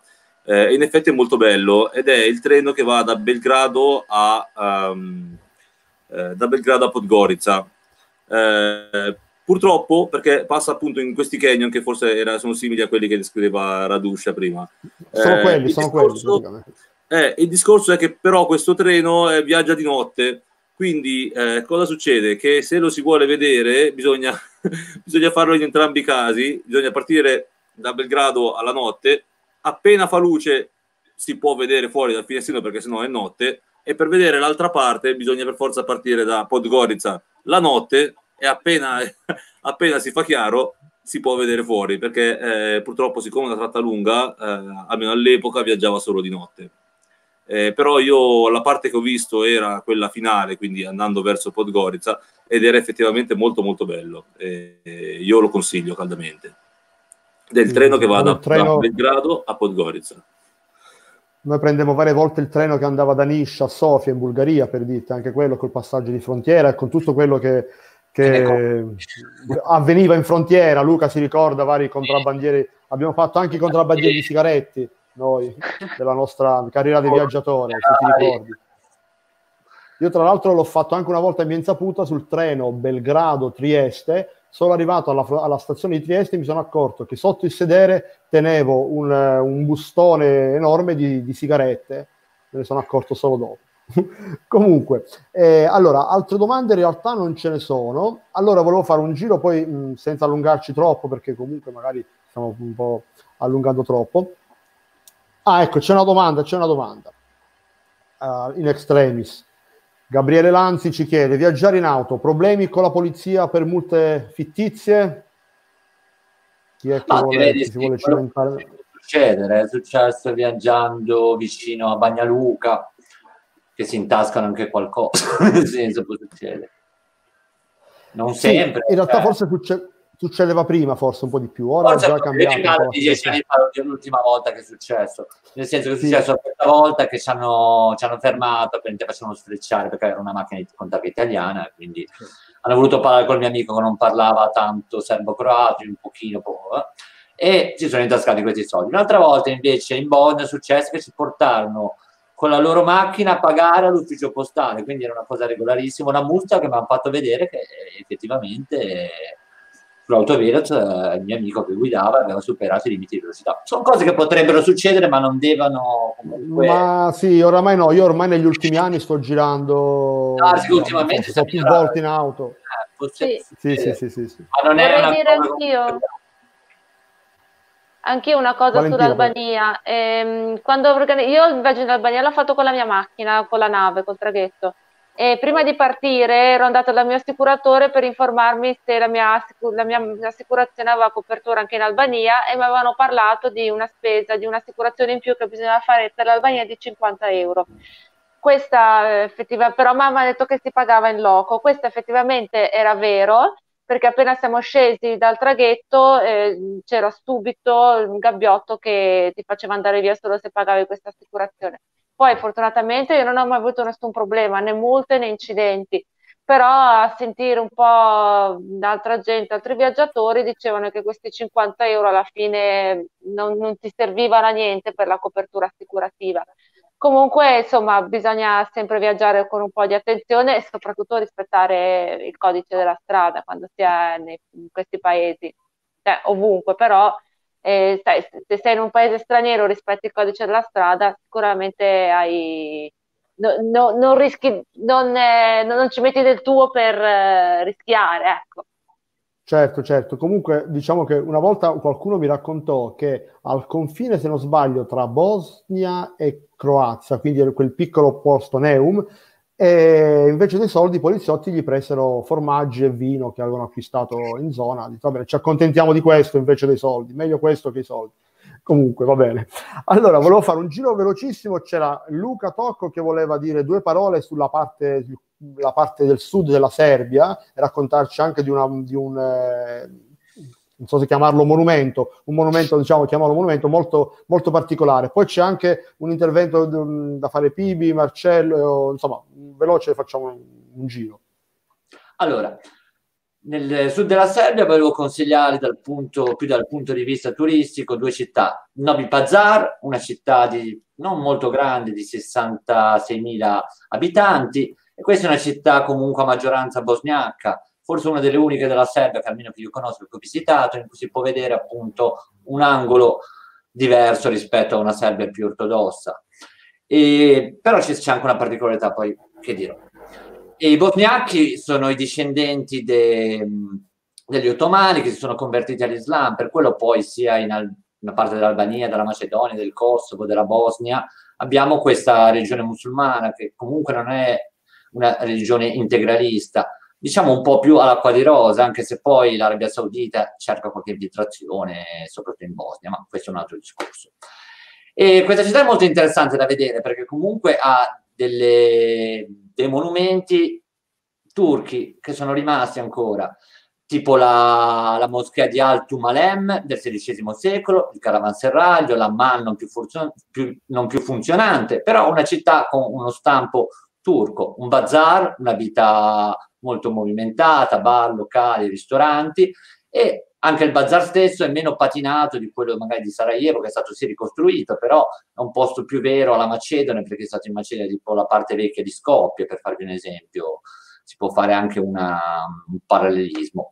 [SPEAKER 5] Eh, in effetti è molto bello ed è il treno che va da Belgrado a, um, eh, da Belgrado a Podgorica. Eh, purtroppo, perché passa appunto in questi canyon che forse era, sono simili a quelli che descriveva Raduscia prima.
[SPEAKER 9] Sono
[SPEAKER 5] Eh,
[SPEAKER 9] quelli,
[SPEAKER 5] il
[SPEAKER 9] sono
[SPEAKER 5] discorso,
[SPEAKER 9] quelli.
[SPEAKER 5] eh, il discorso è che però questo treno eh, viaggia di notte, quindi eh, cosa succede? Che se lo si vuole vedere bisogna, bisogna farlo in entrambi i casi, bisogna partire da Belgrado alla notte, appena fa luce si può vedere fuori dal finestrino perché sennò è notte, e per vedere l'altra parte bisogna per forza partire da Podgorica la notte e appena, appena si fa chiaro si può vedere fuori, perché eh, purtroppo siccome è una tratta lunga, eh, almeno all'epoca viaggiava solo di notte. Eh, però io la parte che ho visto era quella finale, quindi andando verso Podgorica, ed era effettivamente molto molto bello. Eh, io lo consiglio caldamente. Del
[SPEAKER 9] Sì,
[SPEAKER 5] treno
[SPEAKER 9] sì,
[SPEAKER 5] che va da,
[SPEAKER 9] treno...
[SPEAKER 5] da Belgrado a Podgorica.
[SPEAKER 9] Noi prendiamo varie volte il treno che andava da Niš a Sofia in Bulgaria, per dirti, anche quello col passaggio di frontiera e con tutto quello che, che avveniva in frontiera. Luca si ricorda vari contrabbandieri, abbiamo fatto anche i contrabbandieri di sigaretti noi, della nostra carriera di viaggiatore, se ti ricordi. Io tra l'altro l'ho fatto anche una volta in mia insaputa sul treno Belgrado-Trieste. Sono arrivato alla, alla stazione di Trieste e mi sono accorto che sotto il sedere tenevo un, un bustone enorme di, di sigarette, me ne sono accorto solo dopo. Comunque, eh, allora, altre domande in realtà non ce ne sono. Allora volevo fare un giro poi mh, senza allungarci troppo, perché comunque magari stiamo un po' allungando troppo. Ah, ecco, c'è una domanda, c'è una domanda. Uh, in extremis. Gabriele Lanzi ci chiede: viaggiare in auto, problemi con la polizia per multe fittizie? Chi è che
[SPEAKER 6] Ma
[SPEAKER 9] vuole,
[SPEAKER 6] chi
[SPEAKER 9] si
[SPEAKER 6] sì,
[SPEAKER 9] vuole cimentare?
[SPEAKER 6] Succedere, è successo viaggiando vicino a Bagnaluca che si intascano anche qualcosa, nel senso può succedere. Non
[SPEAKER 9] Sì,
[SPEAKER 6] sempre.
[SPEAKER 9] in realtà
[SPEAKER 6] cioè.
[SPEAKER 9] forse succe succedeva prima, forse un po' di più, ora
[SPEAKER 6] Forse
[SPEAKER 9] è già cambiato.
[SPEAKER 6] Di dieci anni fa l'ultima volta che è successo, nel senso che è
[SPEAKER 9] Sì.
[SPEAKER 6] successo questa volta che ci hanno, ci hanno fermato, perché facevano sfrecciare perché era una macchina di contatto italiana, quindi sì. Hanno voluto parlare col mio amico che non parlava tanto serbo-croato, un pochino po', eh, e ci sono intascati questi soldi. Un'altra volta invece in Bonn è successo che ci portarono con la loro macchina a pagare all'ufficio postale, quindi era una cosa regolarissima, una multa che mi hanno fatto vedere che effettivamente sull'autovelox il mio amico che guidava aveva superato i limiti di velocità. Sono cose che potrebbero succedere ma non devono comunque...
[SPEAKER 9] Ma sì, oramai no, io ormai negli ultimi anni sto girando,
[SPEAKER 6] ah, sì, ultimamente
[SPEAKER 9] sto più volte in auto.
[SPEAKER 6] Eh, forse...
[SPEAKER 3] sì.
[SPEAKER 9] Sì, sì, sì, sì, sì.
[SPEAKER 6] Ma non è
[SPEAKER 3] vorrei
[SPEAKER 6] una
[SPEAKER 3] dire
[SPEAKER 6] cosa
[SPEAKER 3] anch'io anch'io una cosa
[SPEAKER 9] Valentina,
[SPEAKER 3] sull'Albania. Ehm, quando organi- io il viaggio in Albania l'ho fatto con la mia macchina, con la nave, col traghetto. E prima di partire ero andata dal mio assicuratore per informarmi se la mia, la mia assicurazione aveva copertura anche in Albania, e mi avevano parlato di una spesa, di un'assicurazione in più che bisognava fare per l'Albania di cinquanta euro. Questa effettivamente, però mamma ha detto che si pagava in loco. Questo effettivamente era vero, perché appena siamo scesi dal traghetto eh, c'era subito un gabbiotto che ti faceva andare via solo se pagavi questa assicurazione. Poi fortunatamente io non ho mai avuto nessun problema, né multe né incidenti, però a sentire un po' da altra gente, altri viaggiatori dicevano che questi cinquanta euro alla fine non, non ti servivano a niente per la copertura assicurativa. Comunque, insomma, bisogna sempre viaggiare con un po' di attenzione e soprattutto rispettare il codice della strada quando si è nei, in questi paesi, cioè ovunque, però eh, sai, se sei in un paese straniero rispetti il codice della strada, sicuramente hai, no, no, non rischi, non, eh, non ci metti del tuo per eh, rischiare, ecco.
[SPEAKER 9] Certo, certo. Comunque diciamo che una volta qualcuno mi raccontò che al confine, se non sbaglio, tra Bosnia e Croazia, quindi quel piccolo posto Neum, e invece dei soldi i poliziotti gli presero formaggi e vino che avevano acquistato in zona. Dico, vabbè, ci accontentiamo di questo invece dei soldi, meglio questo che i soldi. Comunque va bene. Allora volevo fare un giro velocissimo, c'era Luca Tocco che voleva dire due parole sulla parte, la parte del sud della Serbia e raccontarci anche di, una, di un eh, non so se chiamarlo monumento, un monumento, diciamo, chiamarlo monumento molto, molto particolare. Poi c'è anche un intervento da fare Pibi, Marcello, insomma, veloce facciamo un, un giro.
[SPEAKER 6] Allora, Nel sud della Serbia volevo consigliare dal punto, più dal punto di vista turistico due città. Novi Pazar, una città di, non molto grande, di sessantaseimila abitanti, e questa è una città comunque a maggioranza bosniaca, forse una delle uniche della Serbia che almeno che io conosco, che ho visitato, in cui si può vedere appunto un angolo diverso rispetto a una Serbia più ortodossa. E, però c'è anche una particolarità, poi che dirò. E i bosniachi sono i discendenti de, degli ottomani che si sono convertiti all'Islam, per quello poi sia in al, una parte dell'Albania, della Macedonia, del Kosovo, della Bosnia, abbiamo questa religione musulmana che comunque non è una religione integralista, diciamo un po' più all'acqua di rosa, anche se poi l'Arabia Saudita cerca qualche infiltrazione, soprattutto in Bosnia, ma questo è un altro discorso. E questa città è molto interessante da vedere perché comunque ha delle, dei monumenti turchi che sono rimasti ancora, tipo la, la moschea di Al-Tumalem del sedicesimo secolo, il caravanserraglio, l'Amman non più, più, non più funzionante, però una città con uno stampo turco, un bazar, una vita molto movimentata, bar, locali, ristoranti, e anche il bazar stesso è meno patinato di quello magari di Sarajevo, che è stato sì ricostruito, però è un posto più vero alla Macedone, perché è stato in Macedonia tipo la parte vecchia di Skopje, per farvi un esempio. Si può fare anche una, un parallelismo.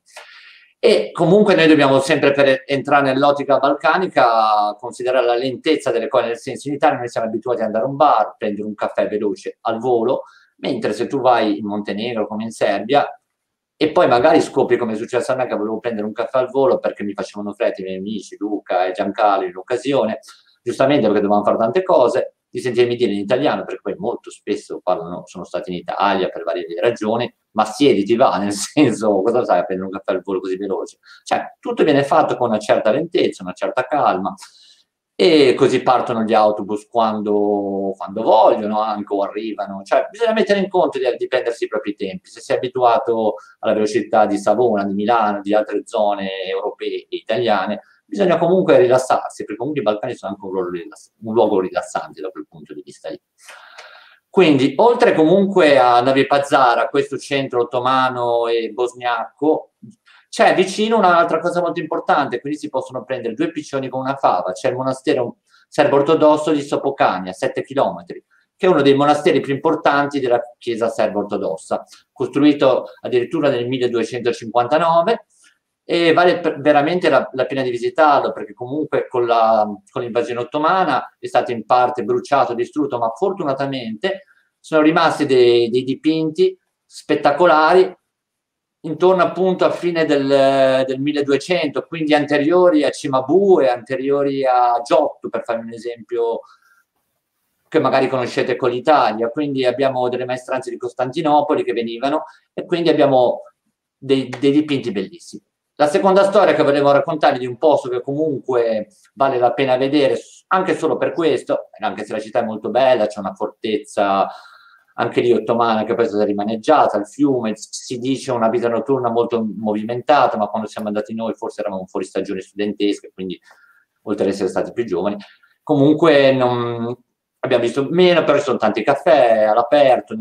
[SPEAKER 6] E comunque noi dobbiamo sempre, per entrare nell'ottica balcanica, considerare la lentezza delle cose, nel senso in Italia noi siamo abituati ad andare a un bar, prendere un caffè veloce al volo, mentre se tu vai in Montenegro come in Serbia, e poi magari scopri, come è successo a me, che volevo prendere un caffè al volo perché mi facevano fretta i miei amici, Luca e Giancarlo in occasione, giustamente perché dovevamo fare tante cose, di sentirmi dire in italiano, perché poi molto spesso parlano, sono stati in Italia per varie ragioni, ma siediti, va, nel senso, cosa sai a prendere un caffè al volo così veloce? Cioè, tutto viene fatto con una certa lentezza, una certa calma, e così partono gli autobus quando, quando vogliono, anche o arrivano. Cioè, bisogna mettere in conto di, di prendersi i propri tempi. Se sei abituato alla velocità di Savona, di Milano, di altre zone europee e italiane, bisogna comunque rilassarsi, perché comunque i Balcani sono anche un luogo, rilass- un luogo rilassante da quel punto di vista lì. Quindi, oltre comunque a Novi Pazar, a questo centro ottomano e bosniaco, c'è vicino un'altra cosa molto importante, quindi si possono prendere due piccioni con una fava. C'è il monastero serbo-ortodosso di Sopocani, a sette chilometri, che è uno dei monasteri più importanti della Chiesa serbo-ortodossa, costruito addirittura nel milleduecentocinquantanove, e vale per, veramente la, la pena di visitarlo, perché comunque con, la, con l'invasione ottomana è stato in parte bruciato, distrutto, ma fortunatamente sono rimasti dei, dei dipinti spettacolari intorno appunto a fine del, del milleduecento, quindi anteriori a Cimabue, anteriori a Giotto, per farvi un esempio che magari conoscete con l'Italia. Quindi abbiamo delle maestranze di Costantinopoli che venivano, e quindi abbiamo dei, dei dipinti bellissimi. La seconda storia che volevo raccontarvi di un posto che comunque vale la pena vedere, anche solo per questo, anche se la città è molto bella, c'è una fortezza anche lì ottomana che poi è stata rimaneggiata, il fiume, si dice una vita notturna molto movimentata, ma quando siamo andati noi forse eravamo fuori stagione studentesca, quindi oltre ad essere stati più giovani, comunque non, abbiamo visto meno, però ci sono tanti caffè all'aperto,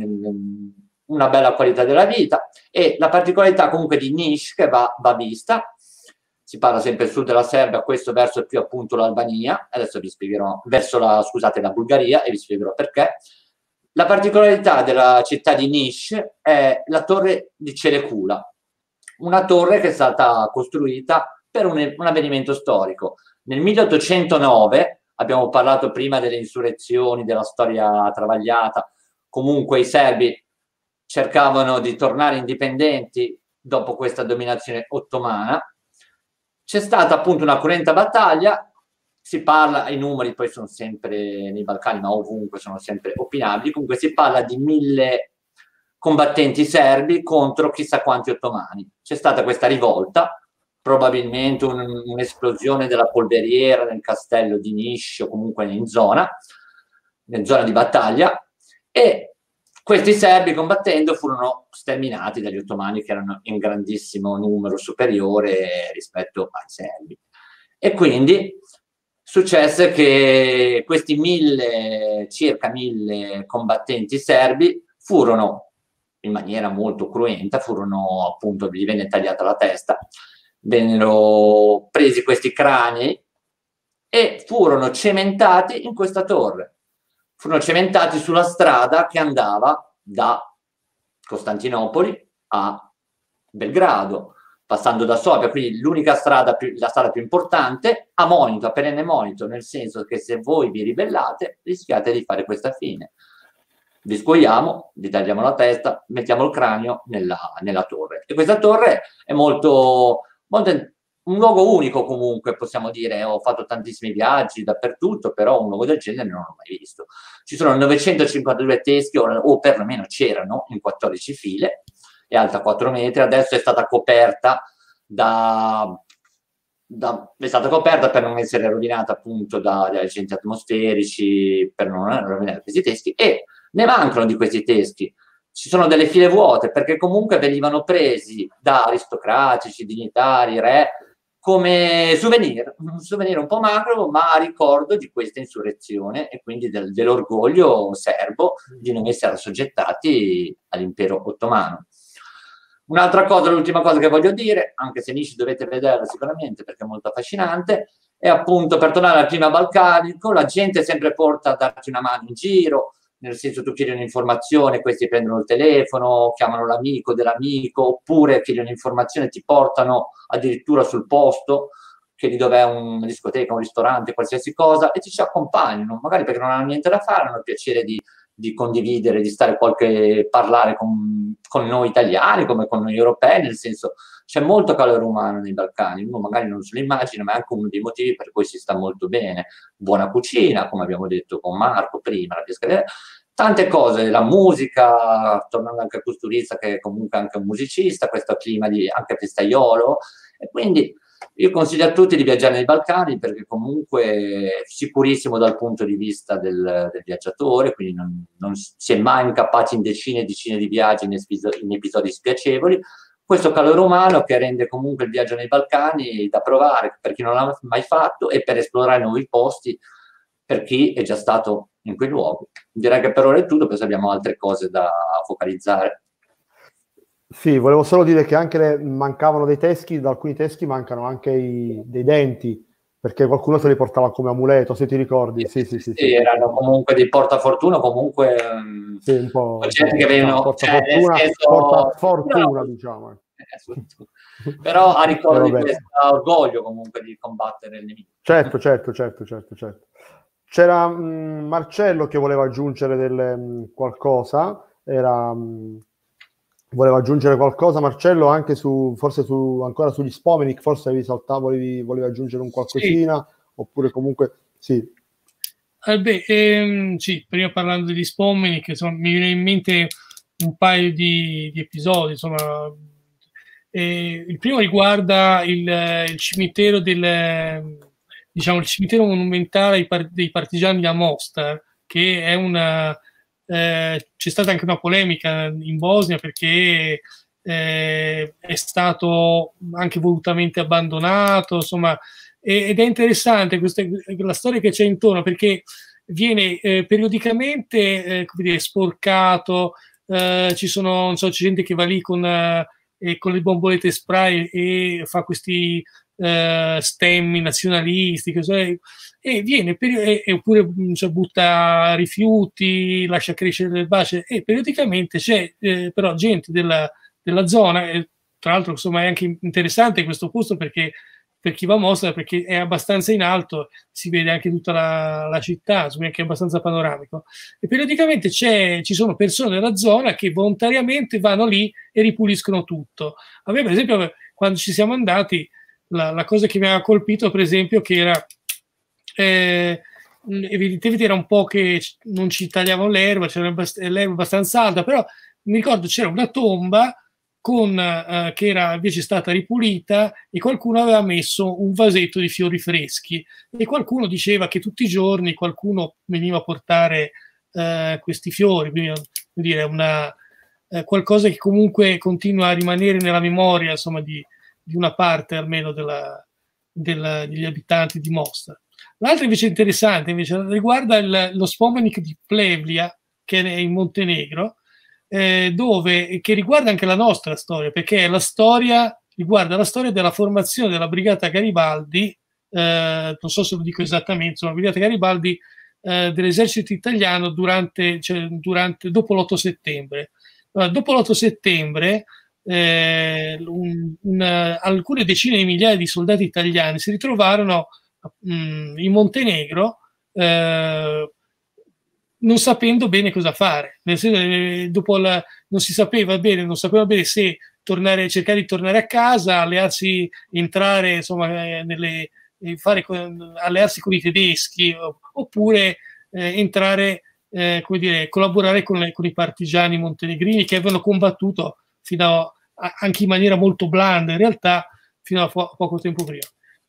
[SPEAKER 6] una bella qualità della vita. E la particolarità comunque di Niš, che va, va vista, si parla sempre del sud della Serbia, questo verso più appunto l'Albania, adesso vi spiegherò, verso la, scusate, la Bulgaria, e vi spiegherò perché. La particolarità della città di Niš è la torre di Celecula, una torre che è stata costruita per un, un avvenimento storico. Nel milleottocentonove, abbiamo parlato prima delle insurrezioni, della storia travagliata, comunque i serbi cercavano di tornare indipendenti dopo questa dominazione ottomana. C'è stata appunto una cruenta battaglia, si parla, i numeri poi sono sempre nei Balcani, ma ovunque sono sempre opinabili, comunque si parla di mille combattenti serbi contro chissà quanti ottomani. C'è stata questa rivolta, probabilmente un, un'esplosione della polveriera nel castello di Niš o comunque in zona, in zona di battaglia, e questi serbi combattendo furono sterminati dagli ottomani, che erano in grandissimo numero superiore rispetto ai serbi. E quindi successe che questi mille, circa mille combattenti serbi furono in maniera molto cruenta, furono appunto, gli venne tagliata la testa, vennero presi questi crani e furono cementati in questa torre. Furono cementati sulla strada che andava da Costantinopoli a Belgrado, passando da Sofia, quindi l'unica strada, più, la strada più importante, a monito, a perenne monito, nel senso che se voi vi ribellate rischiate di fare questa fine. Vi scuoiamo, vi tagliamo la testa, mettiamo il cranio nella, nella torre. E questa torre è molto, molto un luogo unico comunque, possiamo dire. Ho fatto tantissimi viaggi dappertutto, però un luogo del genere non l'ho mai visto. Ci sono novecentocinquantadue teschi, o, o perlomeno c'erano, in quattordici file, è alta quattro metri, adesso è stata coperta da, da è stata coperta per non essere rovinata appunto da, dagli agenti atmosferici, per non rovinare questi teschi, e ne mancano di questi teschi. Ci sono delle file vuote perché comunque venivano presi da aristocratici, dignitari, re, come souvenir, un souvenir un po' macro, ma a ricordo di questa insurrezione e quindi del, dell'orgoglio serbo di non essere assoggettati all'impero ottomano. Un'altra cosa, l'ultima cosa che voglio dire, anche se Nishi dovete vederla sicuramente perché è molto affascinante, è appunto, per tornare al clima balcanico, la gente sempre porta a darti una mano in giro, nel senso tu chiedi un'informazione, questi prendono il telefono, chiamano l'amico dell'amico, oppure chiedi un'informazione, ti portano addirittura sul posto, chiedi dov'è una discoteca, un ristorante, qualsiasi cosa, e ti ci accompagnano, magari perché non hanno niente da fare, hanno il piacere di, di condividere, di stare qualche, parlare con, con noi italiani, come con noi europei, nel senso c'è molto calore umano nei Balcani, uno magari non se lo immagina, ma è anche uno dei motivi per cui si sta molto bene. Buona cucina, come abbiamo detto con Marco prima, la pesca, tante cose, la musica, tornando anche a Kusturica che è comunque anche un musicista, questo clima di anche festaiolo, e quindi io consiglio a tutti di viaggiare nei Balcani perché comunque è sicurissimo dal punto di vista del, del viaggiatore, quindi non, non si è mai incappati in decine e decine di viaggi in episodi, in episodi spiacevoli. Questo calore umano che rende comunque il viaggio nei Balcani da provare per chi non l'ha mai fatto e per esplorare nuovi posti per chi è già stato in quei luoghi. Direi che per ora è tutto, perché abbiamo altre cose da focalizzare.
[SPEAKER 9] Sì, volevo solo dire che anche le, mancavano dei teschi, da alcuni teschi mancano anche i, dei denti, perché qualcuno se li portava come amuleto, se ti ricordi. Sì, sì, sì.
[SPEAKER 6] Sì,
[SPEAKER 9] sì,
[SPEAKER 6] erano sì. Comunque dei portafortuna, comunque
[SPEAKER 9] sì, un po',
[SPEAKER 6] gente che vengono...
[SPEAKER 9] Portafortuna,
[SPEAKER 6] cioè, senso,
[SPEAKER 9] portafortuna,
[SPEAKER 6] no,
[SPEAKER 9] diciamo.
[SPEAKER 6] Però a ricordo
[SPEAKER 9] eh,
[SPEAKER 6] di questo orgoglio comunque di combattere il nemico.
[SPEAKER 9] Certo, certo, certo, certo, certo. C'era mh, Marcello che voleva aggiungere del, mh, qualcosa, era... Mh, voleva aggiungere qualcosa Marcello anche su, forse su, ancora sugli Spomenic, forse avevi saltato, volevi, volevi aggiungere un qualcosina, sì. Oppure comunque, sì.
[SPEAKER 8] Eh beh, ehm, sì, prima parlando degli Spomenic, insomma, mi viene in mente un paio di, di episodi, insomma. Eh, il primo riguarda il, il cimitero del, diciamo, il cimitero monumentale dei partigiani di Mostar, che è una... Eh, c'è stata anche una polemica in Bosnia perché eh, è stato anche volutamente abbandonato, insomma, e, ed è interessante questa, la storia che c'è intorno, perché viene eh, periodicamente eh, come dire, sporcato, eh, ci sono, non so, c'è gente che va lì con, eh, con le bombolette spray e fa questi eh, stemmi nazionalisti, cioè, e viene e, e oppure cioè, butta rifiuti, lascia crescere le erbacee, e periodicamente c'è eh, però gente della, della zona, e tra l'altro insomma è anche interessante questo posto perché per chi va a Mostar, perché è abbastanza in alto, si vede anche tutta la, la città, insomma, che è abbastanza panoramico, e periodicamente c'è, ci sono persone della zona che volontariamente vanno lì e ripuliscono tutto. A me per esempio quando ci siamo andati la, la cosa che mi ha colpito per esempio che era Eh, evidentemente era un po' che non ci tagliavano l'erba, c'era l'erba abbastanza alta, però mi ricordo c'era una tomba con, eh, che era invece stata ripulita e qualcuno aveva messo un vasetto di fiori freschi e qualcuno diceva che tutti i giorni qualcuno veniva a portare eh, questi fiori, quindi vuol dire una, eh, qualcosa che comunque continua a rimanere nella memoria, insomma, di, di una parte almeno della, della, degli abitanti di Mostar. L'altro invece interessante invece riguarda il, lo Spomenik di Plevlia, che è in Montenegro, eh, dove, che riguarda anche la nostra storia, perché la storia riguarda la storia della formazione della Brigata Garibaldi, eh, non so se lo dico esattamente, insomma, la Brigata Garibaldi eh, dell'esercito italiano durante, cioè, durante, dopo l'otto settembre. Uh, dopo l'otto settembre eh, un, una, alcune decine di migliaia di soldati italiani si ritrovarono mh, in Montenegro eh, non sapendo bene cosa fare. Nel senso, eh, dopo la, non si sapeva bene, non sapeva bene se tornare, cercare di tornare a casa, allearsi, entrare, insomma, eh, nelle, eh, fare, allearsi con i tedeschi, oppure eh, entrare, eh, come dire, collaborare con, le, con i partigiani montenegrini che avevano combattuto fino a, anche in maniera molto blanda, in realtà, fino a po- poco tempo prima.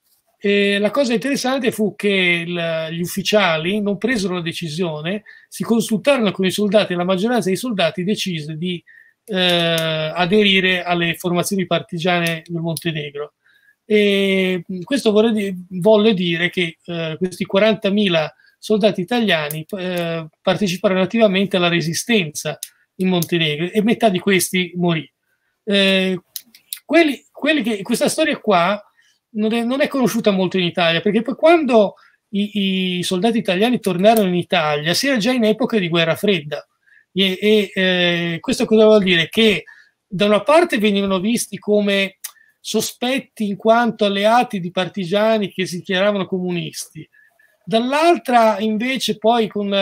[SPEAKER 8] E la cosa interessante fu che il, gli ufficiali non presero la decisione, si consultarono con i soldati e la maggioranza dei soldati decise di eh, aderire alle formazioni partigiane del Montenegro. E questo volle, volle dire che eh, questi quarantamila soldati italiani eh, parteciparono attivamente alla resistenza in Montenegro e metà di questi morì. Eh, quelli, quelli che, questa storia qua non è, non è conosciuta molto in Italia, perché poi quando i, i soldati italiani tornarono in Italia si era già in epoca di guerra fredda e, e eh, questo cosa vuol dire? Che da una parte venivano visti come sospetti in quanto alleati di partigiani che si dichiaravano comunisti, dall'altra invece poi con,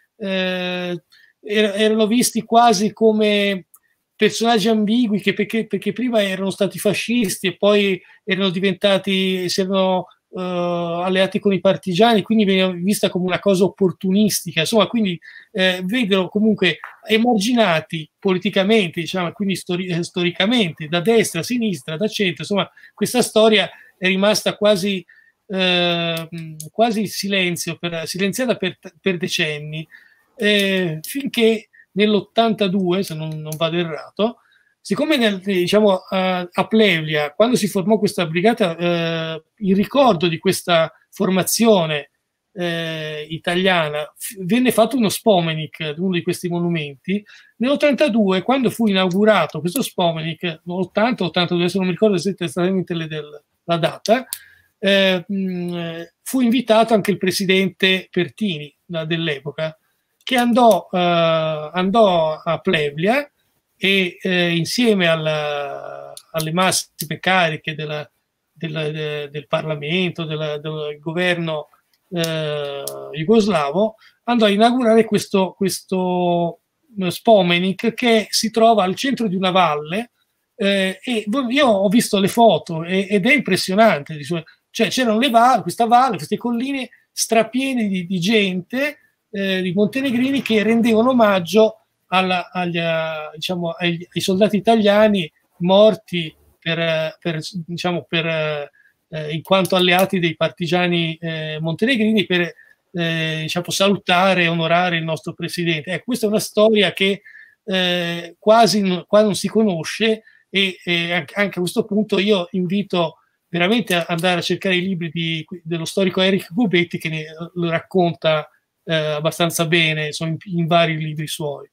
[SPEAKER 8] eh, erano visti quasi come personaggi ambigui che perché, perché prima erano stati fascisti e poi erano diventati, si erano uh, alleati con i partigiani, quindi veniva vista come una cosa opportunistica, insomma, quindi eh, vedono comunque emarginati politicamente, diciamo, quindi stori- storicamente, da destra a sinistra, da centro, insomma, questa storia è rimasta quasi, eh, quasi silenzio per, silenziata per, per decenni, eh, finché nell'ottantadue, se non, non vado errato, siccome nel, diciamo, a, a Plevlia, quando si formò questa brigata, eh, in ricordo di questa formazione eh, italiana, f- venne fatto uno spomenik, uno di questi monumenti. Nell'ottantadue, quando fu inaugurato questo spomenik, ottanta ottantadue, adesso non mi ricordo esattamente la data, eh, mh, fu invitato anche il presidente Pertini da, dell'epoca, che andò, uh, andò a Plevlia e eh, insieme alla, alle massime cariche della, della, de, del Parlamento, della, del governo eh, jugoslavo, andò a inaugurare questo, questo spomenik che si trova al centro di una valle eh, e io ho visto le foto e, ed è impressionante, cioè c'erano le valle, questa valle, queste colline strapiene di, di gente, Eh, di montenegrini che rendevano omaggio alla, agli, a, diciamo, ai, ai soldati italiani morti per, per, diciamo, per, eh, in quanto alleati dei partigiani eh, montenegrini per eh, diciamo, salutare e onorare il nostro presidente. Ecco, questa è una storia che eh, quasi non, qua non si conosce e, e anche a questo punto io invito veramente a andare a cercare i libri di, dello storico Eric Gubetti che ne, lo racconta Eh, abbastanza bene, sono in, in vari libri suoi.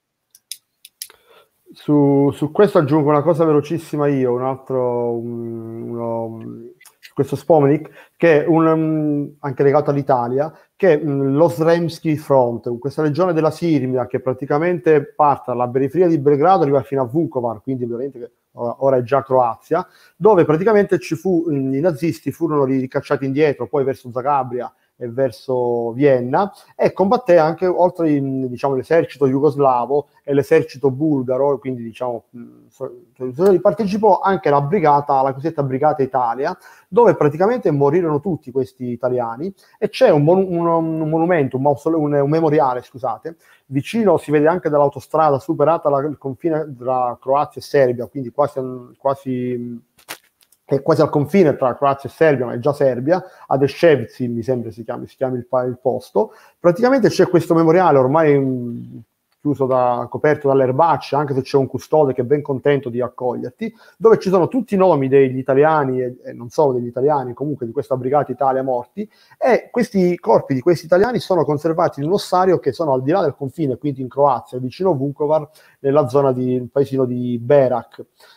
[SPEAKER 9] Su, su questo aggiungo una cosa velocissima io, un altro, un, uno, su questo spomenik, che è un, um, anche legato all'Italia, che è um, lo Sremski Front, questa regione della Sirmia che praticamente parte dalla periferia di Belgrado, arriva fino a Vukovar, quindi ovviamente che ora, ora è già Croazia, dove praticamente ci fu, i nazisti furono ricacciati indietro, poi verso Zagabria e verso Vienna, e combatté anche oltre diciamo, l'esercito jugoslavo e l'esercito bulgaro, quindi diciamo partecipò anche la brigata, la cosiddetta Brigata Italia, dove praticamente morirono tutti questi italiani, e c'è un, mon- un, un monumento, un, mausole- un, un memoriale, scusate, vicino, si vede anche dall'autostrada superata la, il confine tra Croazia e Serbia, quindi quasi, quasi che è quasi al confine tra Croazia e Serbia, ma è già Serbia, ad Eshevci mi sembra si chiami, si chiami il, il posto. Praticamente c'è questo memoriale ormai mh, chiuso da, coperto dalle erbacce, anche se c'è un custode che è ben contento di accoglierti, dove ci sono tutti i nomi degli italiani, e, e non solo degli italiani, comunque di questa Brigata Italia morti, e questi corpi di questi italiani sono conservati in un ossario che sono al di là del confine, quindi in Croazia, vicino Vukovar, nella zona di un paesino di Berak.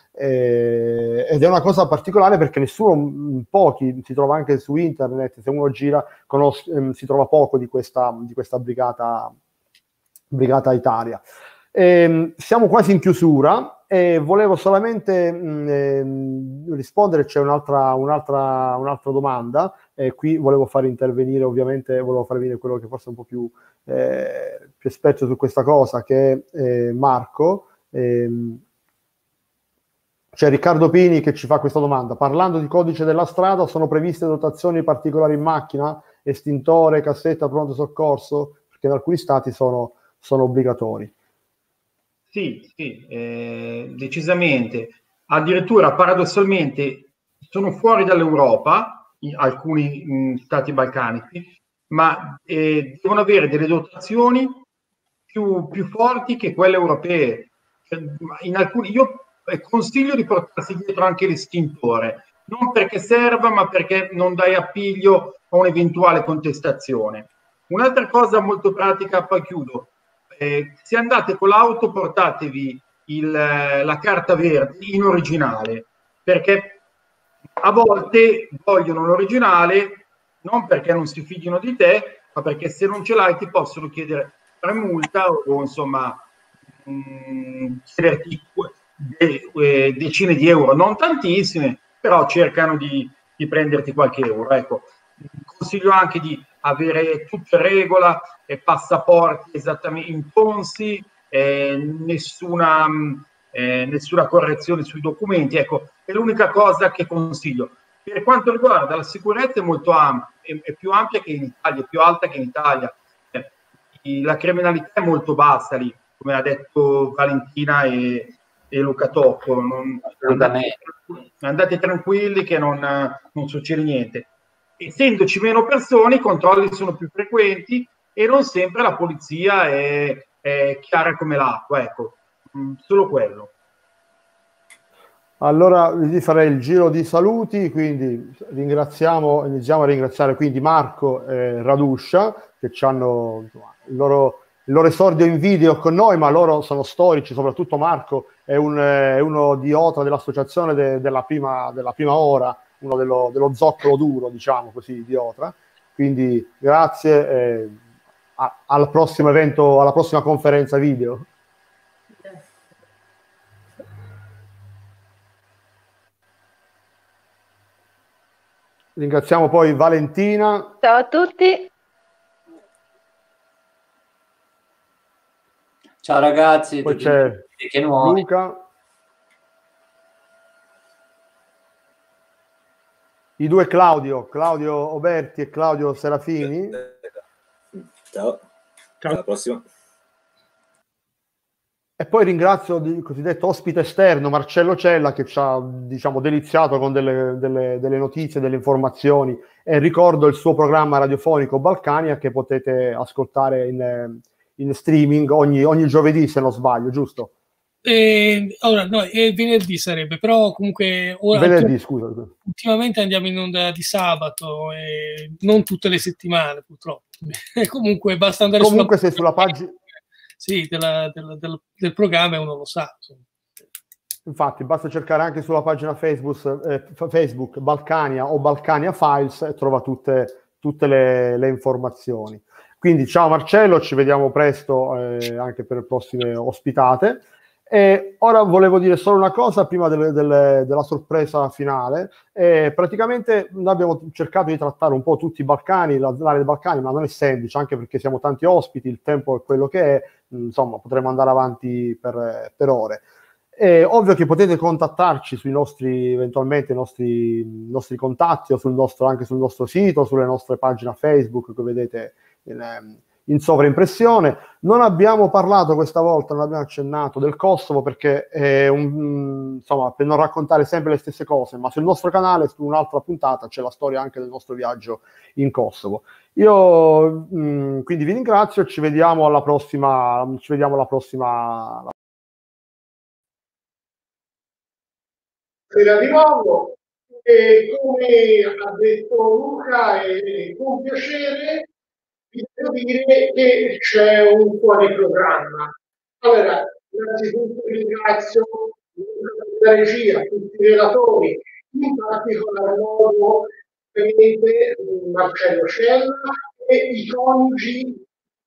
[SPEAKER 9] Eh, ed è una cosa particolare perché nessuno, pochi, si trova anche su internet, se uno gira conos- ehm, si trova poco di questa, di questa brigata, brigata Italia. Eh, siamo quasi in chiusura e volevo solamente mh, eh, rispondere, c'è un'altra, un'altra, un'altra domanda, e qui volevo far intervenire, ovviamente volevo far venire quello che forse è un po' più, eh, più esperto su questa cosa, che è eh, Marco. ehm, C'è Riccardo Pini che ci fa questa domanda. Parlando di codice della strada, sono previste dotazioni particolari in macchina? Estintore, cassetta, pronto soccorso? Perché in alcuni stati sono, sono obbligatori.
[SPEAKER 10] Sì, sì, eh, decisamente. Addirittura, paradossalmente, sono fuori dall'Europa, in alcuni mh, stati balcanici, ma eh, devono avere delle dotazioni più, più forti che quelle europee. In alcuni, io consiglio di portarsi dietro anche l'estintore, non perché serva, ma perché non dai appiglio a un'eventuale contestazione. Un'altra cosa molto pratica, poi chiudo, eh, se andate con l'auto portatevi il, la carta verde in originale, perché a volte vogliono l'originale non perché non si fidino di te, ma perché se non ce l'hai ti possono chiedere una multa o insomma mh, chiederti De, eh, decine di euro, non tantissime, però cercano di, di prenderti qualche euro. Ecco, consiglio anche di avere tutto in regola, eh, passaporti esattamente in ponsi, eh, nessuna, eh, nessuna correzione sui documenti. Ecco, è l'unica cosa che consiglio. Per quanto riguarda la sicurezza è molto ampia, è, è più ampia che in Italia, è più alta che in Italia. Eh, la criminalità è molto bassa lì, come ha detto Valentina e e Luca Tocco, non, andate, andate tranquilli che non, non succede niente. Essendoci meno persone, i controlli sono più frequenti e non sempre la polizia è, è chiara come l'acqua, ecco, solo quello.
[SPEAKER 9] Allora vi farei il giro di saluti, quindi ringraziamo, iniziamo a ringraziare quindi Marco e Raduscia che ci hanno insomma, il loro il loro esordio in video con noi, ma loro sono storici, soprattutto Marco è, un, è uno di Otra, dell'associazione de, della, prima, della prima ora, uno dello, dello zoccolo duro, diciamo così, di Otra. Quindi grazie, eh, a, al prossimo evento, alla prossima conferenza video. Ringraziamo poi Valentina.
[SPEAKER 3] Ciao a tutti.
[SPEAKER 6] Ciao ragazzi,
[SPEAKER 9] poi c'è
[SPEAKER 6] che nuovi.
[SPEAKER 9] Luca, i due Claudio, Claudio Oberti e Claudio Serafini.
[SPEAKER 5] Ciao, ciao, alla prossima.
[SPEAKER 9] E poi ringrazio il cosiddetto ospite esterno Marcello Cella che ci ha diciamo deliziato con delle, delle, delle notizie, delle informazioni, e ricordo il suo programma radiofonico Balcania che potete ascoltare in in streaming ogni, ogni giovedì, se non sbaglio, giusto?
[SPEAKER 8] Eh, ora, no, è venerdì sarebbe, però comunque ora,
[SPEAKER 9] venerdì, scusa.
[SPEAKER 8] Ultimamente andiamo in onda di sabato, e non tutte le settimane purtroppo. Comunque basta andare
[SPEAKER 9] comunque
[SPEAKER 8] sulla,
[SPEAKER 9] se sulla pagina
[SPEAKER 8] sì, della, della, del, del programma e uno lo sa. Insomma.
[SPEAKER 9] Infatti basta cercare anche sulla pagina Facebook, eh, Facebook Balcania o Balcania Files e trova tutte, tutte le, le informazioni. Quindi ciao Marcello, ci vediamo presto eh, anche per le prossime ospitate. E ora volevo dire solo una cosa prima delle, delle, della sorpresa finale. Eh, praticamente noi abbiamo cercato di trattare un po' tutti i Balcani, l'area dei Balcani, ma non è semplice, anche perché siamo tanti ospiti, il tempo è quello che è, insomma potremo andare avanti per, per ore. È ovvio che potete contattarci sui nostri, eventualmente, i nostri, i nostri contatti o sul nostro, anche sul nostro sito, sulle nostre pagine Facebook che vedete in, in sovraimpressione. Non abbiamo parlato questa volta, non abbiamo accennato del Kosovo perché è un, insomma, per non raccontare sempre le stesse cose, ma sul nostro canale, su un'altra puntata, c'è la storia anche del nostro viaggio in Kosovo. Io mh, quindi vi ringrazio, ci vediamo alla prossima, ci vediamo alla prossima.
[SPEAKER 2] Di nuovo, e come ha detto Luca, è con piacere vi devo dire che c'è un fuori programma. Allora, innanzitutto ringrazio la regia, tutti i relatori, in particolar modo Marcello Cella e i coniugi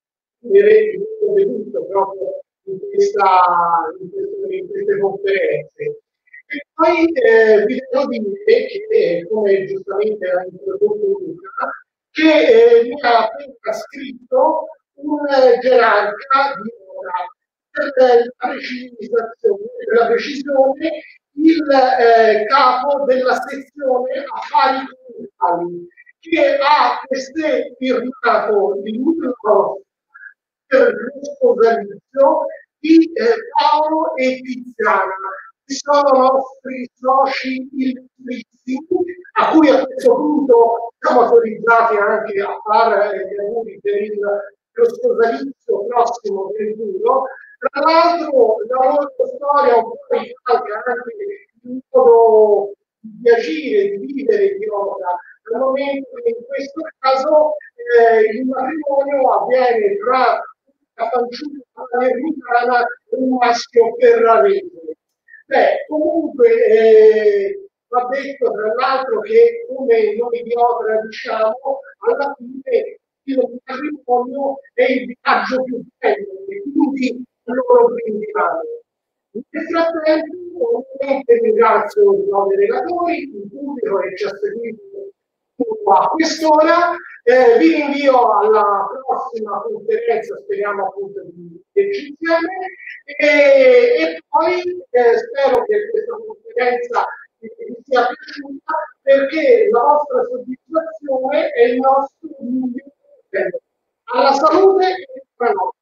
[SPEAKER 2] venuto proprio in, questa, in, queste, in queste conferenze. E poi eh, vi devo dire che, come giustamente ha introdotto Luca, che eh, mi ha appena scritto un eh, gerarca di ora per la precisione, per la precisione il eh, capo della sezione affari comunali, che ha testé firmato il numero per lo sposalizio di eh, Paolo e Tiziana, che sono nostri soci illustrissimi, a cui a questo punto siamo autorizzati anche a fare gli auguri per il, lo sposalizio prossimo ventuno. Tra l'altro la loro storia un po' ricalca anche il modo di agire, di vivere di Ora, dal momento che in questo caso eh, il matrimonio avviene tra la fanciulla palermitana e un maschio ferrarese. Beh, comunque eh, va detto tra l'altro che, come noi di Opera diciamo, alla fine il matrimonio è il viaggio più bello e quindi il loro principale. Nel frattempo, ovviamente ringrazio i nuovi relatori, il pubblico che ci ha seguito a quest'ora. Eh, vi rinvio alla prossima conferenza, speriamo appunto di vederci insieme, e, e poi eh, spero che questa conferenza vi sia piaciuta, perché la vostra soddisfazione è il nostro migliore. Alla salute e buonanotte.